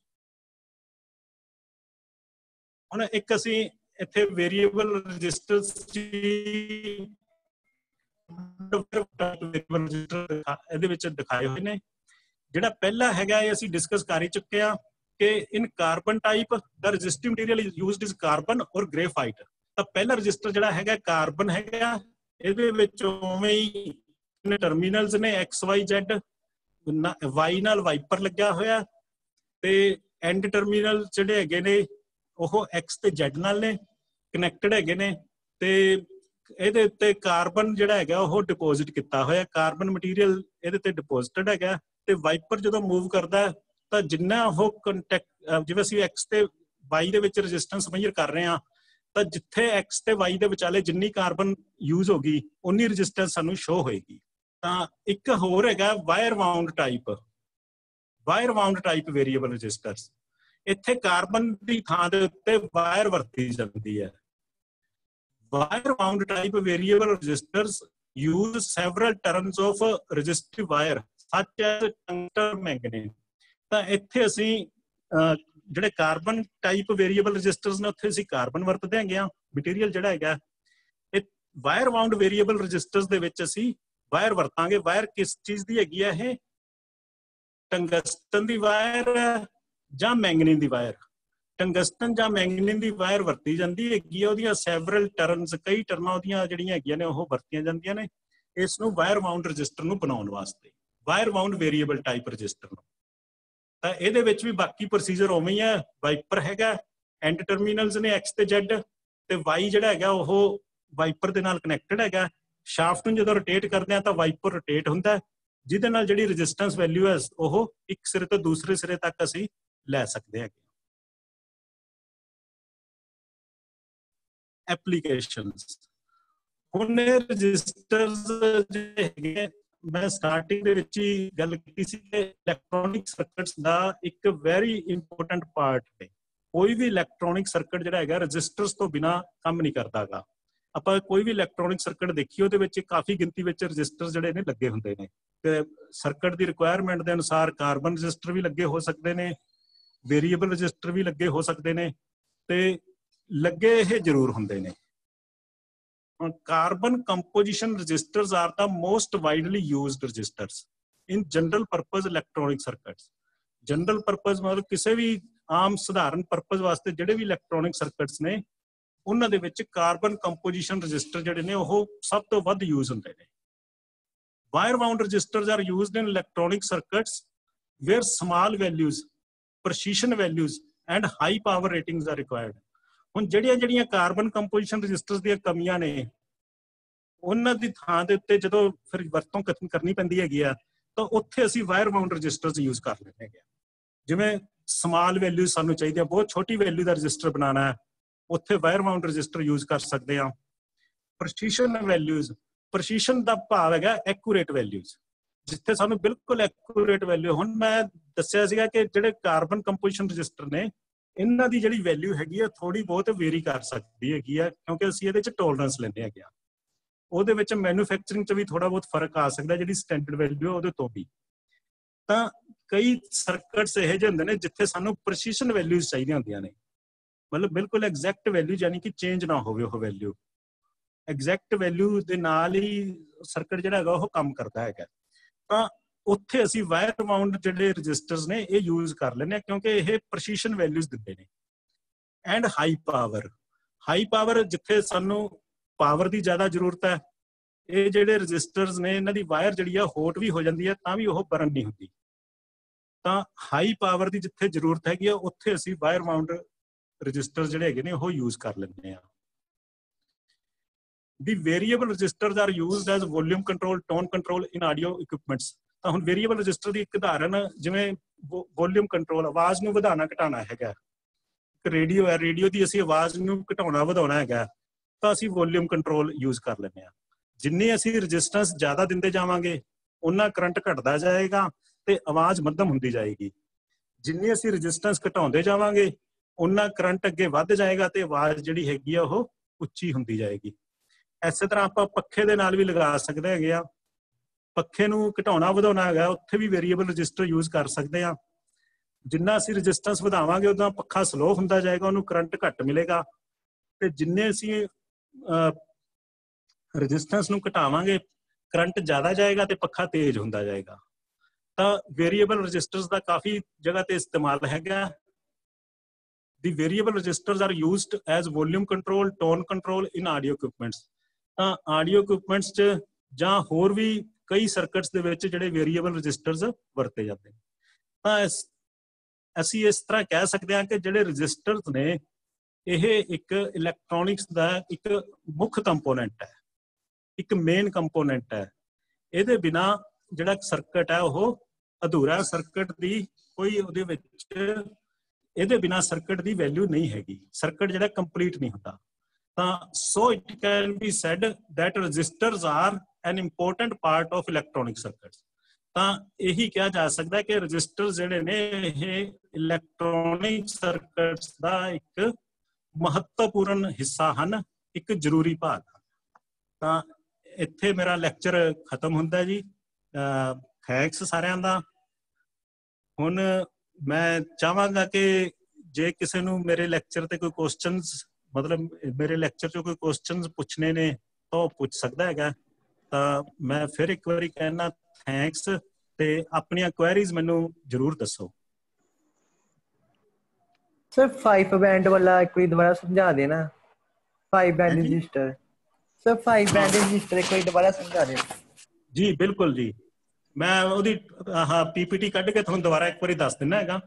ਹੁਣ ਇੱਕ ਅਸੀਂ ਇੱਥੇ ਵੇਰੀਏਬਲ ਰਜਿਸਟਰਸ ਇਹਦੇ ਵਿੱਚ ਦਿਖਾਏ ਹੋਏ ਨੇ। ਜਿਹੜਾ ਪਹਿਲਾ ਹੈਗਾ ਇਹ ਅਸੀਂ ਡਿਸਕਸ ਕਰ ਹੀ ਚੁੱਕੇ ਆ ਕਿ in carbon type the resistive material is used is carbon or graphite. ਤਾਂ ਪਹਿਲਾ ਰਜਿਸਟਰ ਜਿਹੜਾ ਹੈਗਾ ਕਾਰਬਨ ਹੈਗਾ, ਇਹਦੇ ਵਿੱਚ ਉਵੇਂ ਹੀ ਟਰਮੀਨਲਸ ਨੇ ਐਕਸ ਵਾਈ ਜ਼ੈਡ, ਵਾਈ ਨਾਲ ਵਾਈਪਰ ਲੱਗਿਆ ਹੋਇਆ ਤੇ ਐਂਡ ਟਰਮੀਨਲ ਜਿਹੜੇ ਹੈਗੇ ਨੇ ਉਹ ਐਕਸ ਤੇ ਜ਼ੈਡ ਨਾਲ ਨੇ ਕਨੈਕਟਡ ਹੈਗੇ ਨੇ ਤੇ ਇਹਦੇ ਉੱਤੇ ਕਾਰਬਨ ਜਿਹੜਾ ਹੈਗਾ ਉਹ ਡਿਪੋਜ਼ਿਟ ਕੀਤਾ ਹੋਇਆ। ਕਾਰਬਨ ਮਟੀਰੀਅਲ ਇਹਦੇ ਤੇ ਡਿਪੋਜ਼ਿਟਡ ਹੈਗਾ ਤੇ ਵਾਈਪਰ ਜਦੋਂ ਮੂਵ ਕਰਦਾ ਤਾਂ ਜਿੰਨਾ ਉਹ ਕੰਟੈਕਟ, ਜਿਵੇਂ ਅਸੀਂ ਐਕਸ ਤੇ ਵਾਈ ਦੇ ਵਿੱਚ ਰੈਜ਼ਿਸਟੈਂਸ ਮੇਜਰ ਕਰ ਰਹੇ ਹਾਂ ਤਾਂ ਜਿੱਥੇ ਐਕਸ ਤੇ ਵਾਈ ਦੇ ਵਿਚਾਲੇ ਜਿੰਨੀ ਕਾਰਬਨ ਯੂਜ਼ ਹੋ ਗਈ ਉਨੀ ਰੈਜ਼ਿਸਟੈਂਸ ਸਾਨੂੰ ਸ਼ੋ ਹੋਏਗੀ। ਤਾਂ ਇੱਕ ਹੋਰ ਹੈਗਾ wire wound type. Wire wound type variable registers, ਇੱਥੇ ਕਾਰਬਨ ਦੀ ਥਾਂ ਦੇ ਉੱਤੇ ਵਾਇਰ ਵਰਤੀ ਜਾਂਦੀ ਹੈ। Wire wound type variable registers use several terms of resistive wire such as tungsten manganese। ਤਾਂ ਇੱਥੇ ਅਸੀਂ ਜਿਹੜੇ ਕਾਰਬਨ ਟਾਈਪ ਵੇਰੀਏਬਲ ਰਜਿਸਟਰਸ ਨੇ ਉੱਥੇ ਅਸੀਂ ਕਾਰਬਨ ਵਰਤਦੇ ਹੈਗੇ ਆ ਮਟੀਰੀਅਲ ਜਿਹੜਾ ਹੈਗਾ। ਇਹ ਵਾਇਰ ਵਾਊਂਡ ਵੇਰੀਏਬਲ ਰਜਿਸਟਰਸ ਦੇ ਵਿੱਚ ਅਸੀਂ ਵਾਇਰ ਵਰਤਾਂਗੇ। ਵਾਇਰ ਕਿਸ ਚੀਜ਼ ਦੀ ਹੈਗੀ ਆ? ਇਹ ਟੰਗਸਟਨ ਦੀ ਵਾਇਰ ਜਾਂ ਮੈਂਗਨੀਨ ਦੀ ਵਾਇਰ। ਟੰਗਸਟਨ ਜਾਂ ਮੈਂਗਨੀਨ ਦੀ ਵਾਇਰ ਵਰਤੀ ਜਾਂਦੀ ਹੈਗੀ ਆ। ਉਹਦੀਆਂ ਸੈਵਰਲ ਟਰਨਸ, ਕਈ ਟਰਨਾਂ ਉਹਦੀਆਂ ਜਿਹੜੀਆਂ ਹੈਗੀਆਂ ਨੇ ਉਹ ਵਰਤੀਆਂ ਜਾਂਦੀਆਂ ਨੇ ਇਸ ਨੂੰ ਵਾਇਰ ਵਾਊਂਡ ਰਜਿਸਟਰ ਨੂੰ ਬਣਾਉਣ ਵਾਸਤੇ, wire wound variable type register ਨੂੰ। ਤਾਂ ਇਹਦੇ ਵਿੱਚ ਵੀ ਬਾਕੀ ਪ੍ਰੋਸੀਜਰ ਉਵੇਂ ਹੀ ਹੈ। ਵਾਈਪਰ ਹੈਗਾ, ਐਂਡ ਟਰਮੀਨਲਸ ਨੇ ਐਕਸ ਤੇ ਜ਼ੈਡ ਤੇ ਵਾਈ ਜਿਹੜਾ ਹੈਗਾ ਉਹ ਵਾਈਪਰ ਦੇ ਨਾਲ ਕਨੈਕਟਡ ਹੈਗਾ। ਸ਼ਾਫਟ ਨੂੰ ਜਦੋਂ ਰੋਟੇਟ ਕਰਦੇ ਆ ਤਾਂ ਵਾਈਪਰ ਰੋਟੇਟ ਹੁੰਦਾ, ਜਿਹਦੇ ਨਾਲ ਜਿਹੜੀ ਰੈਜ਼ਿਸਟੈਂਸ ਵੈਲਿਊ ਹੈ ਉਹ ਇੱਕ ਸਿਰੇ ਤੋਂ ਦੂਸਰੇ ਸਿਰੇ ਤੱਕ ਅਸੀਂ ਲੈ ਸਕਦੇ ਹੈਗੇ। ਐਪਲੀਕੇਸ਼ਨਸ, ਹੁਣ ਇਹ ਰਜਿਸਟਰਸ ਜਿਹੜੇ ਹੈਗੇ ਮੈਂ ਸਟਾਰਟਿੰਗ ਦੇ ਵਿੱਚ ਹੀ ਗੱਲ ਕੀਤੀ ਸੀ ਕਿ ਇਲੈਕਟ੍ਰੋਨਿਕ ਸਰਕਟਸ ਦਾ ਇੱਕ ਵੈਰੀ ਇੰਪੋਰਟੈਂਟ ਪਾਰਟ ਹੈ। ਕੋਈ ਵੀ ਇਲੈਕਟ੍ਰੋਨਿਕ ਸਰਕਟ ਜਿਹੜਾ ਹੈਗਾ ਰਜਿਸਟਰਸ ਤੋਂ ਬਿਨਾਂ ਕੰਮ ਨਹੀਂ ਕਰਦਾ ਗਾ। ਆਪਾਂ ਕੋਈ ਵੀ ਇਲੈਕਟ੍ਰੋਨਿਕ ਸਰਕਟ ਦੇਖੀਏ ਉਹਦੇ ਵਿੱਚ ਕਾਫੀ ਗਿਣਤੀ ਵਿੱਚ ਰਜਿਸਟਰ ਜਿਹੜੇ ਨੇ ਲੱਗੇ ਹੁੰਦੇ ਨੇ ਤੇ ਸਰਕਟ ਦੀ ਰਿਕੁਆਇਰਮੈਂਟ ਦੇ ਅਨੁਸਾਰ ਕਾਰਬਨ ਰਜਿਸਟਰ ਵੀ ਲੱਗੇ ਹੋ ਸਕਦੇ ਨੇ, ਵੇਰੀਏਬਲ ਰਜਿਸਟਰ ਵੀ ਲੱਗੇ ਹੋ ਸਕਦੇ ਨੇ ਤੇ ਲੱਗੇ ਇਹ ਜ਼ਰੂਰ ਹੁੰਦੇ ਨੇ। Carbon composition resistors are the most widely used resistors in general purpose electronic circuits। General purpose ਮਤਲਬ ਕਿਸੇ ਵੀ ਆਮ ਸਧਾਰਨ ਪਰਪਸ ਵਾਸਤੇ ਜਿਹੜੇ ਵੀ ਇਲੈਕਟ੍ਰੋਨਿਕ ਸਰਕਟਸ ਨੇ ਉਹਨਾਂ ਦੇ ਵਿੱਚ ਕਾਰਬਨ ਕੰਪੋਜੀਸ਼ਨ ਰਜਿਸਟਰ ਜਿਹੜੇ ਨੇ ਉਹ ਸਭ ਤੋਂ ਵੱਧ ਯੂਜ਼ ਹੁੰਦੇ ਨੇ। Wire wound registers are used in electronic circuits where small values, precision values and high power ratings are required. ਹੁਣ ਜਿਹੜੀਆਂ ਜਿਹੜੀਆਂ ਕਾਰਬਨ ਕੰਪੋਜੀਸ਼ਨ ਰਜਿਸਟਰਸ ਦੀਆਂ ਕਮੀਆਂ ਨੇ ਉਹਨਾਂ ਦੀ ਥਾਂ ਦੇ ਉੱਤੇ ਜਦੋਂ ਫਿਰ ਵਰਤੋਂ ਕਰਨੀ ਪੈਂਦੀ ਹੈਗੀ ਆ ਤਾਂ ਉੱਥੇ ਅਸੀਂ ਵਾਇਰ ਬਾਉਂਡ ਰਜਿਸਟਰਸ ਯੂਜ਼ ਕਰ ਲੈਂਦੇ ਹੈਗੇ। ਜਿਵੇਂ ਸਮਾਲ ਵੈਲਿਊ ਸਾਨੂੰ ਚਾਹੀਦੀ ਆ, ਬਹੁਤ ਛੋਟੀ ਵੈਲਿਊ ਦਾ ਰਜਿਸਟਰ ਬਣਾਉਣਾ ਹੈ, ਉੱਥੇ ਵਾਇਰ ਬਾਉਂਡ ਰਜਿਸਟਰ ਯੂਜ਼ ਕਰ ਸਕਦੇ ਹਾਂ। ਪ੍ਰੈਸੀਸ਼ਨ ਵੈਲਿਊਜ਼, ਪ੍ਰੈਸੀਸ਼ਨ ਦਾ ਭਾਵ ਹੈਗਾ ਐਕੂਰੇਟ ਵੈਲਿਊਜ਼, ਜਿੱਥੇ ਸਾਨੂੰ ਬਿਲਕੁਲ ਐਕੂਰੇਟ ਵੈਲਿਊ। ਹੁਣ ਮੈਂ ਦੱਸਿਆ ਸੀਗਾ ਕਿ ਜਿਹੜੇ ਕਾਰਬਨ ਕੰਪੋਜੀਸ਼ਨ ਰਜਿਸਟਰ ਨੇ ਇਹਨਾਂ ਦੀ ਜਿਹੜੀ ਵੈਲਿਊ ਹੈਗੀ ਆ ਥੋੜੀ ਬਹੁਤ ਵੇਰੀ ਕਰ ਸਕਦੀ ਹੈਗੀ ਆ, ਕਿਉਂਕਿ ਅਸੀਂ ਇਹਦੇ ਚ ਟੋਲਰੈਂਸ ਲੈਂਦੇ ਹੈਗੇ ਆ। ਉਹਦੇ ਵਿੱਚ ਮੈਨੂਫੈਕਚਰਿੰਗ ਚ ਵੀ ਥੋੜਾ ਬਹੁਤ ਫਰਕ ਆ ਸਕਦਾ, ਜਿਹੜੀ ਸਟੈਂਡਰਡ ਵੈਲਿਊ ਉਹਦੇ ਤੋਂ ਵੀ। ਤਾਂ ਕਈ ਸਰਕਟਸ ਇਹੋ ਜਿਹੇ ਹੁੰਦੇ ਨੇ ਜਿੱਥੇ ਸਾਨੂੰ ਪ੍ਰੈਸੀਸ਼ਨ ਵੈਲਿਊਜ਼ ਚਾਹੀਦੀਆਂ ਹੁੰਦੀਆਂ ਨੇ, ਮਤਲਬ ਬਿਲਕੁਲ ਐਗਜ਼ੈਕਟ ਵੈਲਿਊ, ਯਾਨੀ ਕਿ ਚੇਂਜ ਨਾ ਹੋਵੇ ਉਹ ਵੈਲਿਊ। ਐਗਜ਼ੈਕਟ ਵੈਲਿਊ ਦੇ ਨਾਲ ਹੀ ਸਰਕਟ ਜਿਹੜਾ ਹੈਗਾ ਉਹ ਕੰਮ ਕਰਦਾ ਹੈਗਾ। ਤਾਂ ਉੱਥੇ ਅਸੀਂ ਵਾਇਰ ਬਾਉਂਡ ਜਿਹੜੇ ਰਜਿਸਟਰਸ ਨੇ ਇਹ ਯੂਜ਼ ਕਰ ਲੈਂਦੇ ਹਾਂ, ਕਿਉਂਕਿ ਇਹ ਪ੍ਰੈਸੀਸ਼ਨ ਵੈਲਿਊਜ਼ ਦਿੰਦੇ ਨੇ। And high power, high power ਜਿੱਥੇ ਸਾਨੂੰ ਪਾਵਰ ਦੀ ਜ਼ਿਆਦਾ ਜ਼ਰੂਰਤ ਹੈ, ਇਹ ਜਿਹੜੇ ਰਜਿਸਟਰਸ ਨੇ ਇਹਨਾਂ ਦੀ ਵਾਇਰ ਜਿਹੜੀ ਆ ਹੋਟ ਵੀ ਹੋ ਜਾਂਦੀ ਹੈ ਤਾਂ ਵੀ ਉਹ ਬਰਨ ਨਹੀਂ ਹੁੰਦੀ। ਤਾਂ ਹਾਈ ਪਾਵਰ ਦੀ ਜਿੱਥੇ ਜ਼ਰੂਰਤ ਹੈਗੀ ਆ ਉੱਥੇ ਅਸੀਂ ਵਾਇਰ ਬਾਉਂਡ ਰਜਿਸਟਰ ਜਿਹੜੇ ਹੈਗੇ ਨੇ ਉਹ ਯੂਜ਼ ਕਰ ਲੈਂਦੇ ਆ। The variable registers are used as volume control, tone control in audio equipments. ਤਾਂ ਹੁਣ ਵੇਰੀਏਬਲ ਰਜਿਸਟਰ ਦੀ ਇੱਕ ਉਦਾਹਰਨ ਜਿਵੇਂ ਵੋਲਿਊਮ ਕੰਟਰੋਲ, ਆਵਾਜ਼ ਨੂੰ ਵਧਾਉਣਾ ਘਟਾਉਣਾ ਹੈਗਾ। ਇੱਕ ਰੇਡੀਓ ਹੈ, ਰੇਡੀਓ ਦੀ ਅਸੀਂ ਆਵਾਜ਼ ਨੂੰ ਘਟਾਉਣਾ ਵਧਾਉਣਾ ਹੈਗਾ ਤਾਂ ਅਸੀਂ ਵੋਲਿਊਮ ਕੰਟਰੋਲ ਯੂਜ਼ ਕਰ ਲੈਂਦੇ ਹਾਂ। ਜਿੰਨੀ ਅਸੀਂ ਰਜਿਸਟੈਂਸ ਜ਼ਿਆਦਾ ਦਿੰਦੇ ਜਾਵਾਂਗੇ ਉਹਨਾਂ ਕਰੰਟ ਘਟਦਾ ਜਾਏਗਾ ਤੇ ਆਵਾਜ਼ ਮੱਧਮ ਹੁੰਦੀ ਜਾਏਗੀ। ਜਿੰਨੀ ਅਸੀਂ ਰਜਿਸਟੈਂਸ ਘਟਾਉਂਦੇ ਜਾਵਾਂਗੇ ਉਹਨਾਂ ਕਰੰਟ ਅੱਗੇ ਵੱਧ ਜਾਏਗਾ ਤੇ ਆਵਾਜ਼ ਜਿਹੜੀ ਹੈਗੀ ਆ ਉਹ ਉੱਚੀ ਹੁੰਦੀ ਜਾਏਗੀ। ਇਸੇ ਤਰ੍ਹਾਂ ਆਪਾਂ ਪੱਖੇ ਦੇ ਨਾਲ ਵੀ ਲਗਾ ਸਕਦੇ ਹੈਗੇ ਆ। ਪੱਖੇ ਨੂੰ ਘਟਾਉਣਾ ਵਧਾਉਣਾ ਹੈਗਾ, ਉੱਥੇ ਵੀ ਵੇਰੀਏਬਲ ਰਜਿਸਟਰ ਯੂਜ਼ ਕਰ ਸਕਦੇ ਆ। ਜਿੰਨਾ ਅਸੀਂ ਰਜਿਸਟੈਂਸ ਵਧਾਵਾਂਗੇ ਉਦਾਂ ਪੱਖਾ ਸਲੋ ਹੁੰਦਾ ਜਾਏਗਾ, ਉਹਨੂੰ ਕਰੰਟ ਘੱਟ ਮਿਲੇਗਾ। ਤੇ ਜਿੰਨੇ ਅਸੀਂ ਰਜਿਸਟੈਂਸ ਨੂੰ ਘਟਾਵਾਂਗੇ ਕਰੰਟ ਜ਼ਿਆਦਾ ਜਾਏਗਾ ਤੇ ਪੱਖਾ ਤੇਜ਼ ਹੁੰਦਾ ਜਾਏਗਾ। ਤਾਂ ਵੇਰੀਏਬਲ ਰਜਿਸਟਰਸ ਦਾ ਕਾਫੀ ਜਗ੍ਹਾ ਤੇ ਇਸਤੇਮਾਲ ਹੈਗਾ। The variable registers are used as volume control, tone control in audio equipments. ਤਾਂ ਆਡੀਓ ਇਕੁਇਪਮੈਂਟਸ 'ਚ ਜਾਂ ਹੋਰ ਵੀ ਕਈ ਸਰਕਟਸ ਦੇ ਵਿੱਚ ਜਿਹੜੇ ਵੇਰੀਏਬਲ ਰਜਿਸਟਰਸ ਵਰਤੇ ਜਾਂਦੇ ਨੇ। ਤਾਂ ਇਸ ਅਸੀਂ ਇਸ ਤਰ੍ਹਾਂ ਕਹਿ ਸਕਦੇ ਹਾਂ ਕਿ ਜਿਹੜੇ ਰਜਿਸਟਰਸ ਨੇ ਇਹ ਇੱਕ ਇਲੈਕਟ੍ਰੋਨਿਕਸ ਦਾ ਇੱਕ ਮੁੱਖ ਕੰਪੋਨੈਂਟ ਹੈ, ਇੱਕ ਮੇਨ ਕੰਪੋਨੈਂਟ ਹੈ। ਇਹਦੇ ਬਿਨਾ ਜਿਹੜਾ ਸਰਕਟ ਹੈ ਉਹ ਅਧੂਰਾ। ਸਰਕਟ ਦੀ ਕੋਈ ਉਹਦੇ ਵਿੱਚ ਇਹਦੇ ਬਿਨਾ ਸਰਕਟ ਦੀ ਵੈਲਿਊ ਨਹੀਂ ਹੈਗੀ, ਸਰਕਟ ਜਿਹੜਾ ਕੰਪਲੀਟ ਨਹੀਂ ਹੁੰਦਾ। ਤਾਂ so it can be said that registers are an important part of electronic circuits. ਤਾਂ ਇਹੀ ਕਿਹਾ ਜਾ ਸਕਦਾ ਕਿ ਰਜਿਸਟਰ ਜਿਹੜੇ ਨੇ ਇਹ ਇਲੈਕਟ੍ਰੋਨਿਕ ਸਰਕਟਸ ਦਾ ਇੱਕ ਮਹੱਤਵਪੂਰਨ ਹਿੱਸਾ ਹਨ, ਇੱਕ ਜ਼ਰੂਰੀ ਭਾਗ। ਤਾਂ ਇੱਥੇ ਮੇਰਾ ਲੈਕਚਰ ਖਤਮ ਹੁੰਦਾ ਜੀ। ਥੈਂਕਸ ਸਾਰਿਆਂ ਦਾ। ਹੁਣ ਮੈਂ ਚਾਹਾਂਗਾ ਕਿ ਜੇ ਕਿਸੇ ਨੂੰ ਮੇਰੇ ਲੈਕਚਰ ਤੇ ਕੋਈ ਕੁਐਸਚਨਸ, ਮਤਲਬ ਮੇਰੇ ਲੈਕਚਰ 'ਚੋਂ ਕੋਈ ਕੁਐਸਚਨਸ ਪੁੱਛਣੇ ਨੇ ਤਾਂ ਉਹ ਪੁੱਛ ਸਕਦਾ ਹੈਗਾ। ਤਾਂ ਮੈਂ ਫਿਰ ਇੱਕ ਵਾਰੀ ਕਹਿਣਾ ਥੈਂਕਸ, ਤੇ ਆਪਣੀਆਂ ਕੁਐਰੀਜ਼ ਮੈਨੂੰ ਜ਼ਰੂਰ ਦੱਸੋ। ਸਰ ਫਾਈਵ ਬੈਂਡ ਵਾਲਾ ਇੱਕ ਵਾਰੀ ਦੁਬਾਰਾ ਸਮਝਾ ਦੇਣਾ। Five band register sir, five band register ਇੱਕ ਵਾਰੀ ਦੁਬਾਰਾ ਸਮਝਾ ਦੇਣਾ ਜੀ। ਬਿਲਕੁਲ ਜੀ, ਮੈਂ ਉਹਦੀ ਆਹ ਪੀਪੀਟੀ ਕੱਢ ਕੇ ਤੁਹਾਨੂੰ ਦੁਬਾਰਾ ਇੱਕ ਵਾਰੀ ਦੱਸ ਦਿੰਦਾ ਹੈਗਾ।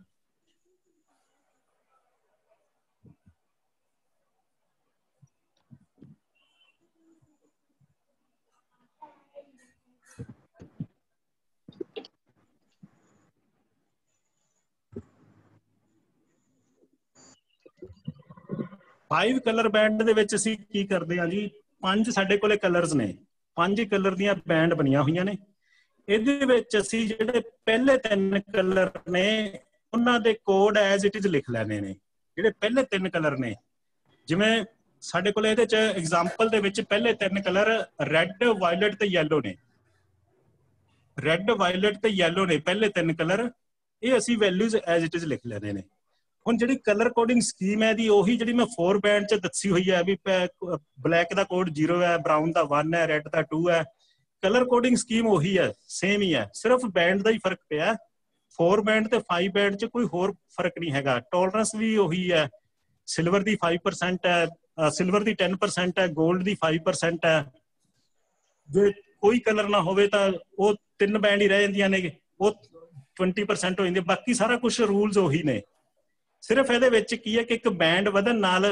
ਫਾਈਵ ਕਲਰ ਬੈਂਡ ਦੇ ਵਿੱਚ ਅਸੀਂ ਕੀ ਕਰਦੇ ਹਾਂ ਜੀ, ਪੰਜ ਸਾਡੇ ਕੋਲੇ ਕਲਰਸ ਨੇ, ਪੰਜ ਕਲਰ ਦੀਆਂ ਬੈਂਡ ਬਣੀਆਂ ਹੋਈਆਂ ਨੇ। ਇਹਦੇ ਵਿੱਚ ਅਸੀਂ ਜਿਹੜੇ ਪਹਿਲੇ ਤਿੰਨ ਕਲਰ ਨੇ ਉਹਨਾਂ ਦੇ ਕੋਡ ਐਜ਼ ਇਟ ਇਜ਼ ਲਿਖ ਲੈਣੇ ਨੇ। ਜਿਹੜੇ ਪਹਿਲੇ ਤਿੰਨ ਕਲਰ ਨੇ, ਜਿਵੇਂ ਸਾਡੇ ਕੋਲ ਇਹਦੇ ਚ ਐਗਜ਼ਾਮਪਲ ਦੇ ਵਿੱਚ ਪਹਿਲੇ ਤਿੰਨ ਕਲਰ ਰੈੱਡ, ਵਾਇਲਟ ਤੇ ਯੈਲੋ ਨੇ। ਰੈੱਡ, ਵਾਇਲਟ ਤੇ ਯੈਲੋ ਨੇ ਪਹਿਲੇ ਤਿੰਨ ਕਲਰ। ਇਹ ਅਸੀਂ ਵੈਲਿਊਜ਼ ਐਜ਼ ਇਟ ਇਜ਼ ਲਿਖ ਲੈਣੇ ਨੇ। ਹੁਣ ਜਿਹੜੀ ਕਲਰ ਕੋਡਿੰਗ ਸਕੀਮ ਹੈ ਦੀ ਉਹੀ ਜਿਹੜੀ ਮੈਂ ਫੋਰ ਬੈਂਡ ਚ ਦੱਸੀ ਹੋਈ ਹੈ ਵੀ ਬਲੈਕ ਦਾ ਕੋਡ ਜ਼ੀਰੋ ਹੈ, ਬਰਾਊਨ ਦਾ ਵਨ ਹੈ, ਰੈੱਡ ਦਾ ਟੂ ਹੈ। ਕਲਰ ਕੋਡਿੰਗ ਸਕੀਮ ਉਹੀ ਹੈ, ਸੇਮ ਹੀ ਹੈ, ਸਿਰਫ ਬੈਂਡ ਦਾ ਹੀ ਫਰਕ ਪਿਆ। ਫੋਰ ਬੈਂਡ ਤੇ ਫਾਈਵ ਬੈਂਡ ਚ ਕੋਈ ਹੋਰ ਫਰਕ ਨਹੀਂ ਹੈਗਾ। ਟੋਲਰੈਂਸ ਵੀ ਉਹੀ ਹੈ, ਸਿਲਵਰ ਦੀ ਫਾਈਵ ਪਰਸੈਂਟ ਹੈ, ਸਿਲਵਰ ਦੀ ਟੈਨ ਪਰਸੈਂਟ ਹੈ, ਗੋਲਡ ਦੀ ਫਾਈਵ ਪਰਸੈਂਟ ਹੈ। ਜੇ ਕੋਈ ਕਲਰ ਨਾ ਹੋਵੇ ਤਾਂ ਉਹ ਤਿੰਨ ਬੈਂਡ ਹੀ ਰਹਿ ਜਾਂਦੀਆਂ ਨੇ, ਉਹ ਟਵੰਟੀ ਪਰਸੈਂਟ ਹੋ ਜਾਂਦੀ। ਬਾਕੀ ਸਾਰਾ ਕੁਛ ਰੂਲਸ ਉਹੀ ਨੇ। ਸਿਰਫ ਇਹਦੇ ਵਿੱਚ ਕੀ ਹੈ ਕਿ ਇੱਕ ਬੈਂਡ ਵਧਣ ਨਾਲ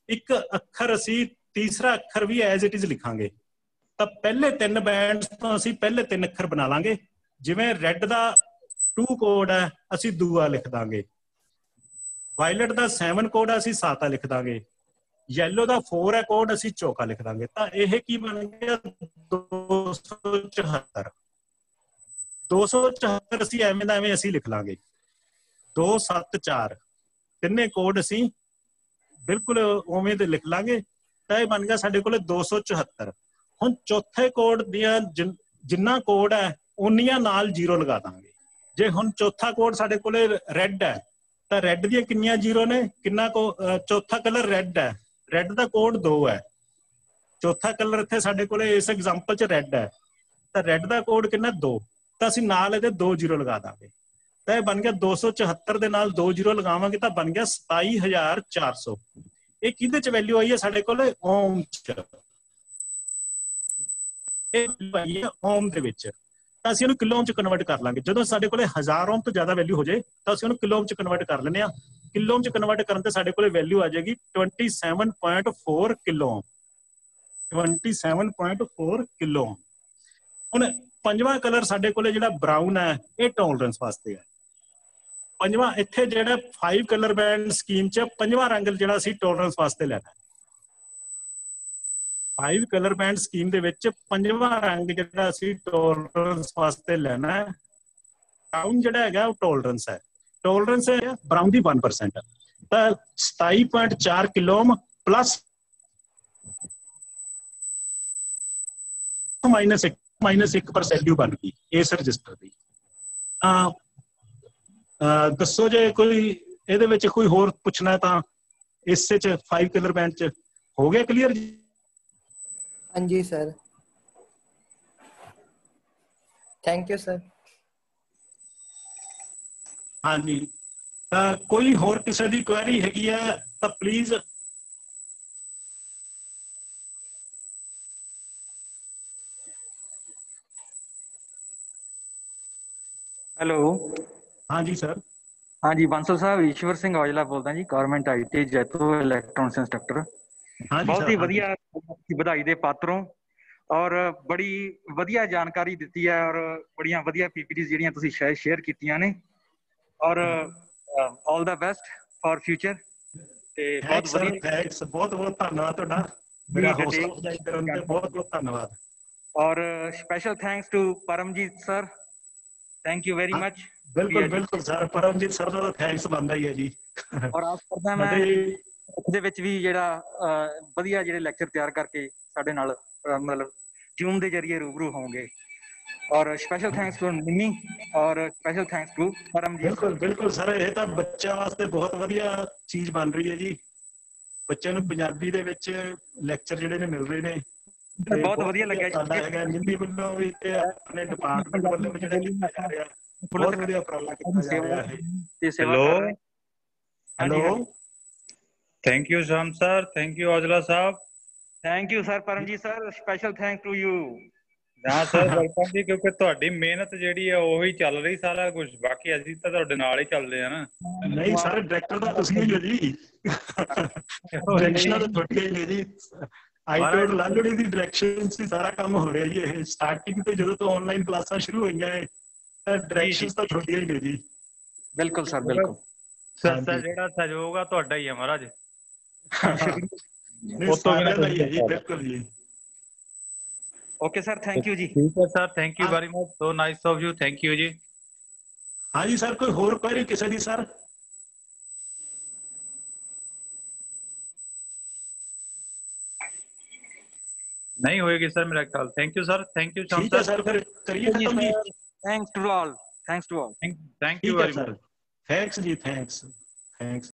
ਇੱਕ ਅੱਖਰ ਅਸੀਂ ਤੀਸਰਾ ਅੱਖਰ ਵੀ ਐਜ਼ ਇਟ ਇਜ਼ ਲਿਖਾਂਗੇ। ਤਾਂ ਪਹਿਲੇ ਤਿੰਨ ਬੈਂਡਸ ਤੋਂ ਅਸੀਂ ਪਹਿਲੇ ਤਿੰਨ ਅੱਖਰ ਬਣਾ ਲਾਂਗੇ। ਜਿਵੇਂ ਰੈੱਡ ਦਾ ਟੂ ਕੋਡ ਹੈ, ਅਸੀਂ ਦੂਆ ਲਿਖ ਦਾਂਗੇ। ਵਾਇਲਟ ਦਾ ਸੈਵਨ ਕੋਡ ਹੈ, ਅਸੀਂ ਸਾਤਾ ਲਿਖ ਦਾਂਗੇ। ਯੈਲੋ ਦਾ ਫੋਰ ਹੈ ਕੋਡ, ਅਸੀਂ ਚੌਕਾ ਲਿਖ ਦਾਂਗੇ। ਤਾਂ ਇਹ ਕੀ ਬਣ ਗਿਆ, ਦੋ ਸੌ ਚੁਹੱਤਰ। ਦੋ ਸੌ ਚੁਹੱਤਰ ਅਸੀਂ ਐਵੇਂ ਦਾ ਐਵੇਂ ਅਸੀਂ ਲਿਖ ਲਾਂਗੇ। ਦੋ ਸੱਤ ਚਾਰ ਤਿੰਨੇ ਕੋਡ ਅਸੀਂ ਬਿਲਕੁਲ ਉਵੇਂ ਦੇ ਲਿਖ ਲਾਂਗੇ। ਤਾਂ ਇਹ ਬਣ ਗਿਆ ਸਾਡੇ ਕੋਲ ਦੋ ਸੌ ਚੁਹੱਤਰ। ਹੁਣ ਚੌਥੇ ਕੋਡ ਦੀਆਂ ਜਿ ਜਿੰਨਾ ਕੋਡ ਹੈ ਉਨੀਆਂ ਨਾਲ ਜ਼ੀਰੋ ਲਗਾ ਦਾਂਗੇ। ਜੇ ਹੁਣ ਚੌਥਾ ਕੋਡ ਸਾਡੇ ਕੋਲ ਰੈੱਡ ਹੈ ਤਾਂ ਰੈੱਡ ਦੀਆਂ ਕਿੰਨੀਆਂ ਜ਼ੀਰੋ ਨੇ, ਕਿੰਨਾ ਕੋ ਚੌਥਾ ਕਲਰ ਰੈੱਡ ਹੈ, ਰੈੱਡ ਦਾ ਕੋਡ ਦੋ ਹੈ। ਚੌਥਾ ਕਲਰ ਇੱਥੇ ਸਾਡੇ ਕੋਲ ਇਸ ਐਗਜ਼ਾਮਪਲ 'ਚ ਰੈੱਡ ਹੈ, ਤਾਂ ਰੈੱਡ ਦਾ ਕੋਡ ਕਿੰਨਾ, ਦੋ। ਤਾਂ ਅਸੀਂ ਨਾਲ ਇਹਦੇ ਦੋ ਜ਼ੀਰੋ ਲਗਾ ਦਾਂਗੇ। ਤਾਂ ਇਹ ਬਣ ਗਿਆ ਦੋ ਸੌ ਚੁਹੱਤਰ ਦੇ ਨਾਲ ਦੋ ਜ਼ੀਰੋ ਲਗਾਵਾਂਗੇ ਤਾਂ ਬਣ ਗਿਆ ਸਤਾਈ ਹਜ਼ਾਰ ਚਾਰ ਸੌ। ਇਹ ਕਿਹਦੇ 'ਚ ਵੈਲਿਊ ਆਈ ਹੈ ਸਾਡੇ ਕੋਲ, ਓਮ 'ਚ। ਇਹ ਆਈ ਹੈ ਓਮ ਦੇ ਵਿੱਚ। ਤਾਂ ਅਸੀਂ ਉਹਨੂੰ ਕਿਲੋ ਚ ਕਨਵਰਟ ਕਰ ਲਾਂਗੇ। ਜਦੋਂ ਸਾਡੇ ਕੋਲ ਹਜ਼ਾਰ ਓਮ ਤੋਂ ਜ਼ਿਆਦਾ ਵੈਲਿਊ ਹੋ ਜਾਏ ਤਾਂ ਅਸੀਂ ਉਹਨੂੰ ਕਿਲੋ ਚ ਕਨਵਰਟ ਕਰ ਲੈਂਦੇ ਹਾਂ। ਕਿਲੋ ਚ ਕਨਵਰਟ ਕਰਨ ਤੇ ਸਾਡੇ ਕੋਲ ਵੈਲਿਊ ਆ ਜਾਏਗੀ twenty seven point four kilo twenty seven point four kilo. ਹੁਣ ਪੰਜਵਾਂ ਕਲਰ ਸਾਡੇ ਕੋਲ ਜਿਹੜਾ ਬਰਾਊਨ ਹੈ, ਇਹ ਟੋਲਰੈਂਸ ਵਾਸਤੇ ਹੈ। ਪੰਜਵਾਂ ਇੱਥੇ ਜਿਹੜਾ ਫਾਈਵ ਕਲਰ ਬੈਂਡ ਸਕੀਮ ਚ ਪੰਜਵਾਂ ਰੰਗ ਜਿਹੜਾ ਅਸੀਂ ਟੋਲਰੈਂਸ ਵਾਸਤੇ ਲੈਣਾ। ਫਾਈਵ ਕਲਰ ਬੈਂਡ ਸਕੀਮ ਦੇ ਵਿੱਚ ਪੰਜਵਾਂ ਰੰਗ ਜਿਹੜਾ ਅਸੀਂ ਟੋਲਰੈਂਸ ਵਾਸਤੇ ਲੈਣਾ ਹੈ, ਬਰਾਊਨ ਜਿਹੜਾ ਹੈਗਾ ਉਹ ਟੋਲਰੈਂਸ ਹੈ। ਟੋਲਰੈਂਸ ਹੈ ਬਰਾਊਨ ਦੀ one percent। ਤਾਂ ਸਤਾਈ ਪੁਆਇੰਟ ਚਾਰ ਕਿਲੋ ਪਲੱਸ ਮਾਈਨਸ ਇੱਕ ਮਾਈਨਸ ਇੱਕ ਪਰਸੈਂਟ ਬਣ ਗਈ ਇਸ ਰਜਿਸਟਰ ਦੀ। ਤਾਂ ਦੱਸੋ ਜੇ ਕੋਈ ਇਹਦੇ ਵਿੱਚ ਕੋਈ ਹੋਰ ਪੁੱਛਣਾ ਤਾਂ ਇਸੇ ਚ ਫਾਈਵ ਕਲਰ ਬੈਂਡ ਚ ਹੋ ਗਿਆ ਕਲੀਅਰ ਜੀ? ਹਾਂਜੀ ਸਰ, ਥੈਂਕ ਯੂ ਸਰ। ਹਾਂਜੀ, ਤਾਂ ਕੋਈ ਹੋਰ ਕਿਸੇ ਦੀ ਕੁਐਰੀ ਹੈਗੀ ਹੈ ਤਾਂ ਪਲੀਜ਼। ਹੈਲੋ, ਹਾਂਜੀ ਸਰ। ਹਾਂਜੀ ਬਾਂਸਲ ਸਾਹਿਬ, ਈਸ਼ਵਰ ਸਿੰਘ ਔਜਲਾ ਬੋਲਦਾ ਜੀ, government I T Jaito electronics instructor. ਬਹੁਤ ਹੀ ਵਧੀਆ ਵਧਾਈ ਦੇ ਪਾਤਰੋਂ, ਔਰ ਬੜੀ ਵਧੀਆ ਜਾਣਕਾਰੀ ਦਿੱਤੀ ਹੈ, ਔਰ ਬੜੀਆਂ ਵਧੀਆ ਪੀਪੀਟੀਜ਼ ਜਿਹੜੀਆਂ ਤੁਸੀਂ ਸ਼ਾਇਦ ਸ਼ੇਅਰ ਕੀਤੀਆਂ ਨੇ। ਔਰ all the best for future. ਤੇ ਬਹੁਤ ਵਧੀਆ, ਥੈਂਕਸ, ਬਹੁਤ ਬਹੁਤ ਧੰਨਵਾਦ ਤੁਹਾਡਾ, ਮੇਰਾ ਹੌਸਲਾ ਅਫਜ਼ਾਈ ਕਰਨ ਤੇ ਬਹੁਤ ਬਹੁਤ ਧੰਨਵਾਦ। ਔਰ special thanks to Paramjit sir, thank you very much. ਬਿਲਕੁਲ ਬਿਲਕੁਲ ਸਰ, ਪਰਮਜੀਤ ਸਰ ਦਾ ਥੈਂਕਸ ਬਣਦਾ ਹੀ ਹੈ ਜੀ। ਔਰ ਆਸ ਕਰਦਾ ਮੈਂ ਇਹਦੇ ਵਿੱਚ ਵੀ ਜਿਹੜਾ ਵਧੀਆ ਜਿਹੜੇ ਲੈਕਚਰ ਤਿਆਰ ਕਰਕੇ ਸਾਡੇ ਨਾਲ ਮਤਲਬ ਜੂਮ ਦੇ ਜਰੀਏ ਰੂਬਰੂ ਹੋਣਗੇ। ਔਰ ਸਪੈਸ਼ਲ ਥੈਂਕਸ ਟੂ ਨਿੰਮੀ ਔਰ ਸਪੈਸ਼ਲ ਥੈਂਕਸ ਟੂ ਪਰਮਜੀਤ। ਬਿਲਕੁਲ ਬਿਲਕੁਲ ਸਰ, ਇਹ ਤਾਂ ਬੱਚਿਆਂ ਵਾਸਤੇ ਬਹੁਤ ਵਧੀਆ ਚੀਜ਼ ਬਣ ਰਹੀ ਹੈ ਜੀ। ਬੱਚਿਆਂ ਨੂੰ ਪੰਜਾਬੀ ਦੇ ਵਿੱਚ ਲੈਕਚਰ ਜਿਹੜੇ ਨੇ ਮਿਲ ਰਹੇ ਨੇ, ਬਹੁਤ ਵਧੀਆ ਲੱਗਿਆ ਹੈਗਾ। ਨਿੰਮੀ ਵੱਲੋਂ ਵੀ ਤੇ ਆਪਣੇ ਡਿਪਾਰਟਮੈਂਟ ਵੱਲੋਂ ਵੀ ਜਿਹੜਾ ਕੀਤਾ ਜਾ ਰਿਹਾ, ਬਹੁਤ ਵਧੀਆ ਉਪਰਾਲਾ ਕੀਤਾ ਜਾ ਰਿਹਾ ਹੈ। Hello hello, thank you Sham sir, thank you Aujla sahib, thank you sir. Paramjit sir, special thank to you. ਹਾਂ ਸਰ, ਵੈਲਕਮ ਜੀ, ਕਿਉਂਕਿ ਤੁਹਾਡੀ ਮਿਹਨਤ ਜਿਹੜੀ ਆ ਉਹੀ ਚੱਲ ਰਹੀ ਸਾਰਾ ਕੁਝ, ਬਾਕੀ ਅਸੀਂ ਤਾਂ ਤੁਹਾਡੇ ਨਾਲ ਹੀ ਚੱਲਦੇ ਆ ਨਾ। ਨਹੀਂ ਸਰ, ਡਾਇਰੈਕਟਰ ਤਾਂ ਤੁਸੀਂ ਹੀ ਹੋ ਜੀ, ਡਾਇਰੈਕਸ਼ਨਾਂ ਤਾਂ ਤੁਹਾਡੀਆਂ ਹੀ ਨੇ ਜੀ। ਆਈਟੋਡ ਲਾਲੜੀ ਦੀ ਡਾਇਰੈਕਸ਼ਨ ਸੀ ਸਾਰਾ ਕੰਮ ਹੋ ਰਿਹਾ ਜੀ। ਇਹ ਸਟਾਰਟਿੰਗ ਤੇ ਜਦੋਂ ਤੋਂ ਆਨਲਾਈਨ ਕਲਾਸਾਂ ਸ਼ੁਰੂ ਹੋਈਆਂ ਹੈ ਤਾਂ ਡਾਇਰੈਕਸ਼ਨਸ ਤਾਂ ਤੁਹਾਡੀਆਂ ਹੀ ਨੇ ਜੀ। ਬਿਲਕੁਲ ਸਰ, ਬਿਲਕੁਲ ਸਰ। ਸਰ ਜਿਹੜਾ ਸਹਿਯੋਗ ਆ ਤੁਹਾਡਾ ਹੀ ਹੈ ਮਹਾਰਾਜ। ਸਾਰਿਆਂ ਦਾ ਹੀ ਹੈ ਜੀ, ਬਿਲਕੁਲ ਜੀ। ਓਕੇ ਸਰ, ਥੈਂਕ ਯੂ ਜੀ। ਠੀਕ ਹੈ sir, thank you very much, so nice of you, thank you ਜੀ। ਹਾਂਜੀ ਸਰ, ਕੋਈ ਹੋਰ ਕੁਐਰੀ ਕਿਸੇ ਦੀ ਸਰ? ਨਹੀਂ ਹੋਏਗੀ ਸਰ ਮੇਰਾ ਖਿਆਲ। Thank you sir, thank you ਠੀਕ ਹੈ ਸਰ, ਫਿਰ ਕਰੀਏ ਖਤਮ ਜੀ। Thanks to all, thanks to all, thank you very much. Thanks ਜੀ, ਥੈਂਕਸ ਥੈਂਕਸ।